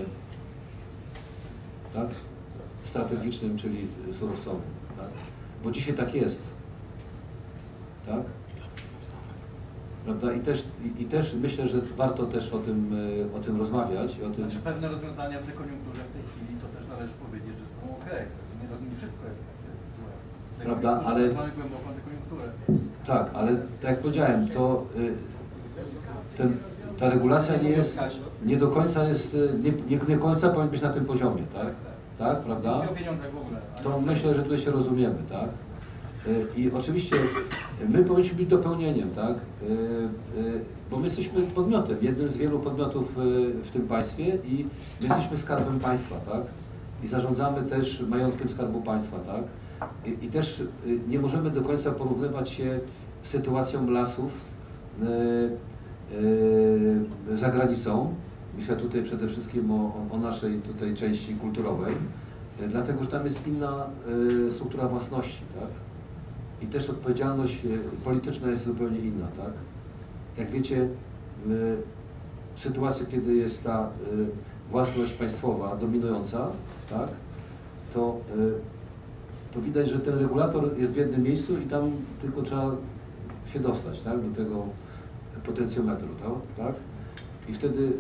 tak, strategicznym, czyli surowcowym, tak? Bo dzisiaj tak jest, tak? Prawda? I też, i, i też myślę, że warto też o tym, o tym rozmawiać. O tym... Znaczy pewne rozwiązania w dekoniunkturze w tej chwili, to też należy powiedzieć, że są ok. Nie, nie wszystko jest takie złe. Prawda, ale... Mamy głęboką dekoniunkturę. Tak, ale tak jak powiedziałem, to ten, ta regulacja nie jest, nie do końca jest, nie, nie, nie końca powinien być na tym poziomie, tak? Tak, prawda? Nie o pieniądzach w ogóle. To myślę, że tutaj się rozumiemy, tak? I oczywiście my powinniśmy być dopełnieniem, tak? Bo my jesteśmy podmiotem, jednym z wielu podmiotów w tym państwie i my jesteśmy skarbem państwa, tak? I zarządzamy też majątkiem Skarbu Państwa, tak? I, i też nie możemy do końca porównywać się z sytuacją lasów za granicą. Myślę tutaj przede wszystkim o, o naszej tutaj części kulturowej, dlatego że tam jest inna struktura własności, tak? I też odpowiedzialność polityczna jest zupełnie inna, tak? Jak wiecie, w sytuacji, kiedy jest ta własność państwowa dominująca, tak? To, to widać, że ten regulator jest w jednym miejscu i tam tylko trzeba się dostać, tak? Do tego potencjometru, tak? tak? I wtedy,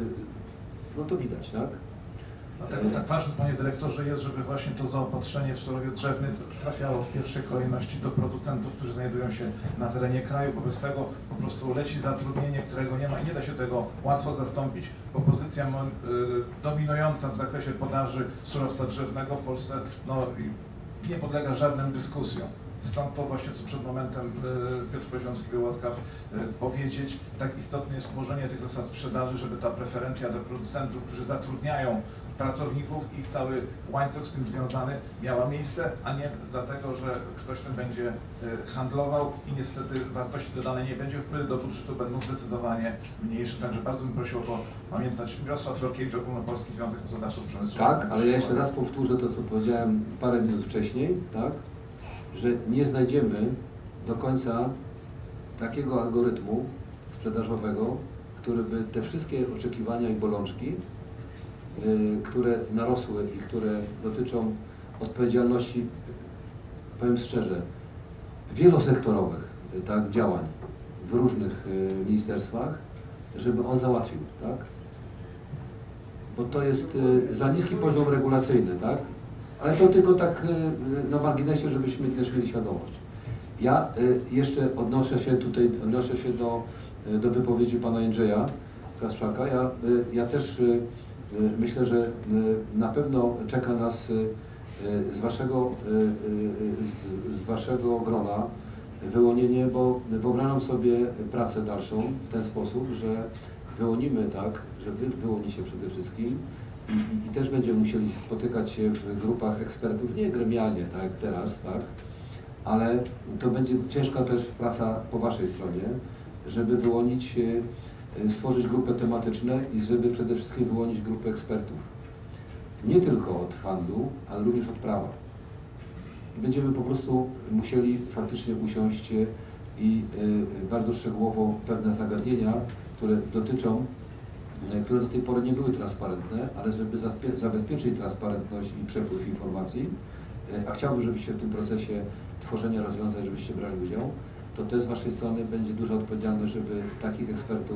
no to widać, tak? Dlatego tak ważne, panie dyrektorze, jest, żeby właśnie to zaopatrzenie w surowiec drzewny trafiało w pierwszej kolejności do producentów, którzy znajdują się na terenie kraju. Wobec tego po prostu leci zatrudnienie, którego nie ma i nie da się tego łatwo zastąpić, bo pozycja dominująca w zakresie podaży surowca drzewnego w Polsce no, nie podlega żadnym dyskusjom. Stąd to właśnie, co przed momentem Piotr Poziomski był łaskaw powiedzieć, tak istotne jest ułożenie tych zasad sprzedaży, żeby ta preferencja do producentów, którzy zatrudniają pracowników i cały łańcuch z tym związany miała miejsce, a nie dlatego, że ktoś tym będzie handlował i niestety wartości dodanej nie będzie, wpływy do budżetu będą zdecydowanie mniejsze. Także bardzo bym prosił o pamiętać. Mirosław Lorkiewicz, Ogólnopolski Związek Pracodawców Przemysłu. Tak, ale ja jeszcze raz powtórzę to, co powiedziałem parę minut wcześniej, tak? Że nie znajdziemy do końca takiego algorytmu sprzedażowego, który by te wszystkie oczekiwania i bolączki, yy, które narosły i które dotyczą odpowiedzialności, powiem szczerze, wielosektorowych tak, działań w różnych yy, ministerstwach, żeby on załatwił, tak? Bo to jest yy, za niski poziom regulacyjny, tak? Ale to tylko tak na marginesie, żebyśmy też mieli świadomość. Ja jeszcze odnoszę się tutaj, odnoszę się do, do wypowiedzi pana Jędrzeja Kasprzaka. Ja, ja też myślę, że na pewno czeka nas z waszego, z, z waszego grona wyłonienie, bo wyobrażam sobie pracę dalszą w ten sposób, że wyłonimy tak, że wy wyłonicie przede wszystkim I, i też będziemy musieli spotykać się w grupach ekspertów, nie gremialnie, tak jak teraz, tak, ale to będzie ciężka też praca po waszej stronie, żeby wyłonić, stworzyć grupy tematyczne i żeby przede wszystkim wyłonić grupy ekspertów. Nie tylko od handlu, ale również od prawa. Będziemy po prostu musieli faktycznie usiąść i bardzo szczegółowo pewne zagadnienia, które dotyczą które do tej pory nie były transparentne, ale żeby zabezpieczyć transparentność i przepływ informacji, a chciałbym, żebyście w tym procesie tworzenia rozwiązań, żebyście brali udział, to też z waszej strony będzie duża odpowiedzialność, żeby takich ekspertów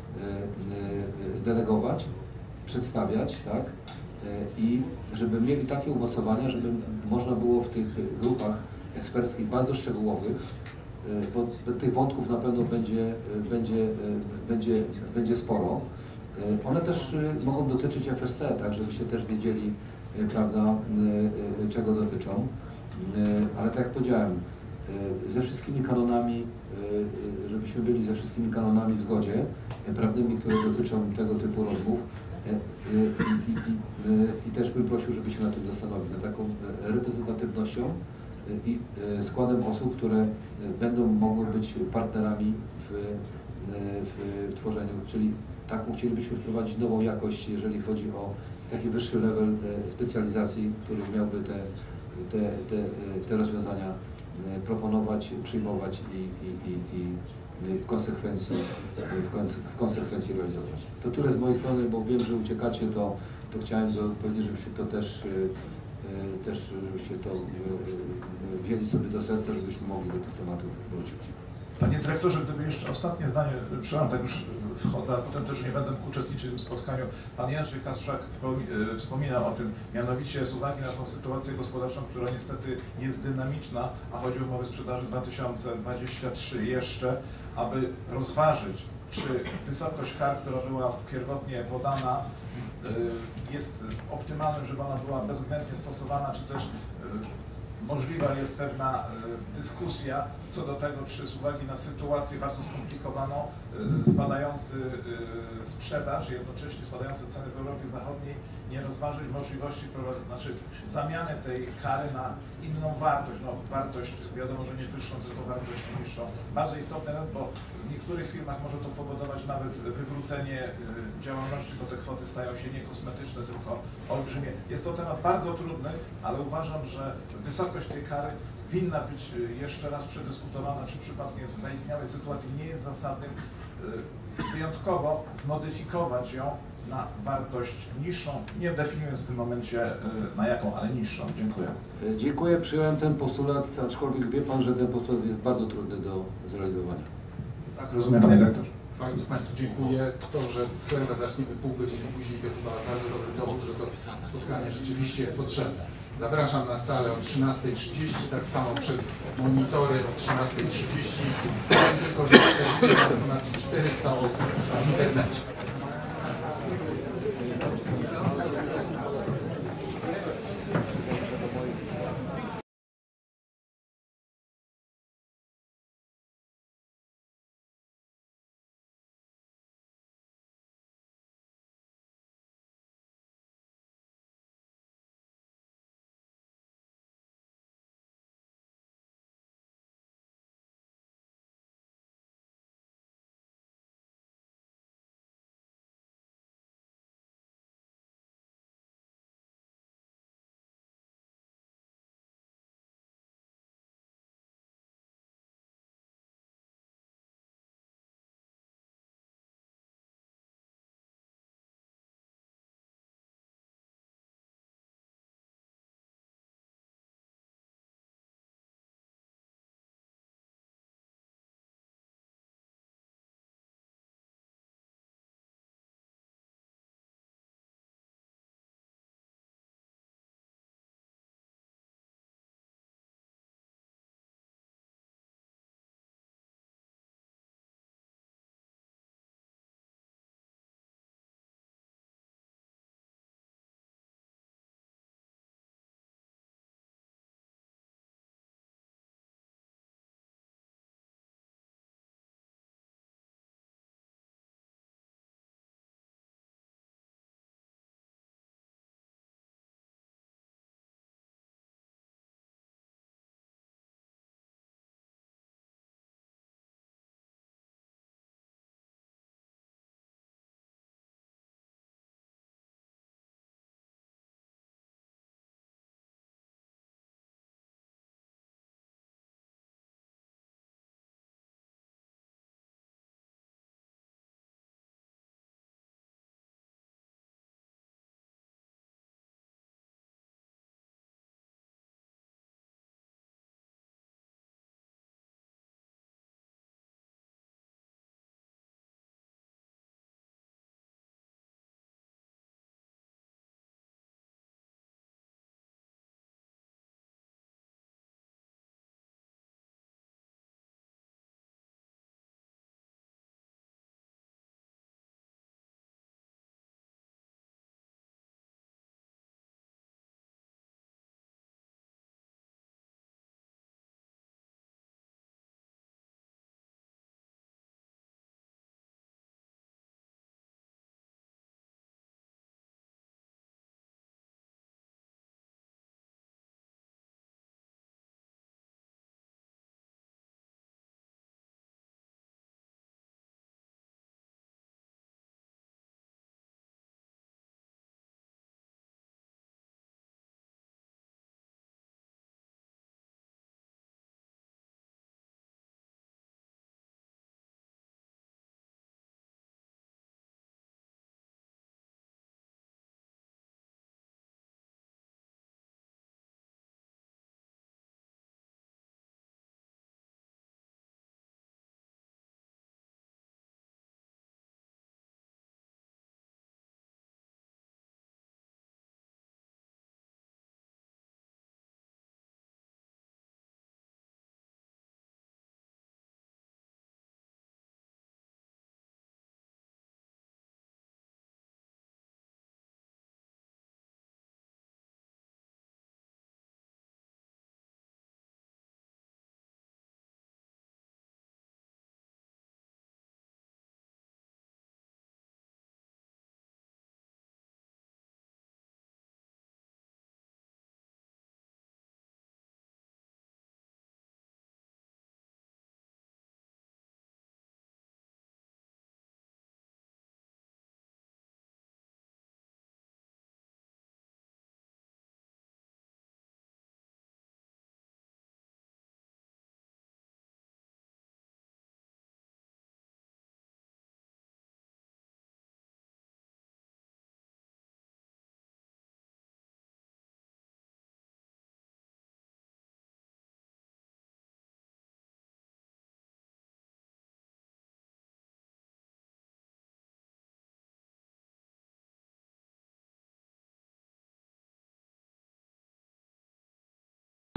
delegować, przedstawiać, tak? I żeby mieli takie umocowania, żeby można było w tych grupach eksperckich bardzo szczegółowych, bo tych wątków na pewno będzie, będzie, będzie, będzie sporo. One też mogą dotyczyć F S C, tak żebyście też wiedzieli, prawda, czego dotyczą. Ale tak jak powiedziałem, ze wszystkimi kanonami, żebyśmy byli ze wszystkimi kanonami w zgodzie prawnymi, które dotyczą tego typu rozmów. I, i, i, i też bym prosił, żeby się na tym zastanowić, na taką reprezentatywnością i składem osób, które będą mogły być partnerami w, w, w tworzeniu, czyli taką chcielibyśmy wprowadzić nową jakość, jeżeli chodzi o taki wyższy level specjalizacji, który miałby te, te, te, te rozwiązania proponować, przyjmować i, i, i, i w konsekwencji, w, konse, w konsekwencji realizować. To tyle z mojej strony, bo wiem, że uciekacie, to, to chciałem powiedzieć, żebyście to też, też żebyście to wzięli sobie do serca, żebyśmy mogli do tych tematów wrócić. Panie dyrektorze, gdyby jeszcze ostatnie zdanie, przepraszam, tak już wchodzę, a potem też nie będę uczestniczył w tym spotkaniu. Pan Jędrzej Kasprzak wspominał o tym, mianowicie z uwagi na tą sytuację gospodarczą, która niestety jest dynamiczna, a chodzi o umowę sprzedaży dwa tysiące dwudziesty trzeci jeszcze, aby rozważyć, czy wysokość kar, która była pierwotnie podana, jest optymalnym, żeby ona była bezwzględnie stosowana, czy też możliwa jest pewna y, dyskusja co do tego, czy z uwagi na sytuację bardzo skomplikowaną, y, spadający y, sprzedaż, jednocześnie spadające ceny w Europie Zachodniej, nie rozważyć możliwości prowadzenia, znaczy zamiany tej kary na inną wartość, no wartość wiadomo, że nie wyższą, tylko wartość niższą. Bardzo istotne, bo w niektórych firmach może to powodować nawet wywrócenie y, działalności, bo te kwoty stają się nie kosmetyczne, tylko olbrzymie. Jest to temat bardzo trudny, ale uważam, że wysokość tej kary winna być jeszcze raz przedyskutowana, czy przypadkiem w zaistniałej sytuacji nie jest zasadnym y, wyjątkowo zmodyfikować ją na wartość niższą, nie definiując w tym momencie y, na jaką, ale niższą. Dziękuję. Dziękuję, przyjąłem ten postulat, aczkolwiek wie Pan, że ten postulat jest bardzo trudny do zrealizowania. Tak, rozumiem, Panie Dyrektor. Bardzo Państwu dziękuję. To, że przerwę zaczniemy pół godziny później, to chyba bardzo dobry dowód, że to spotkanie rzeczywiście jest potrzebne. Zapraszam na salę o trzynastej trzydzieści, tak samo przed monitory o trzynastej trzydzieści. Powiem tylko, że obserwuje nas ponad czterysta osób w internecie.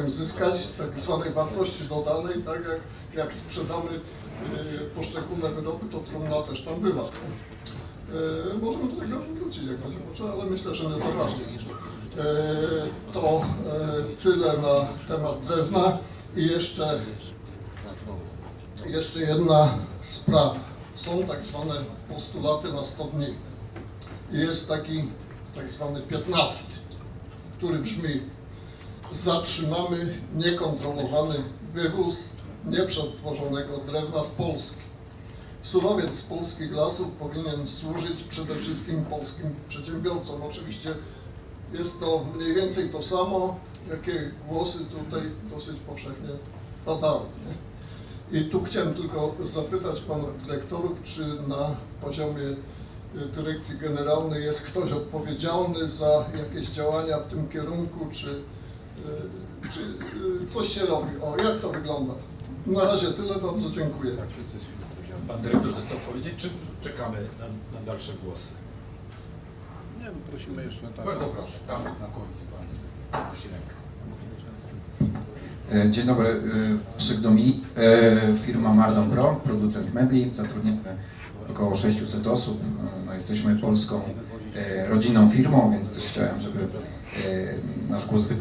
chciałem zyskać tak zwanej wartości dodanej, tak jak, jak sprzedamy y, poszczególne wyroby, to trumna też tam była. Y, możemy do tego wrócić jak będzie potrzeba, ale myślę, że nie za ważne. Y, to y, tyle na temat drewna i jeszcze, jeszcze jedna sprawa. Są tak zwane postulaty na sto dni. I jest taki tak zwany piętnasty, który brzmi: zatrzymamy niekontrolowany wywóz nieprzetworzonego drewna z Polski. Surowiec z polskich lasów powinien służyć przede wszystkim polskim przedsiębiorcom. Oczywiście jest to mniej więcej to samo, jakie głosy tutaj dosyć powszechnie padały. Nie? I tu chciałem tylko zapytać panów dyrektorów, czy na poziomie dyrekcji generalnej jest ktoś odpowiedzialny za jakieś działania w tym kierunku, czy, czy coś się robi? O, jak to wygląda? Na razie tyle, bardzo dziękuję. Pan dyrektor zechciał powiedzieć, czy czekamy na, na dalsze głosy? Nie, no prosimy jeszcze. Tak. Bardzo proszę, tam na końcu pan nosi rękę. Dzień dobry, Krzyk Domi, firma Mardon Pro, producent mebli, zatrudniamy około sześciuset osób. No, jesteśmy polską rodzinną firmą, więc też chciałem, żeby nasz głos wy...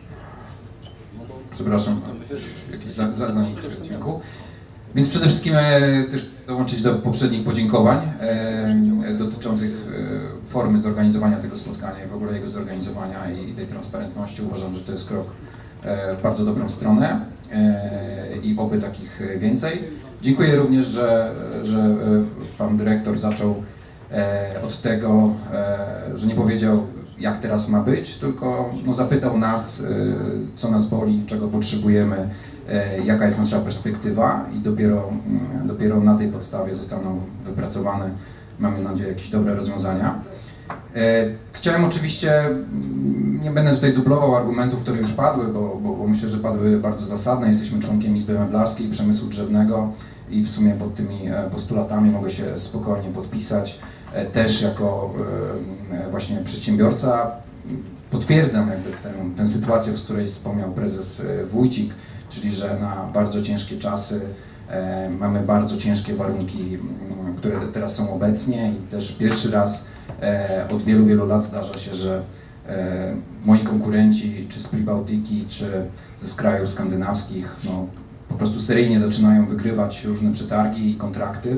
Przepraszam, jakiś zanik w dźwięku. Więc przede wszystkim też dołączyć do poprzednich podziękowań dotyczących formy zorganizowania tego spotkania i w ogóle jego zorganizowania i tej transparentności. Uważam, że to jest krok w bardzo dobrą stronę i oby takich więcej. Dziękuję również, że, że pan dyrektor zaczął od tego, że nie powiedział, jak teraz ma być, tylko no, zapytał nas, co nas boli, czego potrzebujemy, jaka jest nasza perspektywa i dopiero, dopiero na tej podstawie zostaną wypracowane, mamy nadzieję, jakieś dobre rozwiązania. Chciałem oczywiście, nie będę tutaj dublował argumentów, które już padły, bo, bo, bo myślę, że padły bardzo zasadne. Jesteśmy członkiem Izby Meblarskiej i Przemysłu Drzewnego i w sumie pod tymi postulatami mogę się spokojnie podpisać. Też jako właśnie przedsiębiorca potwierdzam jakby tę, tę sytuację, z której wspomniał prezes Wójcik, czyli że na bardzo ciężkie czasy mamy bardzo ciężkie warunki, które teraz są obecnie i też pierwszy raz od wielu, wielu lat zdarza się, że moi konkurenci, czy z Pribałtyki, czy ze krajów skandynawskich, no, po prostu seryjnie zaczynają wygrywać różne przetargi i kontrakty,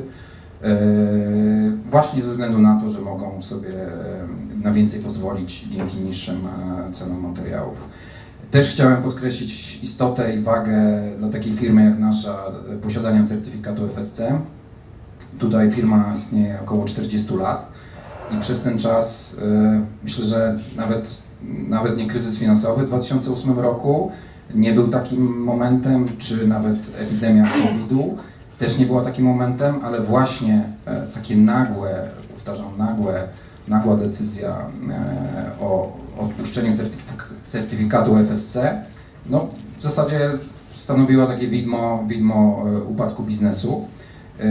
właśnie ze względu na to, że mogą sobie na więcej pozwolić dzięki niższym cenom materiałów. Też chciałem podkreślić istotę i wagę dla takiej firmy jak nasza posiadania certyfikatu F S C. Tutaj firma istnieje około czterdziestu lat. I przez ten czas y, myślę, że nawet, nawet nie kryzys finansowy w dwa tysiące ósmym roku nie był takim momentem, czy nawet epidemia kowida też nie była takim momentem, ale właśnie e, takie nagłe, powtarzam, nagłe, nagła decyzja e, o odpuszczeniu certyfik certyfikatu F S C, no w zasadzie stanowiła takie widmo, widmo e, upadku biznesu e,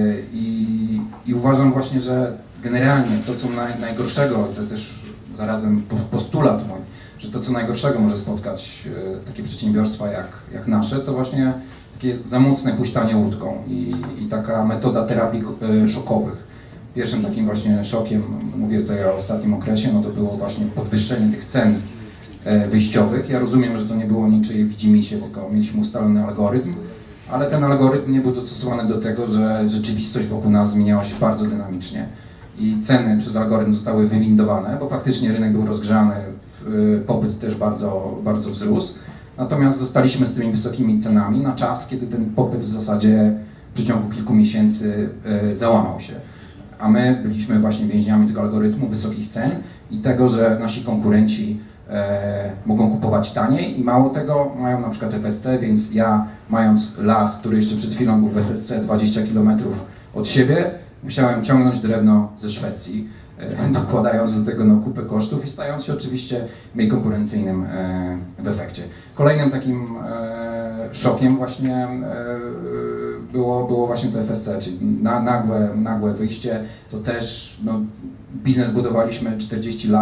i, i uważam właśnie, że generalnie to, co naj, najgorszego, to jest też zarazem postulat mój, że to, co najgorszego może spotkać e, takie przedsiębiorstwa jak, jak nasze, to właśnie takie za mocne puśtanie łódką i, i taka metoda terapii e, szokowych. Pierwszym takim właśnie szokiem, mówię tutaj o ostatnim okresie, no to było właśnie podwyższenie tych cen e, wyjściowych. Ja rozumiem, że to nie było niczyje widzimisię, tylko mieliśmy ustalony algorytm, ale ten algorytm nie był dostosowany do tego, że rzeczywistość wokół nas zmieniała się bardzo dynamicznie. I ceny przez algorytm zostały wywindowane, bo faktycznie rynek był rozgrzany, popyt też bardzo, bardzo wzrósł. Natomiast zostaliśmy z tymi wysokimi cenami na czas, kiedy ten popyt w zasadzie w przeciągu kilku miesięcy załamał się. A my byliśmy właśnie więźniami tego algorytmu wysokich cen i tego, że nasi konkurenci e, mogą kupować taniej i mało tego, mają na przykład F S C, więc ja mając las, który jeszcze przed chwilą był w F S C dwadzieścia kilometrów od siebie, musiałem ciągnąć drewno ze Szwecji, e, dokładając do tego no, kupę kosztów i stając się oczywiście mniej konkurencyjnym e, w efekcie. Kolejnym takim e, szokiem właśnie e, było, było właśnie to F S C, czyli na, nagłe, nagłe wyjście. To też no, biznes budowaliśmy czterdzieści lat,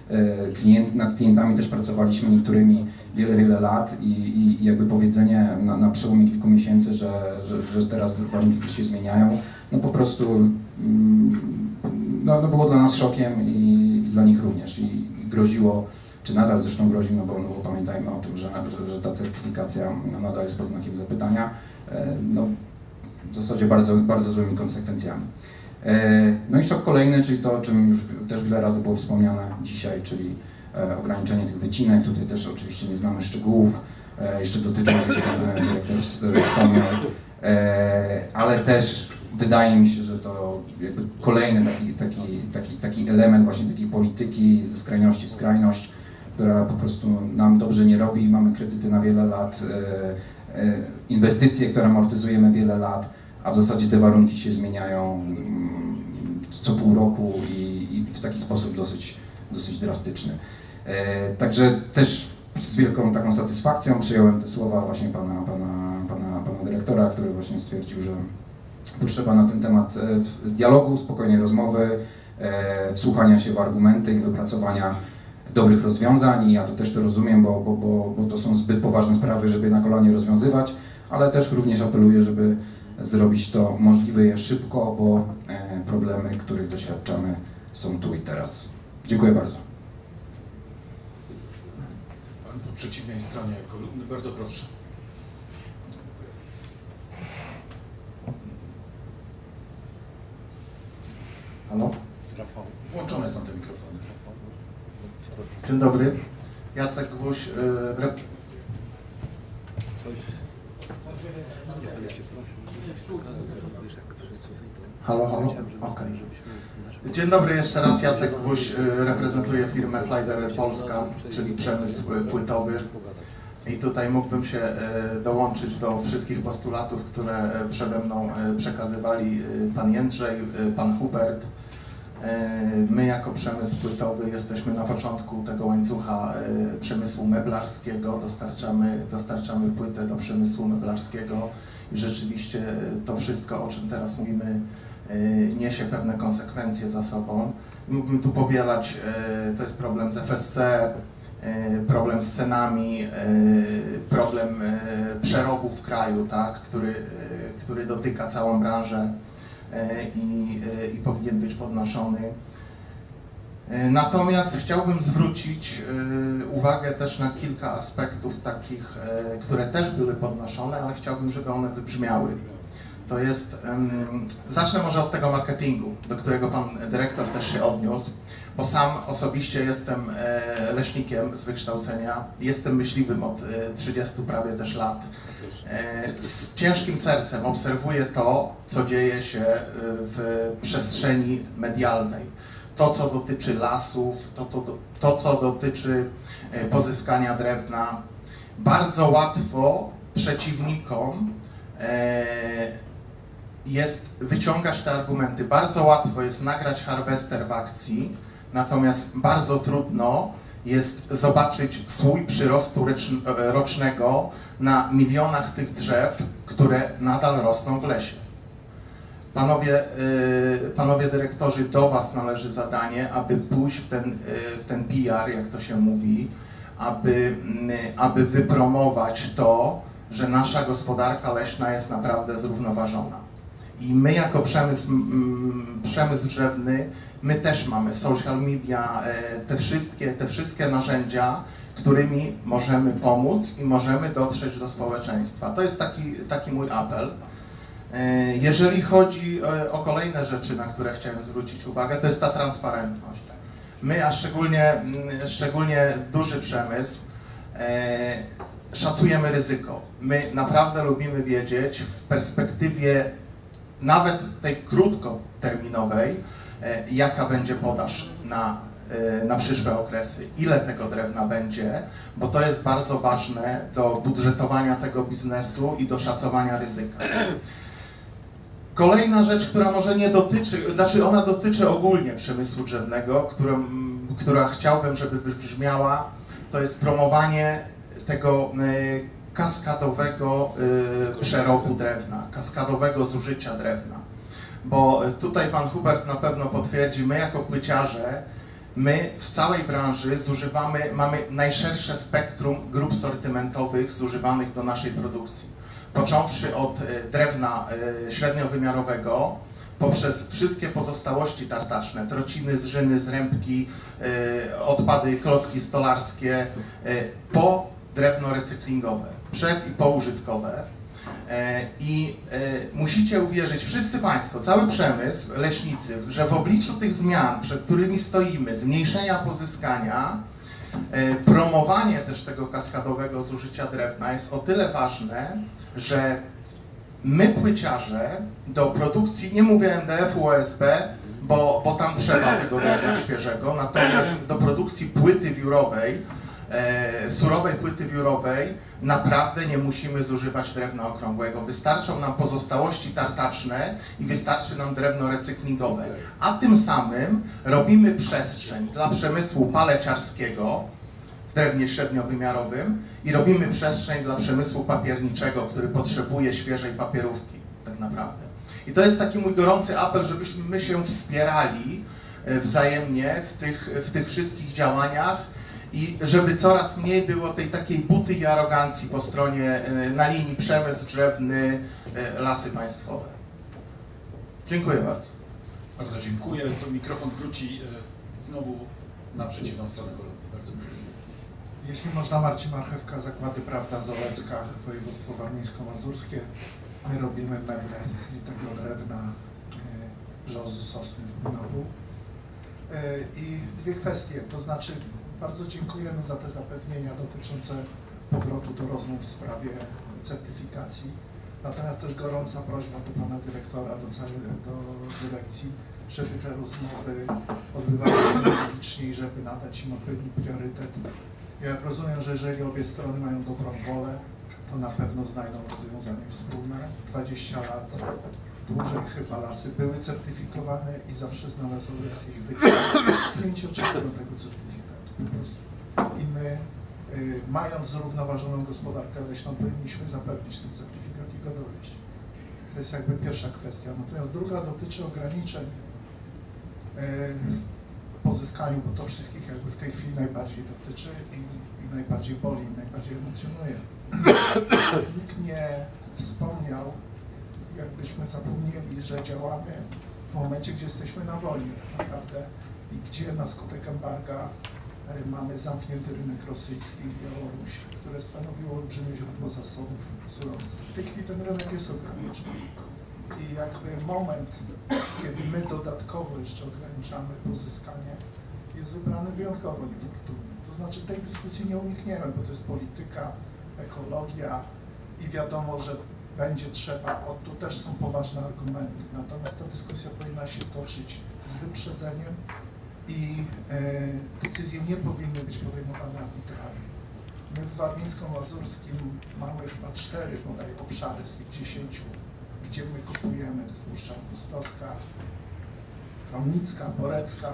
klient, nad klientami też pracowaliśmy niektórymi wiele, wiele lat i, i, i jakby powiedzenie na, na przełomie kilku miesięcy, że, że, że teraz warunki się zmieniają, no po prostu no, no było dla nas szokiem i, i dla nich również i groziło, czy nadal zresztą grozi, no bo, no bo pamiętajmy o tym, że, że, że ta certyfikacja nadal jest pod znakiem zapytania, no w zasadzie bardzo, bardzo złymi konsekwencjami. No i szok kolejny, czyli to, o czym już też wiele razy było wspomniane dzisiaj, czyli ograniczenie tych wycinek. Tutaj też oczywiście nie znamy szczegółów, jeszcze dotyczących, jak też wspomniał, ale też wydaje mi się, że to jakby kolejny taki, taki, taki, taki element właśnie takiej polityki ze skrajności w skrajność, która po prostu nam dobrze nie robi. Mamy kredyty na wiele lat, inwestycje, które amortyzujemy wiele lat, a w zasadzie te warunki się zmieniają co pół roku i, i w taki sposób dosyć, dosyć drastyczny. E, także też z wielką taką satysfakcją przyjąłem te słowa właśnie pana, pana, pana, pana dyrektora, który właśnie stwierdził, że potrzeba na ten temat e, dialogu, spokojnej rozmowy, e, wsłuchania się w argumenty i wypracowania dobrych rozwiązań i ja to też to rozumiem, bo, bo, bo, bo to są zbyt poważne sprawy, żeby na kolanie rozwiązywać, ale też również apeluję, żeby zrobić to możliwe szybko, bo e, problemy, których doświadczamy, są tu i teraz. Dziękuję bardzo. Pan po przeciwnej stronie kolumny, bardzo proszę. Halo? Włączone są te mikrofony. Dzień dobry. Jacek Gwóźdź, yy, rep... Halo, halo? Okej. Okay. Dzień dobry, jeszcze raz Jacek Gwóźdź, reprezentuję firmę Flyder Polska, czyli przemysł płytowy. I tutaj mógłbym się dołączyć do wszystkich postulatów, które przede mną przekazywali pan Jędrzej, pan Hubert. My jako przemysł płytowy jesteśmy na początku tego łańcucha przemysłu meblarskiego, dostarczamy, dostarczamy płytę do przemysłu meblarskiego i rzeczywiście to wszystko, o czym teraz mówimy, niesie pewne konsekwencje za sobą. Mógłbym tu powielać, to jest problem z F S C, problem z cenami, problem przerobu w kraju, tak, który, który dotyka całą branżę i, i powinien być podnoszony. Natomiast chciałbym zwrócić uwagę też na kilka aspektów takich, które też były podnoszone, ale chciałbym, żeby one wybrzmiały. To jest, zacznę może od tego marketingu, do którego pan dyrektor też się odniósł, bo sam osobiście jestem leśnikiem z wykształcenia, jestem myśliwym od trzydziestu prawie też lat. Z ciężkim sercem obserwuję to, co dzieje się w przestrzeni medialnej. To, co dotyczy lasów, to, to, to co dotyczy pozyskania drewna. Bardzo łatwo przeciwnikom jest wyciągać te argumenty. Bardzo łatwo jest nagrać harwester w akcji, natomiast bardzo trudno jest zobaczyć słój przyrostu rocznego na milionach tych drzew, które nadal rosną w lesie. Panowie, panowie dyrektorzy, do was należy zadanie, aby pójść w ten, w ten P R, jak to się mówi, aby, aby wypromować to, że nasza gospodarka leśna jest naprawdę zrównoważona. I my jako przemysł, przemysł drzewny, my też mamy social media, te wszystkie, te wszystkie narzędzia, którymi możemy pomóc i możemy dotrzeć do społeczeństwa. To jest taki, taki mój apel. Jeżeli chodzi o kolejne rzeczy, na które chciałem zwrócić uwagę, to jest ta transparentność. My, a szczególnie, szczególnie duży przemysł, szacujemy ryzyko. My naprawdę lubimy wiedzieć w perspektywie nawet tej krótkoterminowej, jaka będzie podaż na, na przyszłe okresy, ile tego drewna będzie, bo to jest bardzo ważne do budżetowania tego biznesu i do szacowania ryzyka. Kolejna rzecz, która może nie dotyczy, znaczy ona dotyczy ogólnie przemysłu drzewnego, którą, która chciałbym, żeby wybrzmiała, to jest promowanie tego kaskadowego przerobu drewna, kaskadowego zużycia drewna. Bo tutaj pan Hubert na pewno potwierdzi, my jako płyciarze My w całej branży zużywamy, mamy najszersze spektrum grup sortymentowych zużywanych do naszej produkcji. Począwszy od drewna średniowymiarowego, poprzez wszystkie pozostałości tartaczne, trociny, zżyny, zrębki, odpady, klocki stolarskie, po drewno recyklingowe, przed i poużytkowe. I musicie uwierzyć, wszyscy Państwo, cały przemysł, leśnicy, że w obliczu tych zmian, przed którymi stoimy, zmniejszenia pozyskania, promowanie też tego kaskadowego zużycia drewna jest o tyle ważne, że my płyciarze do produkcji, nie mówię M D F-u, O S B, bo, bo tam trzeba tego drewna świeżego, natomiast do produkcji płyty wiórowej, e, surowej płyty wiórowej naprawdę nie musimy zużywać drewna okrągłego. Wystarczą nam pozostałości tartaczne i wystarczy nam drewno recyklingowe. A tym samym robimy przestrzeń dla przemysłu paleciarskiego w drewnie średniowymiarowym i robimy przestrzeń dla przemysłu papierniczego, który potrzebuje świeżej papierówki tak naprawdę. I to jest taki mój gorący apel, żebyśmy my się wspierali wzajemnie w tych, w tych wszystkich działaniach i żeby coraz mniej było tej takiej buty i arogancji po stronie, na linii przemysł drzewny, lasy państwowe. Dziękuję bardzo. Bardzo dziękuję. To mikrofon wróci znowu na przeciwną stronę golonii. Bardzo proszę. Jeśli można, Marcin Marchewka, Zakłady Prawda Zolecka, województwo warmińsko-mazurskie. My robimy meble z litego drewna, brzozy, sosny na pół. I dwie kwestie, to znaczy bardzo dziękujemy za te zapewnienia dotyczące powrotu do rozmów w sprawie certyfikacji. Natomiast też gorąca prośba do pana dyrektora, do całej do dyrekcji, żeby te rozmowy odbywały się logicznie i żeby nadać im odpowiedni priorytet. Ja rozumiem, że jeżeli obie strony mają dobrą wolę, to na pewno znajdą rozwiązanie wspólne. dwadzieścia lat, dłużej chyba lasy były certyfikowane i zawsze znalazły jakieś wyjście. Klienci oczekują tego certyfikatu po prostu. I my, y, mając zrównoważoną gospodarkę leśną, powinniśmy zapewnić ten certyfikat i go dowieść. To jest jakby pierwsza kwestia. Natomiast druga dotyczy ograniczeń y, w pozyskaniu, bo to wszystkich jakby w tej chwili najbardziej dotyczy i, i najbardziej boli, i najbardziej emocjonuje. Nikt nie wspomniał, jakbyśmy zapomnieli, że działamy w momencie, gdzie jesteśmy na wojnie tak naprawdę i gdzie na skutek embarga mamy zamknięty rynek rosyjski i Białoruś, które stanowiło olbrzymie źródło zasobów surowców. W tej chwili ten rynek jest ograniczony i jakby moment, kiedy my dodatkowo jeszcze ograniczamy pozyskanie, jest wybrany wyjątkowo niefortunnie. To znaczy tej dyskusji nie unikniemy, bo to jest polityka, ekologia i wiadomo, że będzie trzeba, o, tu też są poważne argumenty, natomiast ta dyskusja powinna się toczyć z wyprzedzeniem i e, decyzje nie powinny być podejmowane arbitralnie. My w warmińsko-mazurskim mamy chyba cztery bodaj obszary z tych dziesięciu, gdzie my kupujemy, to jest Puszcza Augustowska, Kromnicka, Borecka,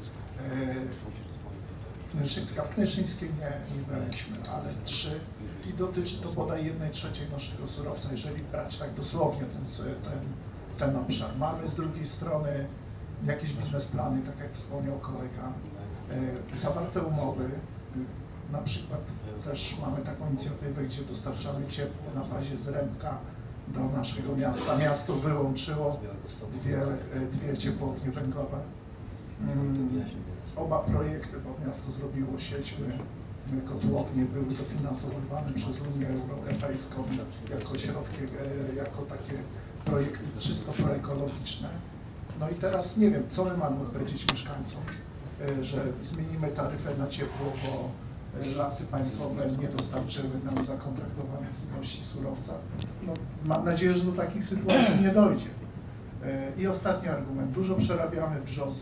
e, Knyszyńska. W Knyszyńskiej nie, nie braliśmy, ale trzy i dotyczy to bodaj jednej trzeciej naszego surowca, jeżeli brać tak dosłownie ten, ten, ten obszar. Mamy z drugiej strony jakieś biznesplany, tak jak wspomniał kolega, e, zawarte umowy, na przykład też mamy taką inicjatywę, gdzie dostarczamy ciepło na bazie Zrębka do naszego miasta. Miasto wyłączyło dwie, dwie ciepłownie węglowe. Mm, oba projekty, bo miasto zrobiło sieć, my, my kotłownie były dofinansowywane przez Unię Europejską jako środki, jako takie projekty czysto proekologiczne. No i teraz nie wiem, co my mamy powiedzieć mieszkańcom, że zmienimy taryfę na ciepło, bo lasy państwowe nie dostarczyły nam zakontraktowanych ilości surowca. No, mam nadzieję, że do takich sytuacji nie dojdzie. I ostatni argument, dużo przerabiamy brzozy.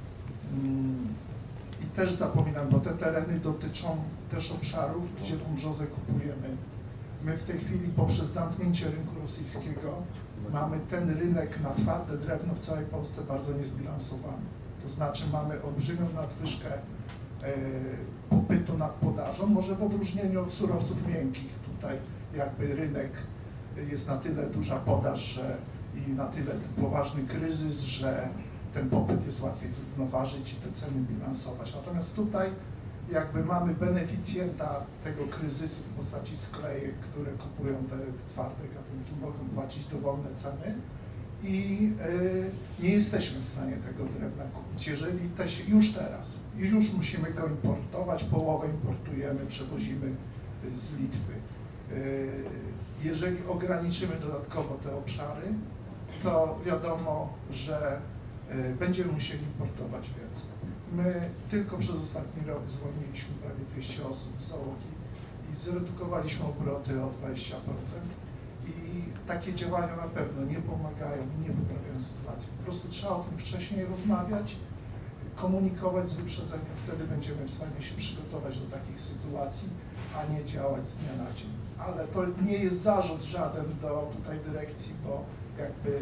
I też zapominam, bo te tereny dotyczą też obszarów, gdzie tą brzozę kupujemy. My w tej chwili poprzez zamknięcie rynku rosyjskiego mamy ten rynek na twarde drewno w całej Polsce bardzo niezbilansowany. To znaczy mamy olbrzymią nadwyżkę e, popytu nad podażą, może w odróżnieniu od surowców miękkich. Tutaj jakby rynek jest na tyle duża podaż że, i na tyle poważny kryzys, że ten popyt jest łatwiej zrównoważyć i te ceny bilansować. Natomiast tutaj jakby mamy beneficjenta tego kryzysu w postaci sklejek, które kupują te twarde gatunki, mogą płacić dowolne ceny i y, nie jesteśmy w stanie tego drewna kupić. Jeżeli te się, już teraz, już musimy go importować, połowę importujemy, przewozimy z Litwy. Y, jeżeli ograniczymy dodatkowo te obszary, to wiadomo, że y, będziemy musieli importować więcej. My tylko przez ostatni rok zwolniliśmy prawie dwieście osób z załogi i zredukowaliśmy obroty o dwadzieścia procent i takie działania na pewno nie pomagają i nie poprawiają sytuacji. Po prostu trzeba o tym wcześniej rozmawiać, komunikować z wyprzedzeniem, wtedy będziemy w stanie się przygotować do takich sytuacji, a nie działać z dnia na dzień. Ale to nie jest zarzut żaden do tutaj dyrekcji, bo jakby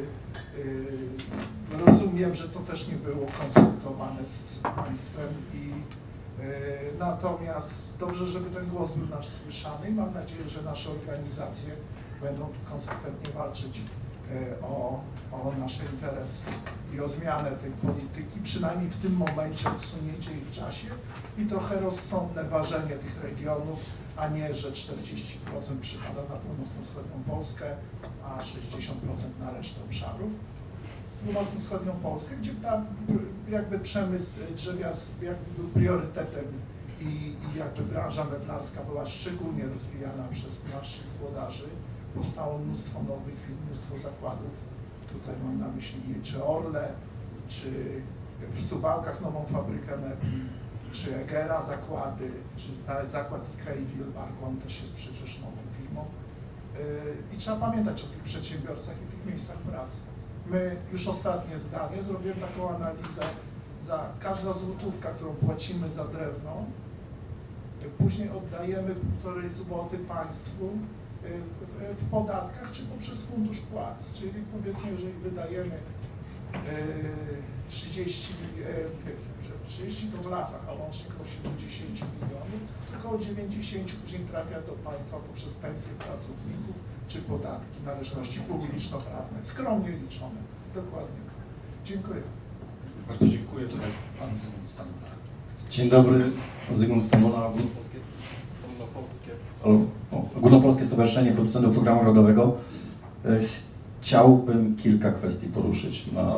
yy, rozumiem, że to też nie było konsultowane z państwem i yy, natomiast dobrze, żeby ten głos był nasz słyszany i mam nadzieję, że nasze organizacje będą tu konsekwentnie walczyć yy, o, o nasze interesy i o zmianę tej polityki, przynajmniej w tym momencie odsunięcie jej w czasie i trochę rozsądne ważenie tych regionów, a nie, że czterdzieści procent przypada na północno-wschodnią Polskę, a sześćdziesiąt procent na resztę obszarów. Północno-wschodnią Polskę, gdzie tam jakby przemysł drzewiarski jakby był priorytetem i, i jakby branża meblarska była szczególnie rozwijana przez naszych włodarzy. Powstało mnóstwo nowych firm, mnóstwo zakładów. Tutaj mam na myśli czy Orle, czy w Suwałkach nową fabrykę mebli, czy Egera zakłady, czy nawet zakład Ikei w Wilbarku, on też jest przecież nową firmą. Yy, I trzeba pamiętać o tych przedsiębiorcach i tych miejscach pracy. My już ostatnie zdanie, zrobiłem taką analizę, za każda złotówka, którą płacimy za drewno, później oddajemy półtorej złotych państwu yy, w podatkach czy poprzez fundusz płac. Czyli powiedzmy, jeżeli wydajemy trzydzieści, trzydzieści to w lasach, a łącznie około siedemdziesiąt milionów, około dziewięćdziesiąt później trafia do państwa poprzez pensje pracowników czy podatki, należności publiczno-prawne, skromnie liczone, dokładnie. Dziękuję. Bardzo dziękuję. Tutaj pan Zygmunt Stambula. Dzień dobry, Zygmunt Stambula, Ogólnopolskie, Ogólnopolskie Stowarzyszenie Producentów Programu Drogowego. Chciałbym kilka kwestii poruszyć na,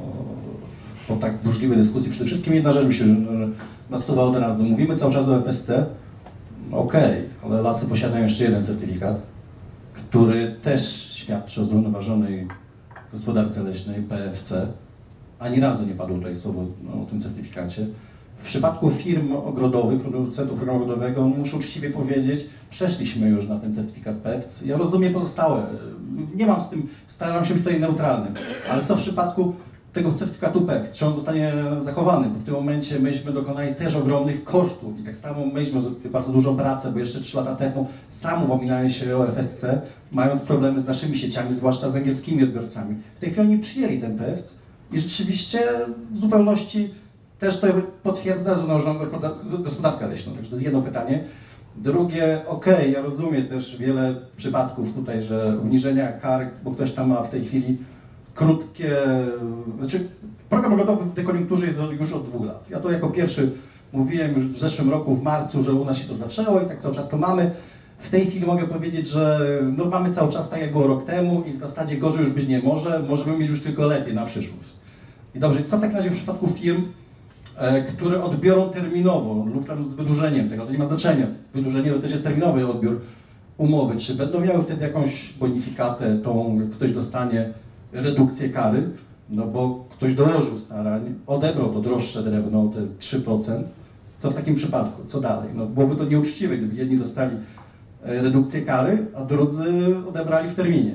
po tak burzliwej dyskusji. Przede wszystkim jedna rzecz mi się nasuwa od razu. Mówimy cały czas o F S C. Okej, okay, ale lasy posiadają jeszcze jeden certyfikat, który też świadczy o zrównoważonej gospodarce leśnej, P F C. Ani razu nie padło tutaj słowo no, o tym certyfikacie. W przypadku firm ogrodowych, producentów programu ogrodowego, muszę uczciwie powiedzieć, przeszliśmy już na ten certyfikat P F C. Ja rozumiem pozostałe, nie mam z tym, staram się być tutaj neutralnym, ale co w przypadku tego certyfikatu P F C, czy on zostanie zachowany, bo w tym momencie myśmy dokonali też ogromnych kosztów i tak samo myśmy bardzo dużą pracę, bo jeszcze trzy lata temu sam upominałem się o F S C, mając problemy z naszymi sieciami, zwłaszcza z angielskimi odbiorcami. W tej chwili oni przyjęli ten P F C i rzeczywiście w zupełności też to potwierdza zrównoważoną gospodarkę leśną. Także to jest jedno pytanie. Drugie, okej, okay, ja rozumiem też wiele przypadków tutaj, że obniżenia kar, bo ktoś tam ma w tej chwili krótkie, znaczy program ogrodowy w dekoniunkturze jest już od dwóch lat. Ja to jako pierwszy mówiłem już w zeszłym roku, w marcu, że u nas się to zaczęło i tak cały czas to mamy. W tej chwili mogę powiedzieć, że no, mamy cały czas tak jak było rok temu i w zasadzie gorzej już być nie może, możemy mieć już tylko lepiej na przyszłość. I dobrze, co w takim razie w przypadku firm, które odbiorą terminowo lub tam z wydłużeniem tego, to nie ma znaczenia. Wydłużenie to też jest terminowy odbiór umowy. Czy będą miały wtedy jakąś bonifikatę, tą jak ktoś dostanie redukcję kary, no bo ktoś dołożył starań, odebrał to droższe drewno, te trzy procent. Co w takim przypadku? Co dalej? No byłoby to nieuczciwe, gdyby jedni dostali redukcję kary, a drudzy odebrali w terminie.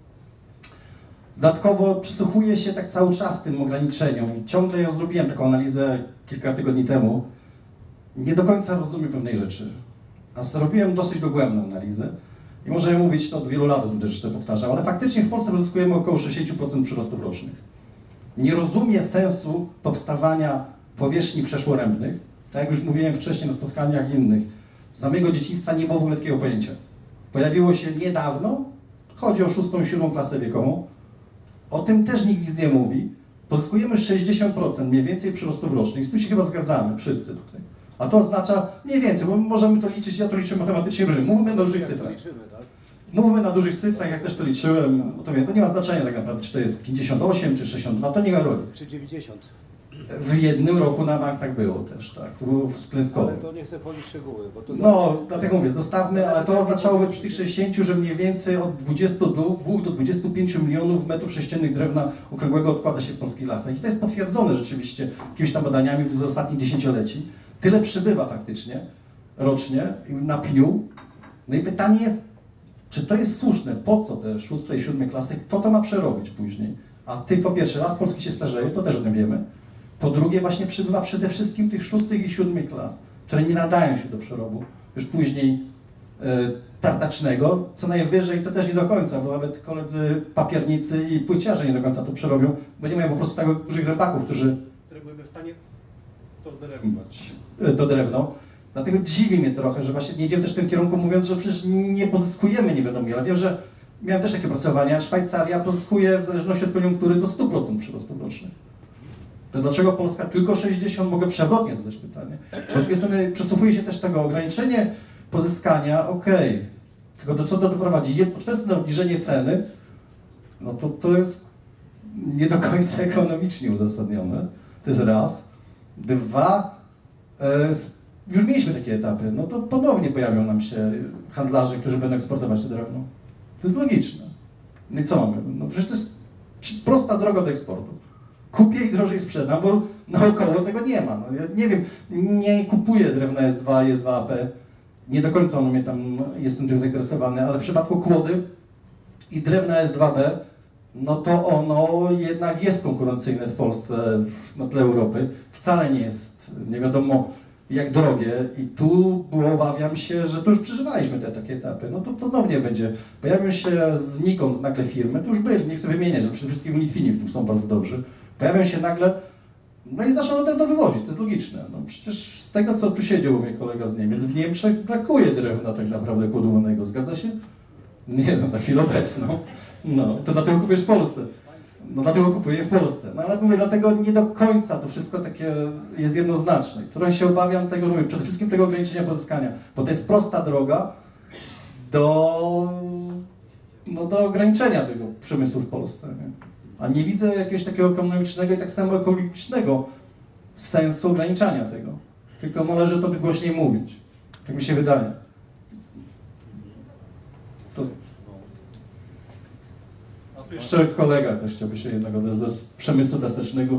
Dodatkowo przysłuchuję się tak cały czas tym ograniczeniom i ciągle ja zrobiłem taką analizę kilka tygodni temu. Nie do końca rozumiem pewnej rzeczy, a zrobiłem dosyć dogłębną analizę i możemy mówić to od wielu lat, o też to powtarzam, ale faktycznie w Polsce uzyskujemy około sześćdziesiąt procent przyrostów rocznych. Nie rozumiem sensu powstawania powierzchni przeszłorębnych, tak jak już mówiłem wcześniej na spotkaniach innych. Za mojego dzieciństwa nie było w ogóle takiego pojęcia. Pojawiło się niedawno, chodzi o szóstą, siódmą klasę wiekową. O tym też nikt nic nie mówi. Pozyskujemy sześćdziesiąt procent mniej więcej przyrostów rocznych, z tym się chyba zgadzamy wszyscy tutaj. A to oznacza mniej więcej, bo możemy to liczyć, ja to liczę matematycznie różnie. Mówmy na dużych cyfrach. Mówmy na dużych cyfrach, jak też to liczyłem, to wiem, to nie ma znaczenia tak naprawdę, czy to jest pięćdziesiąt osiem, czy sześćdziesiąt dwa, to nie ma roli. Czy dziewięćdziesiąt. W jednym roku na bank tak było też, tak, to było w klęskowym. Ale to nie chcę wchodzić w szczegóły, bo to... No, dlatego mówię, zostawmy, ale to oznaczałoby przy tych sześćdziesięciu, że mniej więcej od dwudziestu dwóch do dwudziestu pięciu milionów metrów sześciennych drewna okrągłego odkłada się w polskich lasach. I to jest potwierdzone rzeczywiście jakimiś tam badaniami z ostatnich dziesięcioleci. Tyle przybywa faktycznie rocznie na pniu. No i pytanie jest, czy to jest słuszne? Po co te szóste i siódme klasy? Kto to ma przerobić później? A ty, po pierwsze, las polski się starzeje, to też o tym wiemy. Po drugie, właśnie przybywa przede wszystkim tych szóstych i siódmych klas, które nie nadają się do przerobu już później e, tartacznego, co najwyżej to też nie do końca, bo nawet koledzy papiernicy i płyciarze nie do końca to przerobią, bo nie mają po prostu tak dużych rębaków, którzy... które byłyby w stanie to zrewnować. To drewno. Dlatego dziwi mnie trochę, że właśnie nie idziemy też w tym kierunku, mówiąc, że przecież nie pozyskujemy nie wiadomo ile. Wiem, że miałem też takie opracowania, Szwajcaria pozyskuje w zależności od koniunktury do stu procent przyrostów rocznych. To dlaczego Polska tylko sześćdziesiąt? Mogę przewrotnie zadać pytanie. Bo z drugiej strony przysłuchuje się też tego ograniczenie pozyskania, okej, okay. Tylko do co to doprowadzi? Jednoczesne obniżenie ceny, no to to jest nie do końca ekonomicznie uzasadnione. To jest raz. Dwa, e, już mieliśmy takie etapy, no to ponownie pojawią nam się handlarze, którzy będą eksportować to drewno. To jest logiczne. No i co mamy? No przecież to jest prosta droga do eksportu. Kupię i drożej sprzedam, bo naokoło tego nie ma. No, ja nie wiem, nie kupuję drewna S dwa i S dwa A P. Nie do końca ono mnie tam, jestem tym zainteresowany, ale w przypadku kłody i drewna S dwa B, no to ono jednak jest konkurencyjne w Polsce, na tle Europy. Wcale nie jest, nie wiadomo jak drogie i tu obawiam się, że tu już przeżywaliśmy te takie etapy. No to ponownie będzie, pojawią się znikąd nagle firmy, to już byli, nie chcę wymieniać, że przede wszystkim Litwini w tym są bardzo dobrzy. Pojawią się nagle, no i zaczną drewno wywozić, to jest logiczne. No przecież z tego, co tu siedział mój kolega z Niemiec, w Niemczech brakuje drewna tak naprawdę kłodowanego, zgadza się? Nie, no na chwilę obecną. No, to dlatego kupujesz w Polsce. No dlatego kupuję w Polsce. No ale mówię, dlatego nie do końca to wszystko takie jest jednoznaczne. Trochę się obawiam tego, mówię, przede wszystkim tego ograniczenia pozyskania, bo to jest prosta droga do, no, do ograniczenia tego przemysłu w Polsce. Nie? A nie widzę jakiegoś takiego ekonomicznego i tak samo ekologicznego sensu ograniczania tego. Tylko należy o tym głośniej mówić. Tak mi się wydaje. To... Jeszcze kolega też chciałby się jednego ze przemysłu tartecznego.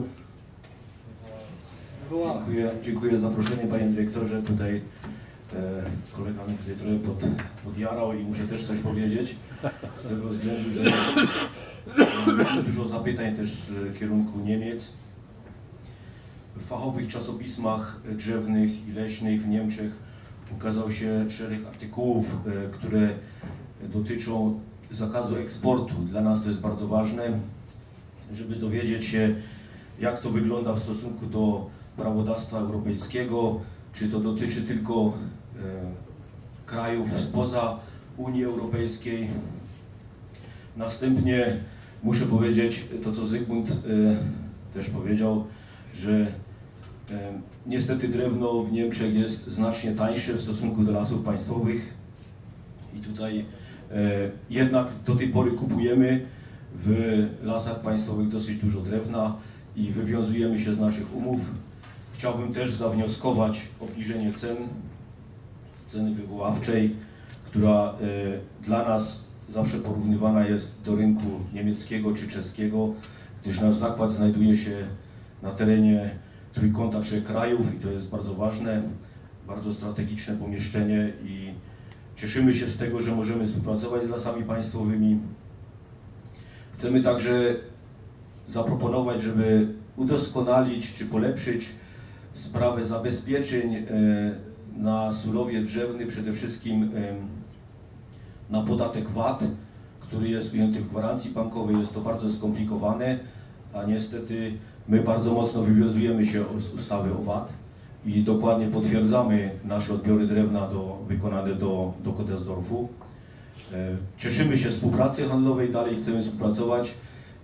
Dziękuję, dziękuję za zaproszenie, panie dyrektorze. Tutaj e, kolega mnie tutaj trochę pod, podjarał i muszę też coś powiedzieć. Z tego względu, że mam dużo zapytań też z kierunku Niemiec. W fachowych czasopismach drzewnych i leśnych w Niemczech ukazał się szereg artykułów, e, które dotyczą zakazu eksportu. Dla nas to jest bardzo ważne, żeby dowiedzieć się, jak to wygląda w stosunku do prawodawstwa europejskiego, czy to dotyczy tylko e, krajów spoza Unii Europejskiej. Następnie muszę powiedzieć to, co Zygmunt e, też powiedział, że e, niestety drewno w Niemczech jest znacznie tańsze w stosunku do lasów państwowych i tutaj jednak do tej pory kupujemy w lasach państwowych dosyć dużo drewna i wywiązujemy się z naszych umów. Chciałbym też zawnioskować obniżenie cen, ceny wywoławczej, która dla nas zawsze porównywana jest do rynku niemieckiego czy czeskiego, gdyż nasz zakład znajduje się na terenie trójkąta trzech krajów i to jest bardzo ważne, bardzo strategiczne pomieszczenie i cieszymy się z tego, że możemy współpracować z lasami państwowymi. Chcemy także zaproponować, żeby udoskonalić czy polepszyć sprawę zabezpieczeń na surowiec drzewny, przede wszystkim na podatek V A T, który jest ujęty w gwarancji bankowej. Jest to bardzo skomplikowane, a niestety my bardzo mocno wywiązujemy się z ustawy o V A T. I dokładnie potwierdzamy nasze odbiory drewna do, wykonane do, do Kotersdorfu. Cieszymy się z współpracy handlowej, dalej chcemy współpracować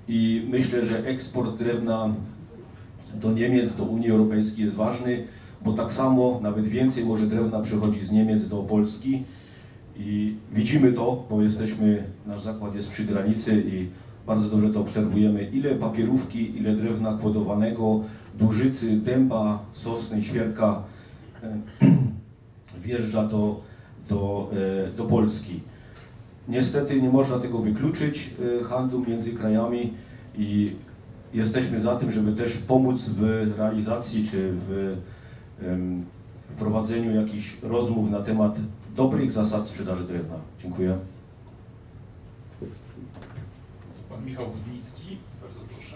i myślę, że eksport drewna do Niemiec, do Unii Europejskiej jest ważny, bo tak samo, nawet więcej może drewna przychodzi z Niemiec do Polski i widzimy to, bo jesteśmy, nasz zakład jest przy granicy i bardzo dobrze to obserwujemy, ile papierówki, ile drewna kłodowanego, dłużycy, dęba, sosny, świerka wjeżdża do, do, do Polski. Niestety nie można tego wykluczyć, handlu między krajami, i jesteśmy za tym, żeby też pomóc w realizacji czy w um, wprowadzeniu jakichś rozmów na temat dobrych zasad sprzedaży drewna. Dziękuję. Pan Michał Budnicki, bardzo proszę.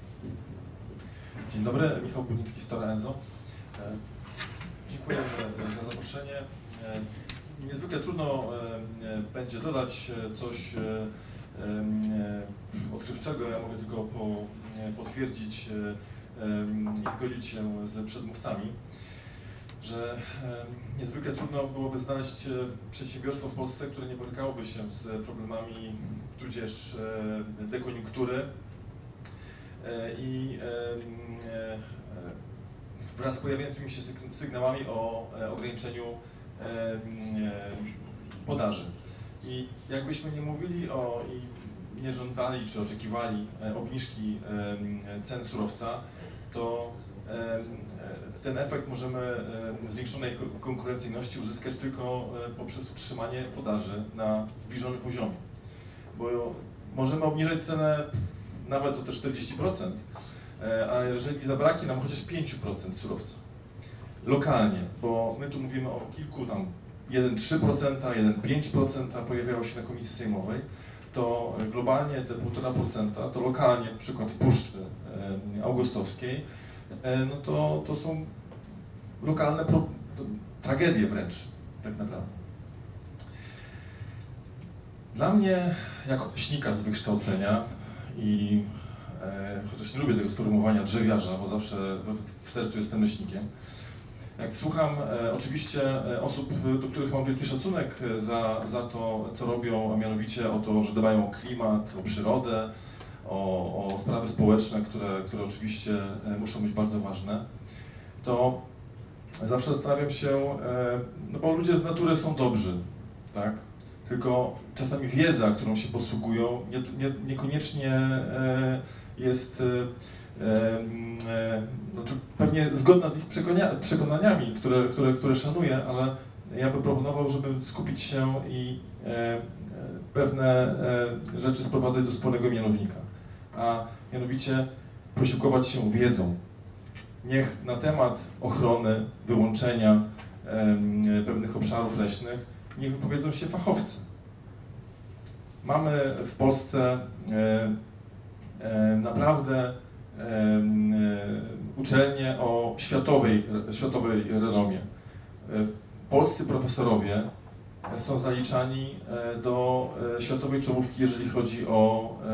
Dzień dobry, Michał Budnicki z Stora Enso. Dziękuję za zaproszenie. Niezwykle trudno będzie dodać coś odkrywczego. Ja mogę tylko po, potwierdzić i zgodzić się z przedmówcami, że niezwykle trudno byłoby znaleźć przedsiębiorstwo w Polsce, które nie borykałoby się z problemami tudzież dekoniunktury i wraz z pojawiającymi się sygnałami o ograniczeniu podaży. I jakbyśmy nie mówili o i nie żądali czy oczekiwali obniżki cen surowca, to ten efekt możemy zwiększonej konkurencyjności uzyskać tylko poprzez utrzymanie podaży na zbliżonym poziomie. Bo możemy obniżać cenę nawet o te czterdzieści procent, a jeżeli zabraknie nam chociaż pięć procent surowca lokalnie, bo my tu mówimy o kilku tam jeden przecinek trzy procent, jeden przecinek pięć procent pojawiało się na komisji sejmowej, to globalnie te półtora procenta, to lokalnie, na przykład w Puszczy Augustowskiej, no to, to są lokalne pro, to tragedie wręcz, tak naprawdę. Dla mnie, jako leśnika z wykształcenia i e, chociaż nie lubię tego sformułowania drzewiarza, bo zawsze w, w sercu jestem leśnikiem, jak słucham e, oczywiście e, osób, do których mam wielki szacunek za, za to, co robią, a mianowicie o to, że dbają o klimat, o przyrodę, o, o sprawy społeczne, które, które oczywiście e, muszą być bardzo ważne, to zawsze zastanawiam się, e, no bo ludzie z natury są dobrzy, tak? Tylko czasami wiedza, którą się posługują, nie, nie, niekoniecznie e, jest e, e, znaczy pewnie zgodna z ich przekonaniami, które, które, które szanuję, ale ja bym proponował, żeby skupić się i e, pewne e, rzeczy sprowadzać do wspólnego mianownika, a mianowicie posiłkować się wiedzą. Niech na temat ochrony, wyłączenia e, pewnych obszarów leśnych niech wypowiedzą się fachowcy. Mamy w Polsce e, e, naprawdę e, uczelnie o światowej, światowej renomie. E, polscy profesorowie są zaliczani do światowej czołówki, jeżeli chodzi o e,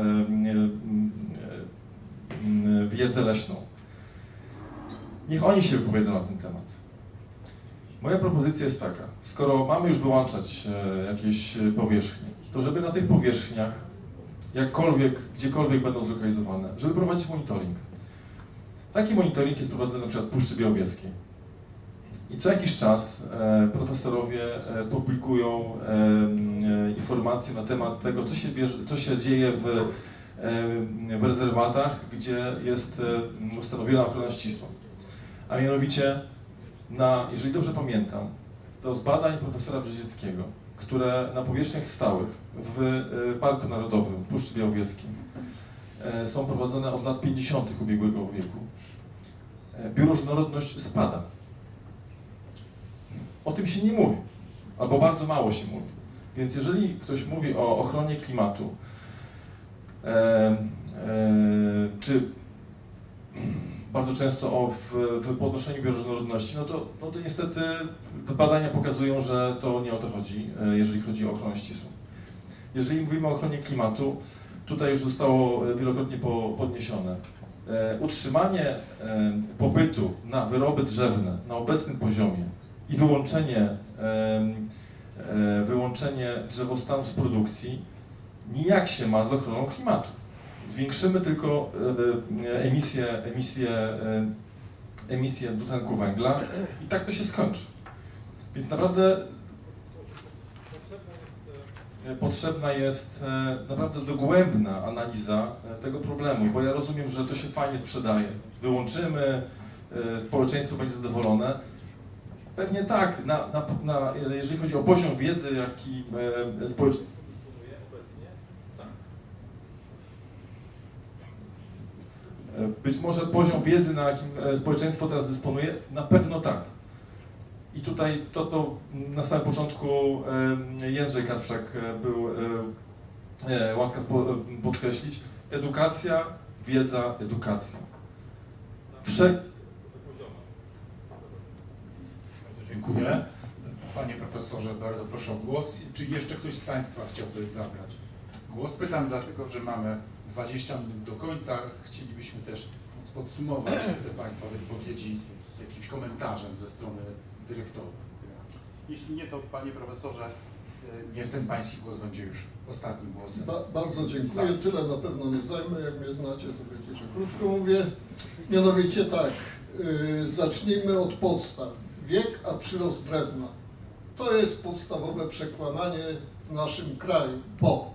e, wiedzę leśną. Niech oni się wypowiedzą na ten temat. Moja propozycja jest taka, skoro mamy już wyłączać e, jakieś powierzchnie, to żeby na tych powierzchniach, jakkolwiek, gdziekolwiek będą zlokalizowane, żeby prowadzić monitoring. Taki monitoring jest prowadzony na przykład w Puszczy Białowieskiej. I co jakiś czas e, profesorowie e, publikują e, e, informacje na temat tego, co się, bierze, co się dzieje w, e, w rezerwatach, gdzie jest e, ustanowiona ochrona ścisła. A mianowicie, na, jeżeli dobrze pamiętam, to z badań profesora Brzezieckiego, które na powierzchniach stałych w Parku Narodowym w Puszczy Białowieskiej są prowadzone od lat pięćdziesiątych ubiegłego wieku, bioróżnorodność spada. O tym się nie mówi, albo bardzo mało się mówi. Więc jeżeli ktoś mówi o ochronie klimatu, e, e, czy bardzo często o w, w podnoszeniu bioróżnorodności, no to, no to niestety te badania pokazują, że to nie o to chodzi, jeżeli chodzi o ochronę ścisłą. Jeżeli mówimy o ochronie klimatu, tutaj już zostało wielokrotnie po, podniesione. E, utrzymanie e, popytu na wyroby drzewne na obecnym poziomie i wyłączenie, e, e, wyłączenie drzewostanu z produkcji nijak się ma z ochroną klimatu. Zwiększymy tylko emisję, emisję, emisję dwutlenku węgla i tak to się skończy. Więc naprawdę potrzebna jest naprawdę dogłębna analiza tego problemu, bo ja rozumiem, że to się fajnie sprzedaje. Wyłączymy, społeczeństwo będzie zadowolone. Pewnie tak, na, na, na, jeżeli chodzi o poziom wiedzy, jaki społeczeństwo dysponuje obecnie, tak. Być może poziom wiedzy, na jakim społeczeństwo teraz dysponuje, na pewno tak. I tutaj to, to na samym początku Jędrzej Kasprzak był łaskaw podkreślić. Edukacja, wiedza, edukacja. Wszelkie Dziękuję. Panie profesorze, bardzo proszę o głos. Czy jeszcze ktoś z Państwa chciałby zabrać głos? Pytam dlatego, że mamy dwadzieścia minut do końca. Chcielibyśmy też móc podsumować te Państwa wypowiedzi jakimś komentarzem ze strony dyrektorów. Jeśli nie, to Panie profesorze, niech ten Pański głos będzie już ostatnim głosem. Ba bardzo dziękuję. Tyle na pewno nie zajmę. Jak mnie znacie, to wiecie, że krótko mówię. Mianowicie tak, yy, zacznijmy od podstaw. Wiek, a przyrost drewna. To jest podstawowe przekłamanie w naszym kraju, bo,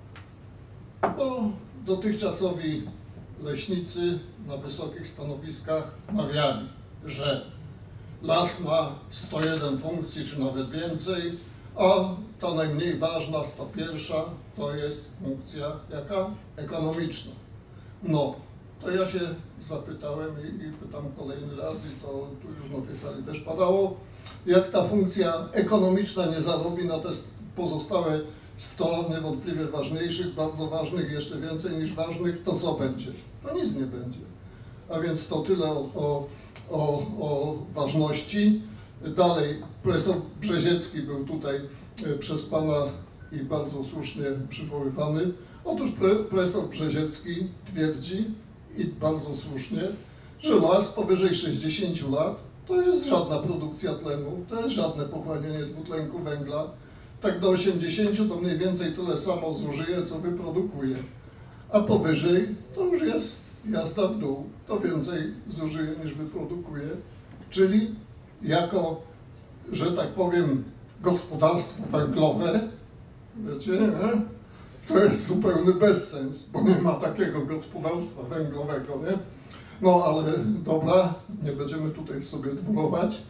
bo dotychczasowi leśnicy na wysokich stanowiskach mawiali, że las ma sto jeden funkcji, czy nawet więcej, a ta najmniej ważna, sto pierwsza, to jest funkcja jaka? Ekonomiczna. No, to ja się zapytałem i, i pytam kolejny raz, i to tu już na tej sali też padało, jak ta funkcja ekonomiczna nie zarobi na te pozostałe sto niewątpliwie ważniejszych, bardzo ważnych, jeszcze więcej niż ważnych, to co będzie? To nic nie będzie. A więc to tyle o, o, o, o ważności. Dalej, profesor Brzeziecki był tutaj przez Pana i bardzo słusznie przywoływany. Otóż profesor Brzeziecki twierdzi, i bardzo słusznie, że las powyżej sześćdziesięciu lat to jest żadna produkcja tlenu, to jest żadne pochłanianie dwutlenku węgla. Tak do osiemdziesięciu to mniej więcej tyle samo zużyje, co wyprodukuje. A powyżej to już jest jazda w dół, to więcej zużyje niż wyprodukuje. Czyli jako, że tak powiem, gospodarstwo węglowe, wiecie, nie? To jest zupełny bezsens, bo nie ma takiego gospodarstwa węglowego, nie? No ale dobra, nie będziemy tutaj sobie dwurować.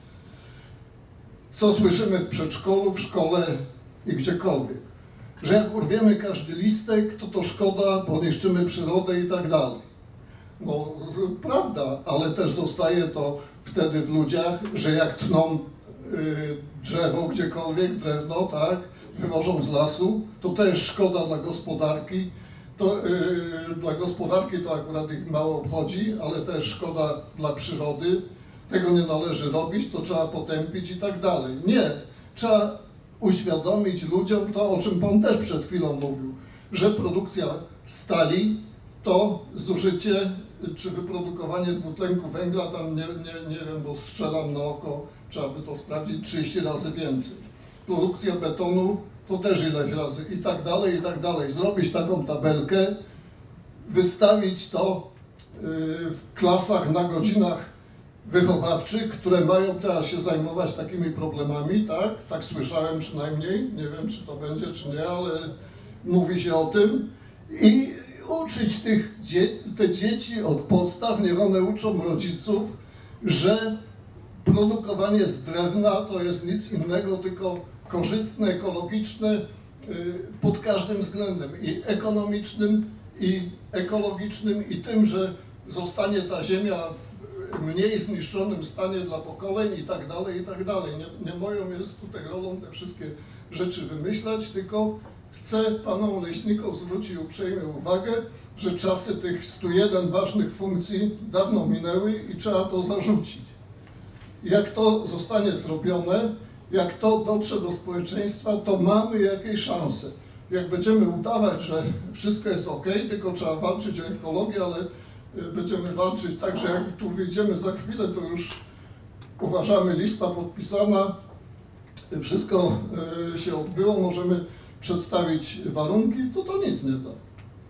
Co słyszymy w przedszkolu, w szkole i gdziekolwiek? Że jak urwiemy każdy listek, to to szkoda, bo niszczymy przyrodę i tak dalej. No prawda, ale też zostaje to wtedy w ludziach, że jak tną y, drzewo gdziekolwiek, drewno, tak, wywożą z lasu, to też szkoda dla gospodarki. To, yy, dla gospodarki to akurat ich mało obchodzi, ale też szkoda dla przyrody. Tego nie należy robić, to trzeba potępić i tak dalej. Nie, trzeba uświadomić ludziom to, o czym Pan też przed chwilą mówił, że produkcja stali to zużycie czy wyprodukowanie dwutlenku węgla, tam nie, nie, nie wiem, bo strzelam na oko, trzeba by to sprawdzić, trzydzieści razy więcej. Produkcja betonu to też ileś razy i tak dalej, i tak dalej. Zrobić taką tabelkę, wystawić to w klasach na godzinach wychowawczych, które mają teraz się zajmować takimi problemami, tak? Tak słyszałem przynajmniej, nie wiem czy to będzie czy nie, ale mówi się o tym. I uczyć tych dzie te dzieci od podstaw, niech one uczą rodziców, że produkowanie z drewna to jest nic innego, tylko korzystne, ekologiczne pod każdym względem, i ekonomicznym, i ekologicznym, i tym, że zostanie ta ziemia w mniej zniszczonym stanie dla pokoleń i tak dalej, i tak dalej. Nie, nie moją jest tutaj rolą te wszystkie rzeczy wymyślać, tylko chcę panom leśnikom zwrócić uprzejmie uwagę, że czasy tych stu jeden ważnych funkcji dawno minęły i trzeba to zarzucić. Jak to zostanie zrobione, jak to dotrze do społeczeństwa, to mamy jakieś szanse. Jak będziemy udawać, że wszystko jest ok, tylko trzeba walczyć o ekologię, ale będziemy walczyć tak, że jak tu wyjdziemy za chwilę, to już uważamy, lista podpisana, wszystko się odbyło, możemy przedstawić warunki, to to nic nie da.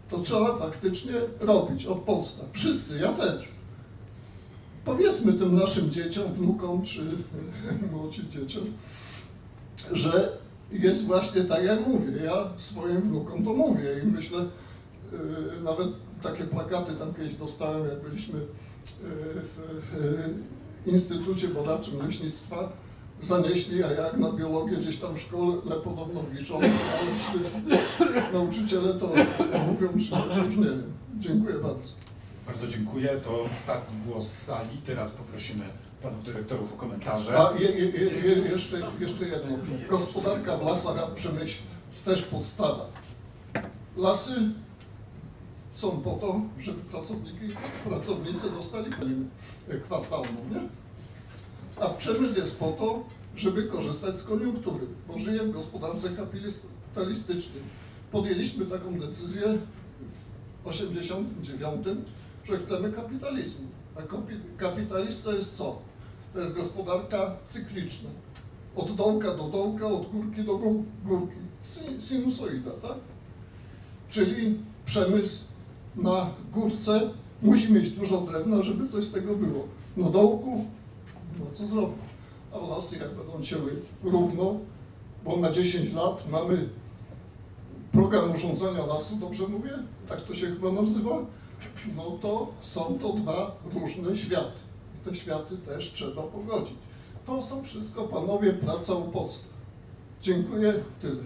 to trzeba faktycznie robić od podstaw. Wszyscy, ja też. Powiedzmy tym naszym dzieciom, wnukom czy młodszym dzieciom, że jest właśnie tak, jak mówię. Ja swoim wnukom to mówię i myślę, yy, nawet takie plakaty tam kiedyś dostałem, jak byliśmy yy, w yy, Instytucie Badawczym Leśnictwa, zanieśli, a jak na biologię gdzieś tam w szkole podobno wiszą, ale czy nauczyciele to mówią, czy to już nie wiem. Dziękuję bardzo. Bardzo dziękuję. To ostatni głos z sali. Teraz poprosimy panów dyrektorów o komentarze. A je, je, je, jeszcze, jeszcze jedno. Gospodarka w lasach, a w przemyśle też podstawa. Lasy są po to, żeby pracowniki, pracownicy dostali premię kwartalną, nie? A przemysł jest po to, żeby korzystać z koniunktury, bo żyje w gospodarce kapitalistycznej. Podjęliśmy taką decyzję w osiemdziesiątym dziewiątym, że chcemy kapitalizmu. A kapitalizm to jest co? To jest gospodarka cykliczna. Od dołka do dołka, od górki do górki. Sinusoida, tak? Czyli przemysł na górce musi mieć dużo drewna, żeby coś z tego było. Na dołku, no co zrobić? A lasy jak będą cięły równo, bo na dziesięć lat mamy program urządzania lasu, dobrze mówię? Tak to się chyba nazywa? No to są to dwa różne światy. I te światy też trzeba pogodzić. To są wszystko, panowie, praca u podstaw. Dziękuję, tyle.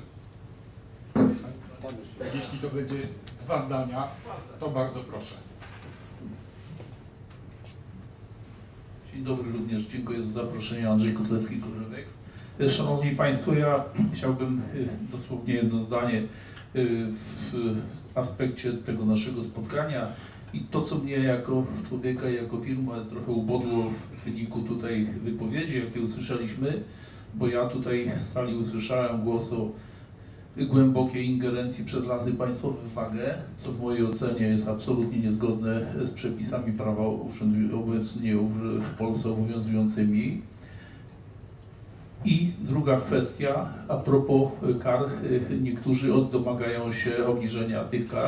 Jeśli to będzie dwa zdania, to bardzo proszę. Dzień dobry również, dziękuję za zaproszenie. Andrzej Kotlecki, Kodrewex. Szanowni Państwo, ja chciałbym dosłownie jedno zdanie w aspekcie tego naszego spotkania i to, co mnie jako człowieka, jako firmę trochę ubodło w wyniku tutaj wypowiedzi, jakie usłyszeliśmy, bo ja tutaj z sali usłyszałem głos o głębokiej ingerencji przez Lasy Państwowe w wagę, co w mojej ocenie jest absolutnie niezgodne z przepisami prawa obecnie w Polsce obowiązującymi. I druga kwestia, a propos kar, niektórzy domagają się obniżenia tych kar.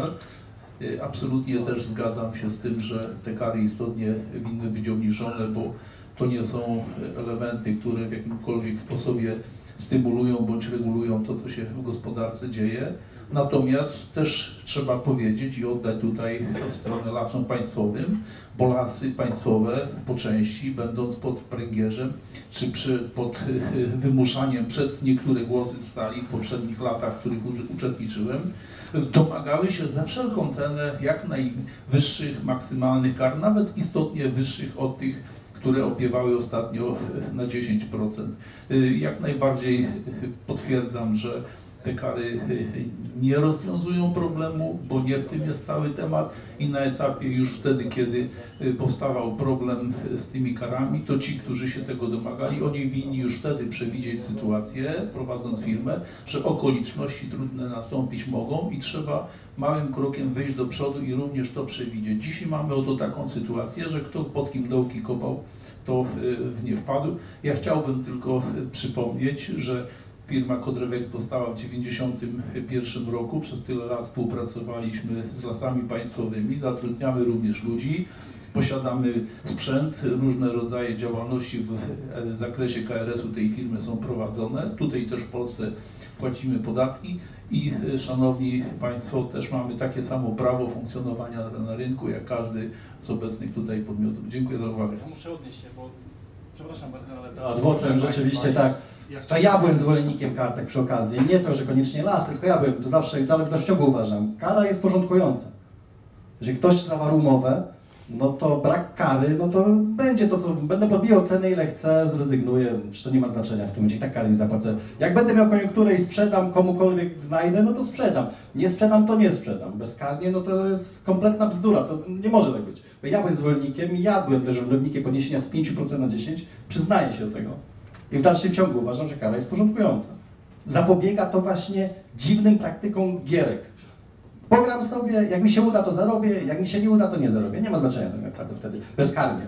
Absolutnie też zgadzam się z tym, że te kary istotnie winny być obniżone, bo to nie są elementy, które w jakimkolwiek sposobie stymulują bądź regulują to, co się w gospodarce dzieje. Natomiast też trzeba powiedzieć i oddać tutaj stronę Lasom Państwowym, bo Lasy Państwowe po części, będąc pod pręgierzem czy przy, pod wymuszaniem przez niektóre głosy z sali w poprzednich latach, w których uczestniczyłem, domagały się za wszelką cenę jak najwyższych, maksymalnych kar, nawet istotnie wyższych od tych, które opiewały ostatnio na dziesięć procent. Jak najbardziej potwierdzam, że te kary nie rozwiązują problemu, bo nie w tym jest cały temat i na etapie już wtedy, kiedy powstawał problem z tymi karami, to ci, którzy się tego domagali, oni winni już wtedy przewidzieć sytuację, prowadząc firmę, że okoliczności trudne nastąpić mogą i trzeba małym krokiem wyjść do przodu i również to przewidzieć. Dzisiaj mamy oto taką sytuację, że kto pod kim dołki kopał, to w nie wpadł. Ja chciałbym tylko przypomnieć, że firma Kodrewex powstała w dziewięćdziesiątym pierwszym roku. Przez tyle lat współpracowaliśmy z Lasami Państwowymi, zatrudniamy również ludzi, posiadamy sprzęt, różne rodzaje działalności w zakresie K R S-u tej firmy są prowadzone. Tutaj też w Polsce płacimy podatki i szanowni Państwo, też mamy takie samo prawo funkcjonowania na rynku jak każdy z obecnych tutaj podmiotów. Dziękuję za uwagę. Ja muszę odnieść się, bo przepraszam bardzo, ale... Adwocem rzeczywiście tak. To ja byłem zwolennikiem kartek przy okazji. Nie to, że koniecznie Lasy, tylko ja byłem. To zawsze dalej w dościogu uważam. Kara jest porządkująca. Jeżeli ktoś zawarł umowę, no to brak kary, no to będzie to, co będę podbijał cenę ile chcę, zrezygnuję, czy to nie ma znaczenia w tym momencie, i tak kary nie zapłacę. Jak będę miał koniunkturę i sprzedam, komukolwiek znajdę, no to sprzedam. Nie sprzedam, to nie sprzedam. Bezkarnie, no to jest kompletna bzdura, to nie może tak być. Bo ja byłem zwolennikiem i ja byłem też zwolennikiem podniesienia z pięć procent na dziesięć procent, przyznaję się do tego. I w dalszym ciągu uważam, że kara jest porządkująca. Zapobiega to właśnie dziwnym praktykom gierek. Pogram sobie, jak mi się uda, to zarobię, jak mi się nie uda, to nie zarobię. Nie ma znaczenia tak naprawdę wtedy, bezkarnie.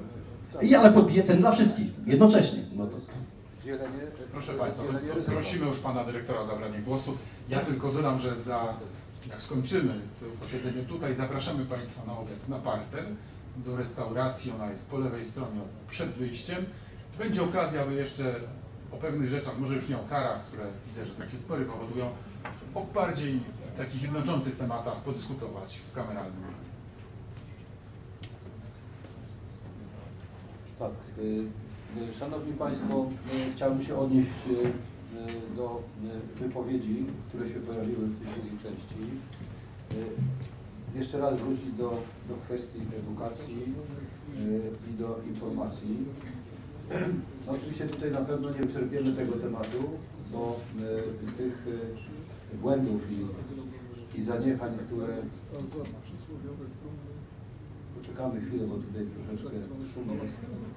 I ale podbiję ceny dla wszystkich, jednocześnie. No to... Proszę Państwa, prosimy już Pana Dyrektora o zabranie głosu. Ja tylko dodam, że za jak skończymy to posiedzenie tutaj, zapraszamy Państwa na obiad na parter, do restauracji, ona jest po lewej stronie przed wyjściem. Będzie okazja, aby jeszcze o pewnych rzeczach, może już nie o karach, które widzę, że takie spory powodują, o bardziej takich jednoczących tematach podyskutować w kameralnym. Tak. Szanowni Państwo, chciałbym się odnieść do wypowiedzi, które się pojawiły w tej drugiej części. Jeszcze raz wrócić do, do kwestii edukacji i do informacji. No, oczywiście tutaj na pewno nie wyczerpiemy tego tematu, bo tych błędów i, i zaniechań, które... Poczekamy chwilę, bo tutaj troszeczkę szum jest.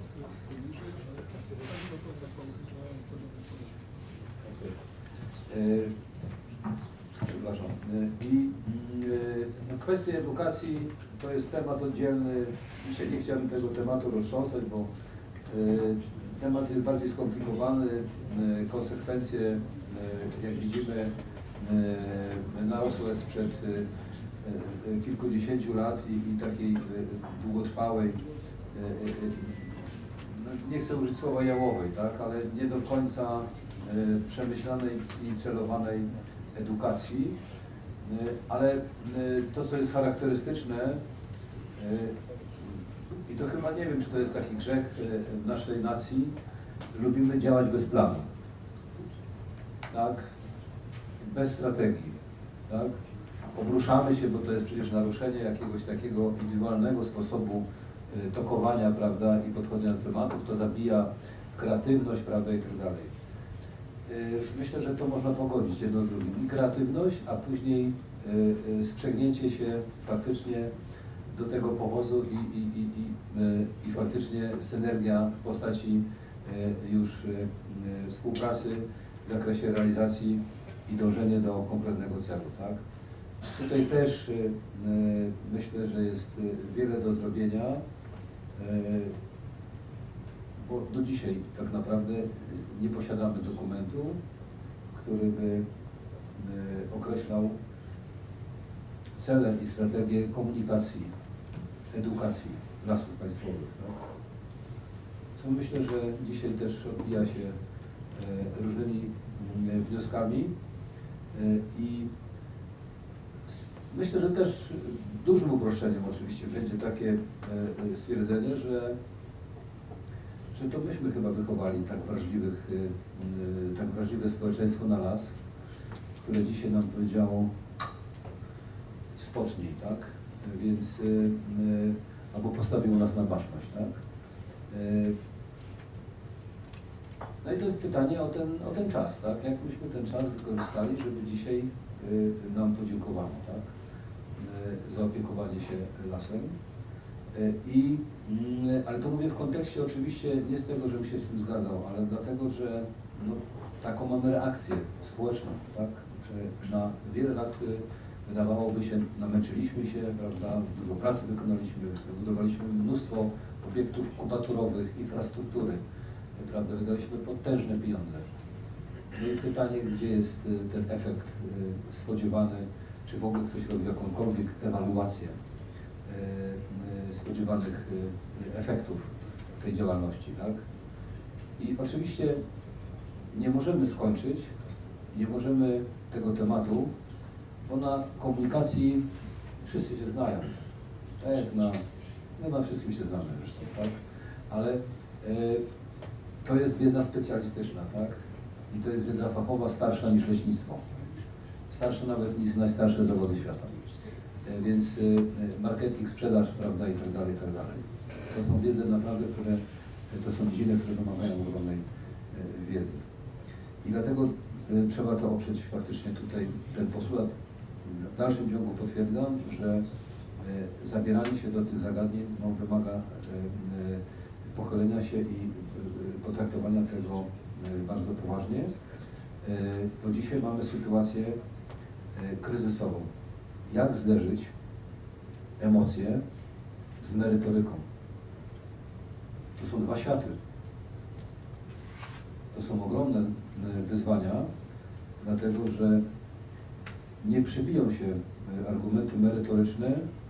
Przepraszam. I no, kwestia edukacji to jest temat oddzielny. Dzisiaj nie chciałbym tego tematu roztrząsać, bo temat jest bardziej skomplikowany. Konsekwencje, jak widzimy, narosłe sprzed kilkudziesięciu lat i, i takiej długotrwałej, no, nie chcę użyć słowa jałowej, tak, ale nie do końca przemyślanej i celowanej edukacji, ale to, co jest charakterystyczne, i to chyba nie wiem, czy to jest taki grzech w naszej nacji, lubimy działać bez planu, tak, bez strategii, tak. Obruszamy się, bo to jest przecież naruszenie jakiegoś takiego indywidualnego sposobu tokowania, prawda, i podchodzenia do tematów, to zabija kreatywność, prawda, i tak dalej. Myślę, że to można pogodzić jedno z drugim. I kreatywność, a później sprzęgnięcie się faktycznie do tego powozu i, i, i, i, i faktycznie synergia w postaci już współpracy w zakresie realizacji i dążenie do konkretnego celu, tak? Tutaj też y, myślę, że jest wiele do zrobienia, y, bo do dzisiaj tak naprawdę nie posiadamy dokumentu, który by y, określał cele i strategie komunikacji, edukacji lasów państwowych. Tak? Co myślę, że dzisiaj też odbija się y, różnymi y, wnioskami y, i myślę, że też dużym uproszczeniem oczywiście będzie takie stwierdzenie, że, że to myśmy chyba wychowali tak wrażliwych, tak wrażliwe społeczeństwo na las, które dzisiaj nam powiedziało spocznij, tak? Więc albo postawiło nas na baczność, tak? No i to jest pytanie o ten, o ten czas, tak? Jak myśmy ten czas wykorzystali, żeby dzisiaj nam podziękowano, tak? Za opiekowanie się lasem. I, ale to mówię w kontekście oczywiście nie z tego, żebym się z tym zgadzał, ale dlatego, że no, taką mamy reakcję społeczną, tak? Na wiele lat wydawałoby się, namęczyliśmy się, prawda? Dużo pracy wykonaliśmy, wybudowaliśmy mnóstwo obiektów kubaturowych, infrastruktury, prawda? Wydaliśmy potężne pieniądze. No i pytanie, gdzie jest ten efekt spodziewany, czy w ogóle ktoś robi jakąkolwiek ewaluację spodziewanych efektów tej działalności, tak? I oczywiście nie możemy skończyć, nie możemy tego tematu, bo na komunikacji wszyscy się znają. Tak jak na, no na wszystkim się znamy zresztą, tak? Ale y, to jest wiedza specjalistyczna, tak? I to jest wiedza fachowa starsza niż leśnictwo. Starsza nawet niż najstarsze zawody świata. Y, więc y, marketing, sprzedaż, prawda, i tak dalej, i tak dalej. To są wiedze naprawdę, które, to są dziedziny, które wymagają ogromnej y, wiedzy. I dlatego y, trzeba to oprzeć faktycznie tutaj, ten postulat. W dalszym ciągu potwierdzam, że y, zabieranie się do tych zagadnień no, wymaga y, y, pochylenia się i y, potraktowania tego y, bardzo poważnie, y, bo dzisiaj mamy sytuację y, kryzysową. Jak zderzyć emocje z merytoryką? To są dwa światy. To są ogromne y, wyzwania, dlatego że nie przybiją się argumenty merytoryczne,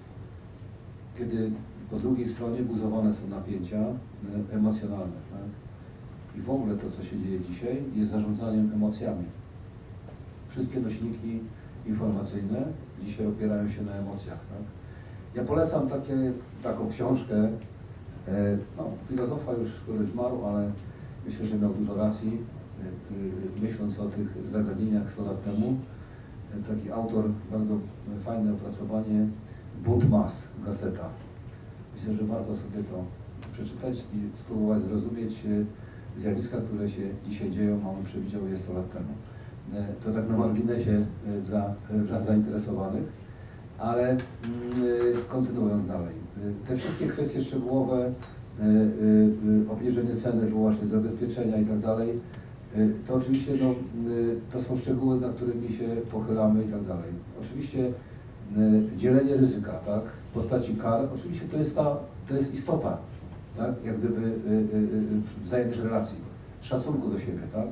kiedy po drugiej stronie buzowane są napięcia emocjonalne. Tak? I w ogóle to, co się dzieje dzisiaj, jest zarządzaniem emocjami. Wszystkie nośniki informacyjne dzisiaj opierają się na emocjach. Tak? Ja polecam takie, taką książkę, no, filozofa już, który zmarł, ale myślę, że miał dużo racji, myśląc o tych zagadnieniach sto lat temu. Taki autor, bardzo fajne opracowanie, Bunt Mas, Gazeta. Myślę, że warto sobie to przeczytać i spróbować zrozumieć zjawiska, które się dzisiaj dzieją, a on przewidział je sto lat temu. To tak na marginesie dla, dla zainteresowanych, ale kontynuując dalej. Te wszystkie kwestie szczegółowe, obniżenie ceny, wyłącznie zabezpieczenia i tak dalej, to oczywiście no, to są szczegóły, nad którymi się pochylamy i tak dalej. Oczywiście dzielenie ryzyka, tak, w postaci kar, oczywiście to jest, ta, to jest istota, tak, jak gdyby wzajemnych relacji, szacunku do siebie, tak.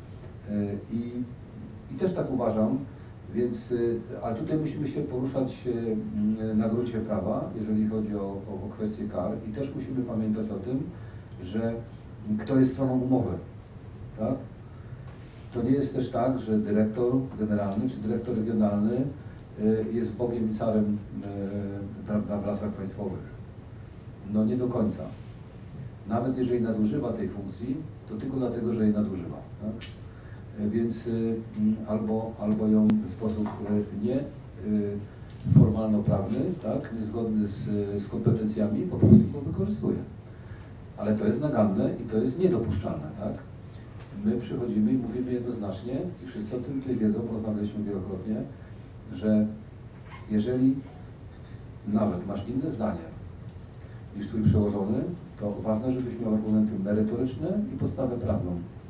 I, i też tak uważam, więc, ale tutaj musimy się poruszać na gruncie prawa, jeżeli chodzi o, o, o kwestię kar i też musimy pamiętać o tym, że kto jest stroną umowy, tak? To nie jest też tak, że dyrektor generalny czy dyrektor regionalny jest Bogiem i carem prawda, w lasach państwowych. No nie do końca. Nawet jeżeli nadużywa tej funkcji, to tylko dlatego, że jej nadużywa. Tak? Więc albo, albo ją w sposób nie formalno-prawny, tak, niezgodny z, z kompetencjami, po prostu go wykorzystuje. Ale to jest naganne i to jest niedopuszczalne. Tak? My przychodzimy i mówimy jednoznacznie, i wszyscy o tym tutaj wiedzą, rozmawialiśmy wielokrotnie, że jeżeli nawet masz inne zdanie niż twój przełożony, to ważne, żebyś miał argumenty merytoryczne i podstawę prawną.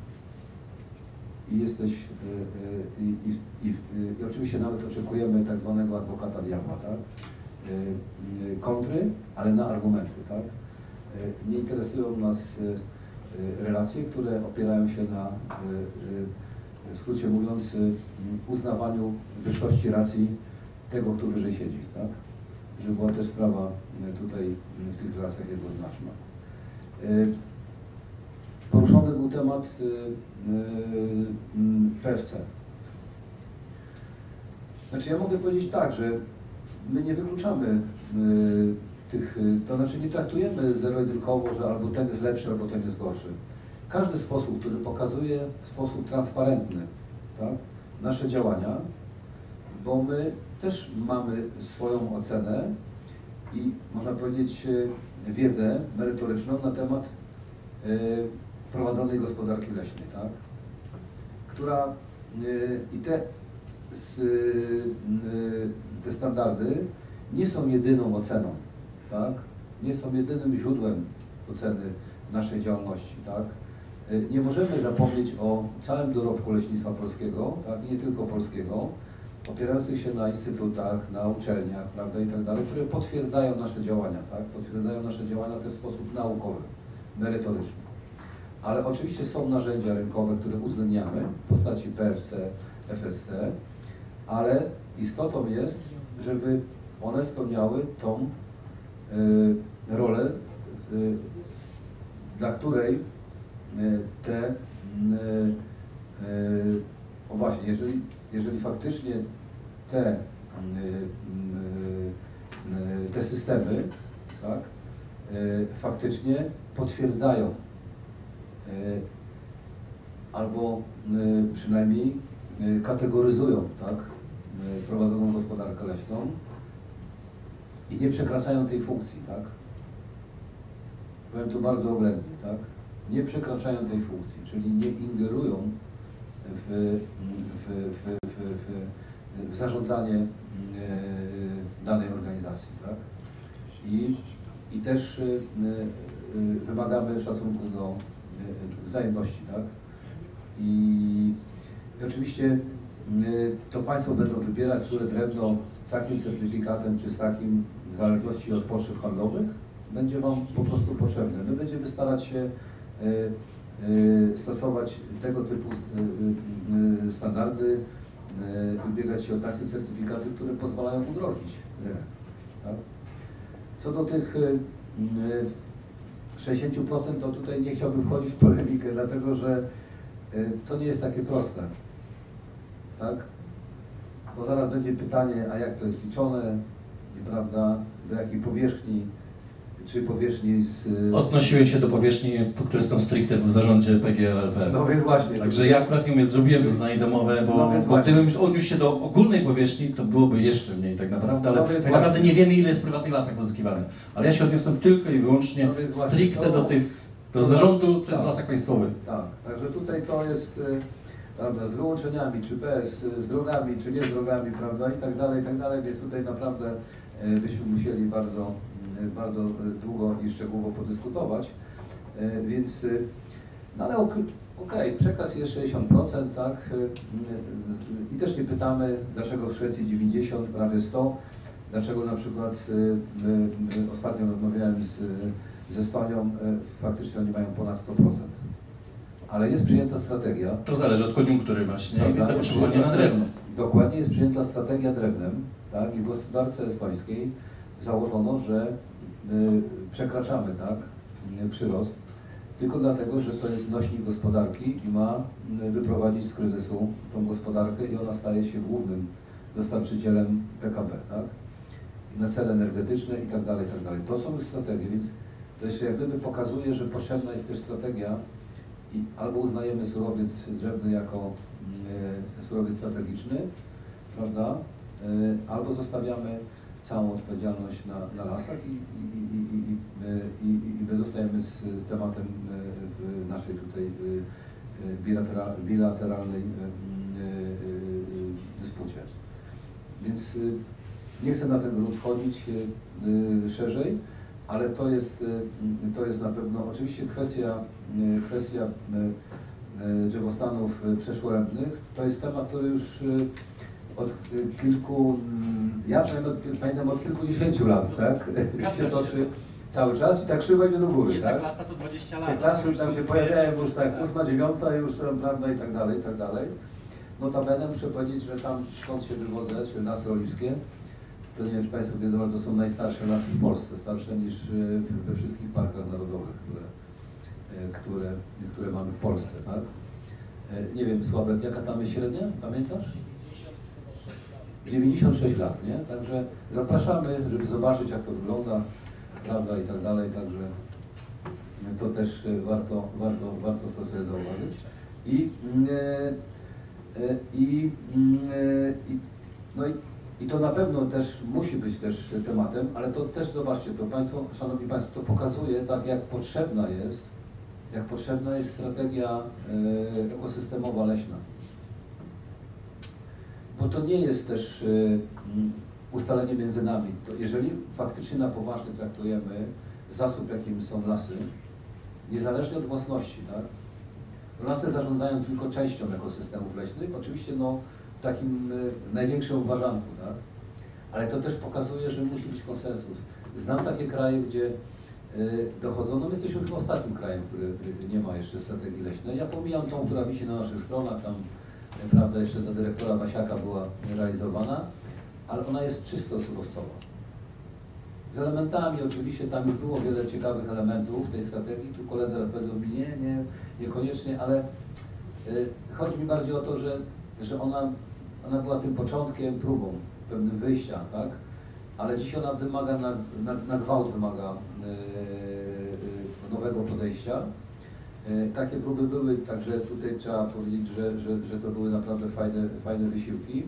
I jesteś, y, y, i, i, i, i oczywiście nawet oczekujemy tak zwanego adwokata diabła, tak? Y, y, kontry, ale na argumenty, tak? Y, nie interesują nas y, y, relacje, które opierają się na, y, y, w skrócie mówiąc, y, uznawaniu wyższości racji tego, kto wyżej siedzi, tak? Żeby była też sprawa tutaj w tych relacjach jednoznaczna. Y, Poruszony był temat y, y, P F C. Znaczy ja mogę powiedzieć tak, że my nie wykluczamy y, tych, y, to znaczy nie traktujemy zero-jedynkowo, że albo ten jest lepszy, albo ten jest gorszy. Każdy sposób, który pokazuje w sposób transparentny, tak, nasze działania, bo my też mamy swoją ocenę i można powiedzieć wiedzę merytoryczną na temat y, prowadzonej gospodarki leśnej, tak? Która y, i te, s, y, te standardy nie są jedyną oceną, tak? Nie są jedynym źródłem oceny naszej działalności, tak? Y, nie możemy zapomnieć o całym dorobku leśnictwa polskiego, tak? I nie tylko polskiego, opierających się na instytutach, na uczelniach, prawda, i tak dalej, które potwierdzają nasze działania, tak? Potwierdzają nasze działania też w sposób naukowy, merytoryczny. Ale oczywiście są narzędzia rynkowe, które uwzględniamy w postaci P F C, F S C, ale istotą jest, żeby one spełniały tą y, rolę, y, dla której y, te, y, y, o właśnie, jeżeli, jeżeli faktycznie te, y, y, te systemy, tak, y, faktycznie potwierdzają albo przynajmniej kategoryzują, tak, prowadzoną gospodarkę leśną i nie przekraczają tej funkcji, tak. Powiem tu bardzo oględnie, tak. Nie przekraczają tej funkcji, czyli nie ingerują w, w, w, w, w, w zarządzanie danej organizacji, tak. I, i też wymagamy szacunku do wzajemności, tak? I, i oczywiście y, to Państwo będą wybierać, które drewno z takim certyfikatem, czy z takim, w zależności od potrzeb handlowych, będzie Wam po prostu potrzebne. My będziemy starać się y, y, stosować tego typu y, y, standardy ubiegać się o takie certyfikaty, które pozwalają udrożnić rynek. Tak? Co do tych sześćdziesiąt procent, to tutaj nie chciałbym wchodzić w polemikę, dlatego że to nie jest takie proste. Tak? Bo zaraz będzie pytanie, a jak to jest liczone, prawda, do jakiej powierzchni, czy powierzchni z... Odnosiłem się do powierzchni, które są stricte w zarządzie P G L L P. No więc właśnie. Także ja akurat nie umiem, zrobiłem to zadanie domowe, bo, no bo gdybym odniósł się do ogólnej powierzchni, to byłoby jeszcze mniej tak naprawdę, ale no tak naprawdę nie wiemy, ile jest w prywatnych lasach pozyskiwane. Ale ja się odniosłem tylko i wyłącznie no stricte to, do tych, do zarządu, co jest w lasach państwowych. Tak, także tutaj to jest, prawda, z wyłączeniami, czy bez, z drogami, czy nie z drogami, prawda, i tak dalej, i tak dalej, więc tutaj naprawdę byśmy musieli bardzo, bardzo długo i szczegółowo podyskutować, więc, no ale okej, okay, przekaz jest sześćdziesiąt procent, tak, i też nie pytamy, dlaczego w Szwecji dziewięćdziesiąt, prawie sto, dlaczego na przykład ostatnio rozmawiałem z, z Estonią, faktycznie oni mają ponad sto procent. Ale jest przyjęta strategia. To zależy od koniunktury właśnie i zapotrzebowania na drewno. Dokładnie, jest przyjęta strategia drewnem, tak, i w gospodarce estońskiej założono, że y, przekraczamy, tak, y, przyrost, tylko dlatego, że to jest nośnik gospodarki i ma y, wyprowadzić z kryzysu tą gospodarkę i ona staje się głównym dostarczycielem P K B, tak, i na cele energetyczne i tak dalej, i tak dalej. To są już strategie, więc to się jak gdyby pokazuje, że potrzebna jest też strategia i albo uznajemy surowiec drzewny jako y, surowiec strategiczny, prawda, y, albo zostawiamy całą odpowiedzialność na, na lasach i, i, i, i, i, i, i my zostajemy z, z tematem y, w naszej tutaj y, bilateral, bilateralnej y, y, y, dyspucie. Więc y, nie chcę na ten grunt wchodzić y, y, szerzej, ale to jest, y, to jest na pewno oczywiście kwestia, y, kwestia y, drzewostanów przeszłorębnych. To jest temat, który już y, od kilku, ja przynajmniej pamiętam od kilkudziesięciu lat, tak? się toczy cały czas i tak szybko idzie do góry, Jedna tak? klasa to dwadzieścia lat. Te klasy tam się pojawiają już tak, ósma, dziewiąta już, prawda, i tak dalej, i tak dalej. Notabene muszę powiedzieć, że tam skąd się wywodzę, czyli Lasy Oliwskie, to nie wiem, czy Państwo wiedzą, ale to są najstarsze lasy w Polsce, starsze niż we wszystkich parkach narodowych, które, które, które mamy w Polsce, tak? Nie wiem, Sławek, jaka tam jest średnia, pamiętasz? dziewięćdziesiąt sześć lat, nie? Także zapraszamy, żeby zobaczyć, jak to wygląda, prawda, i tak dalej, także to też warto, warto, warto to sobie zauważyć. I, i, i, no i, i to na pewno też musi być też tematem, ale to też zobaczcie, to Państwo, Szanowni Państwo, to pokazuje tak, jak potrzebna jest, jak potrzebna jest strategia ekosystemowa leśna. Bo to nie jest też y, ustalenie między nami. To jeżeli faktycznie na poważnie traktujemy zasób, jakim są lasy, niezależnie od własności, tak? Lasy zarządzają tylko częścią ekosystemów leśnych, oczywiście no, w takim y, największym uważanku, tak? Ale to też pokazuje, że musi być konsensus. Znam takie kraje, gdzie y, dochodzą, no my jesteśmy chyba ostatnim krajem, który y, nie ma jeszcze strategii leśnej. Ja pomijam tą, która wisi na naszych stronach, tam prawda, jeszcze za dyrektora Wasiaka była realizowana, ale ona jest czysto surowcowa. Z elementami oczywiście, tam już było wiele ciekawych elementów tej strategii, tu koledzy zaraz będą mi, nie, nie, niekoniecznie, ale y, chodzi mi bardziej o to, że, że ona, ona była tym początkiem, próbą, pewnym wyjścia, tak? Ale dziś ona wymaga, na, na, na gwałt wymaga y, y, nowego podejścia. Takie próby były, także tutaj trzeba powiedzieć, że, że, że to były naprawdę fajne, fajne wysiłki.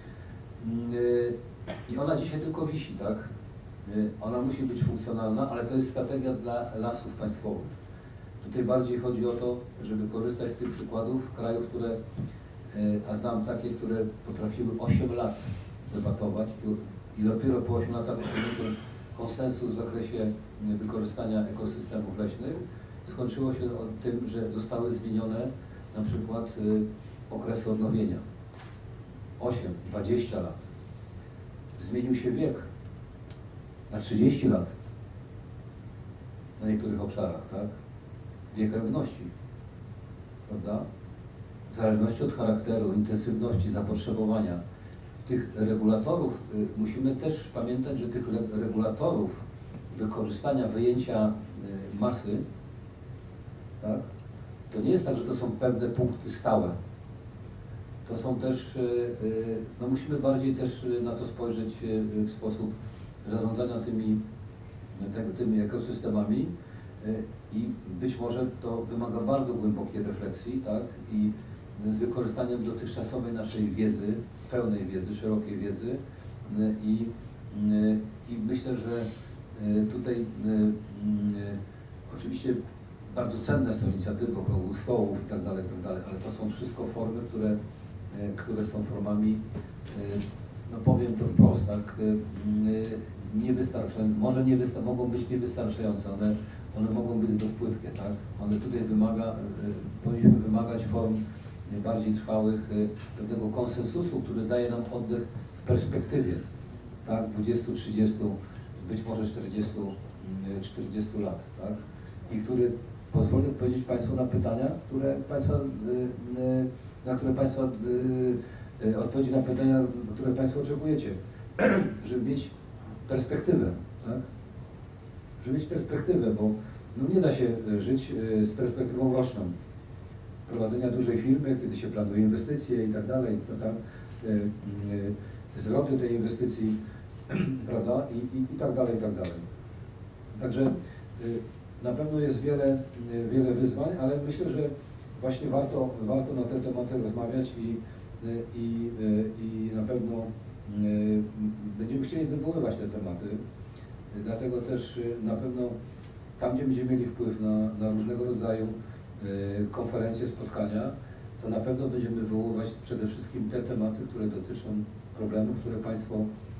I ona dzisiaj tylko wisi, tak? Ona musi być funkcjonalna, ale to jest strategia dla lasów państwowych. Tutaj bardziej chodzi o to, żeby korzystać z tych przykładów krajów, które, a znam takie, które potrafiły osiem lat debatować i dopiero po ośmiu latach osiągnięto konsensus w zakresie wykorzystania ekosystemów leśnych. Skończyło się tym, że zostały zmienione na przykład y, okresy odnowienia. osiem, dwadzieścia lat. Zmienił się wiek na trzydzieści lat na niektórych obszarach, tak? Wiek rewności, prawda? w zależności od charakteru, intensywności, zapotrzebowania tych regulatorów, musimy też pamiętać, że tych regulatorów wykorzystania wyjęcia masy, tak, to nie jest tak, że to są pewne punkty stałe. To są też, no musimy bardziej też na to spojrzeć w sposób zarządzania tymi, tymi ekosystemami i być może to wymaga bardzo głębokiej refleksji, tak, i z wykorzystaniem dotychczasowej naszej wiedzy, pełnej wiedzy, szerokiej wiedzy i, i myślę, że tutaj oczywiście bardzo cenne są inicjatywy okrągłych stołów i tak dalej, tak dalej, ale to są wszystko formy, które, które są formami, no powiem to wprost, tak, niewystarczające, może nie wysta mogą być niewystarczające, one, one mogą być zbyt płytkie, tak, one tutaj wymaga, powinniśmy wymagać form bardziej trwałych, pewnego konsensusu, który daje nam oddech w perspektywie, tak, dwudziestu, trzydziestu, być może czterdziestu, czterdziestu lat, tak, i który pozwoli odpowiedzieć Państwu na pytania, które Państwa, na które Państwa, odpowiedzi na pytania, które Państwo oczekujecie, żeby mieć perspektywę, tak, żeby mieć perspektywę, bo no nie da się żyć z perspektywą roczną. Prowadzenia dużej firmy, kiedy się planuje inwestycje i tak dalej, tak, zwroty tej inwestycji, prawda, i, i, i tak dalej, i tak dalej. Także na pewno jest wiele, wiele wyzwań, ale myślę, że właśnie warto, warto na te tematy rozmawiać i, i, i na pewno będziemy chcieli wywoływać te tematy, dlatego też na pewno tam, gdzie będziemy mieli wpływ na, na różnego rodzaju konferencje, spotkania, to na pewno będziemy wywoływać przede wszystkim te tematy, które dotyczą problemów, które Państwo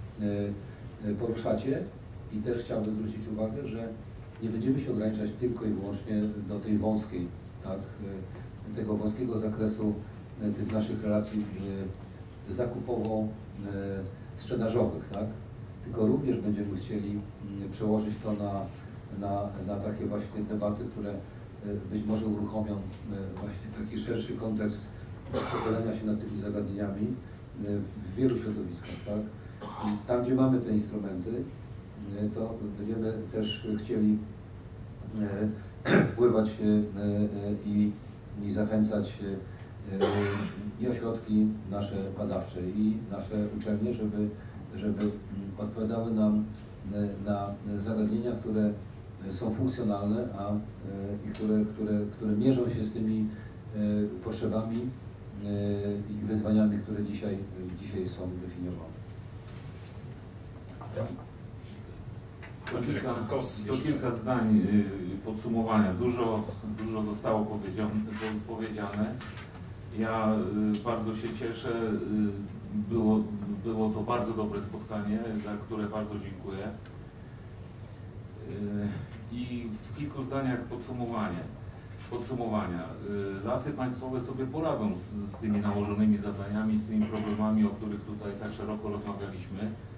poruszacie i też chciałbym zwrócić uwagę, że nie będziemy się ograniczać tylko i wyłącznie do tej wąskiej, tak, tego wąskiego zakresu tych naszych relacji zakupowo-sprzedażowych, tak, tylko również będziemy chcieli przełożyć to na, na, na takie właśnie debaty, które być może uruchomią właśnie taki szerszy kontekst pochylenia się nad tymi zagadnieniami w wielu środowiskach, tak? I tam, gdzie mamy te instrumenty, to będziemy też chcieli wpływać i, i zachęcać i ośrodki nasze badawcze, i nasze uczelnie, żeby, żeby odpowiadały nam na zagadnienia, które są funkcjonalne, a i które, które, które mierzą się z tymi potrzebami i wyzwaniami, które dzisiaj, dzisiaj są definiowane. To kilka, to kilka zdań podsumowania. Dużo, dużo zostało powiedziane, powiedziane. Ja bardzo się cieszę. Było, było to bardzo dobre spotkanie, za które bardzo dziękuję. I w kilku zdaniach podsumowanie, podsumowania. Lasy państwowe sobie poradzą z, z tymi nałożonymi zadaniami, z tymi problemami, o których tutaj tak szeroko rozmawialiśmy,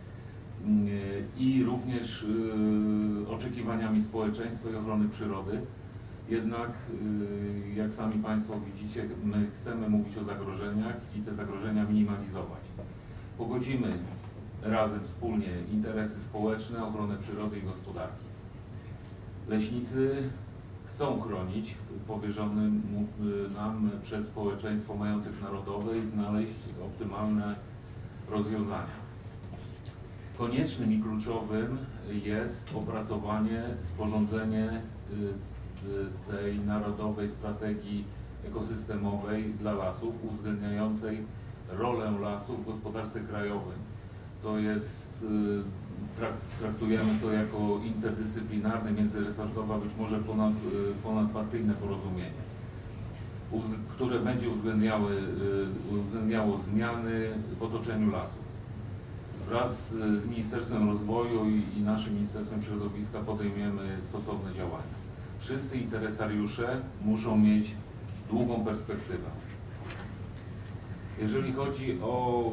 i również oczekiwaniami społeczeństwa i ochrony przyrody. Jednak, jak sami Państwo widzicie, my chcemy mówić o zagrożeniach i te zagrożenia minimalizować. Pogodzimy razem wspólnie interesy społeczne, ochronę przyrody i gospodarki. Leśnicy chcą chronić powierzony nam przez społeczeństwo majątek narodowy i znaleźć optymalne rozwiązania. Koniecznym i kluczowym jest opracowanie, sporządzenie tej narodowej strategii ekosystemowej dla lasów, uwzględniającej rolę lasów w gospodarce krajowej. To jest, traktujemy to jako interdyscyplinarne, międzyresortowe, być może ponad, ponadpartyjne porozumienie, które będzie uwzględniały, uwzględniało zmiany w otoczeniu lasów. Wraz z Ministerstwem Rozwoju i, i naszym Ministerstwem Środowiska podejmiemy stosowne działania. Wszyscy interesariusze muszą mieć długą perspektywę. Jeżeli chodzi o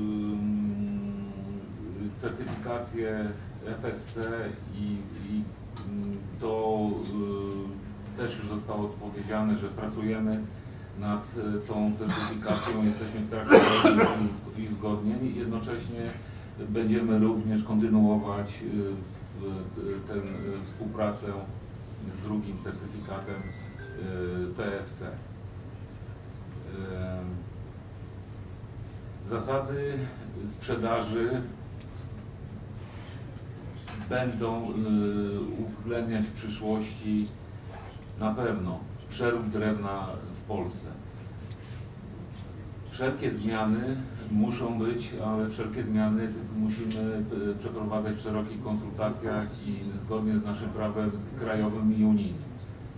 y, certyfikację F S C i, i to y, też już zostało powiedziane, że pracujemy nad tą certyfikacją. Jesteśmy w trakcie i uzgodnień. Jednocześnie będziemy również kontynuować tę współpracę z drugim certyfikatem P F C. Zasady sprzedaży będą uwzględniać w przyszłości na pewno przerób drewna w Polsce. Wszelkie zmiany muszą być, ale wszelkie zmiany musimy przeprowadzać w szerokich konsultacjach i zgodnie z naszym prawem krajowym i unijnym.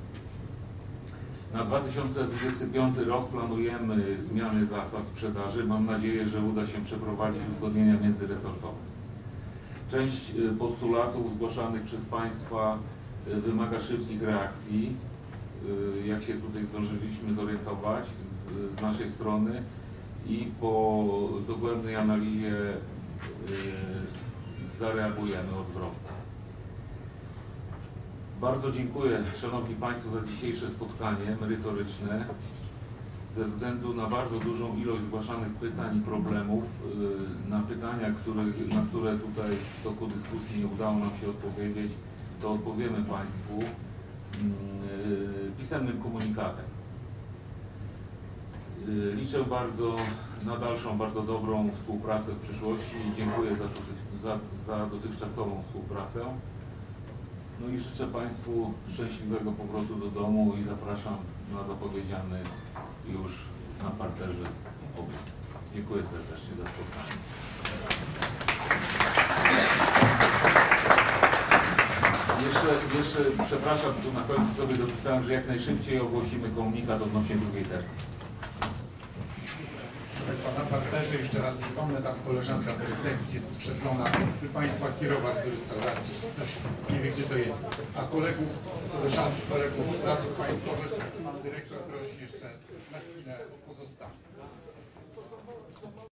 Na dwa tysiące dwudziesty piąty rok planujemy zmiany zasad sprzedaży. Mam nadzieję, że uda się przeprowadzić uzgodnienia międzyresortowe. Część postulatów zgłaszanych przez Państwa wymaga szybkich reakcji, jak się tutaj zdążyliśmy zorientować z, z naszej strony i po dogłębnej analizie zareagujemy odwrotnie. Bardzo dziękuję Szanowni Państwo za dzisiejsze spotkanie merytoryczne. Ze względu na bardzo dużą ilość zgłaszanych pytań i problemów, na pytania, które, na które tutaj w toku dyskusji nie udało nam się odpowiedzieć, to odpowiemy Państwu pisemnym komunikatem. Liczę bardzo na dalszą, bardzo dobrą współpracę w przyszłości i dziękuję za, za, za dotychczasową współpracę. No i życzę Państwu szczęśliwego powrotu do domu i zapraszam na zapowiedziany już na parterze obiad. Dziękuję serdecznie za spotkanie. Jeszcze, jeszcze, przepraszam, tu na końcu sobie dopisałem, że jak najszybciej ogłosimy komunikat odnośnie drugiej wersji. Proszę Państwa, na parterze jeszcze raz przypomnę, tam koleżanka z recepcji jest uprzedzona, by Państwa kierować do restauracji, jeśli ktoś nie wie, gdzie to jest. A kolegów, koleżanki, kolegów z Lasów Państwowych pan dyrektor prosi jeszcze na chwilę o pozostanie.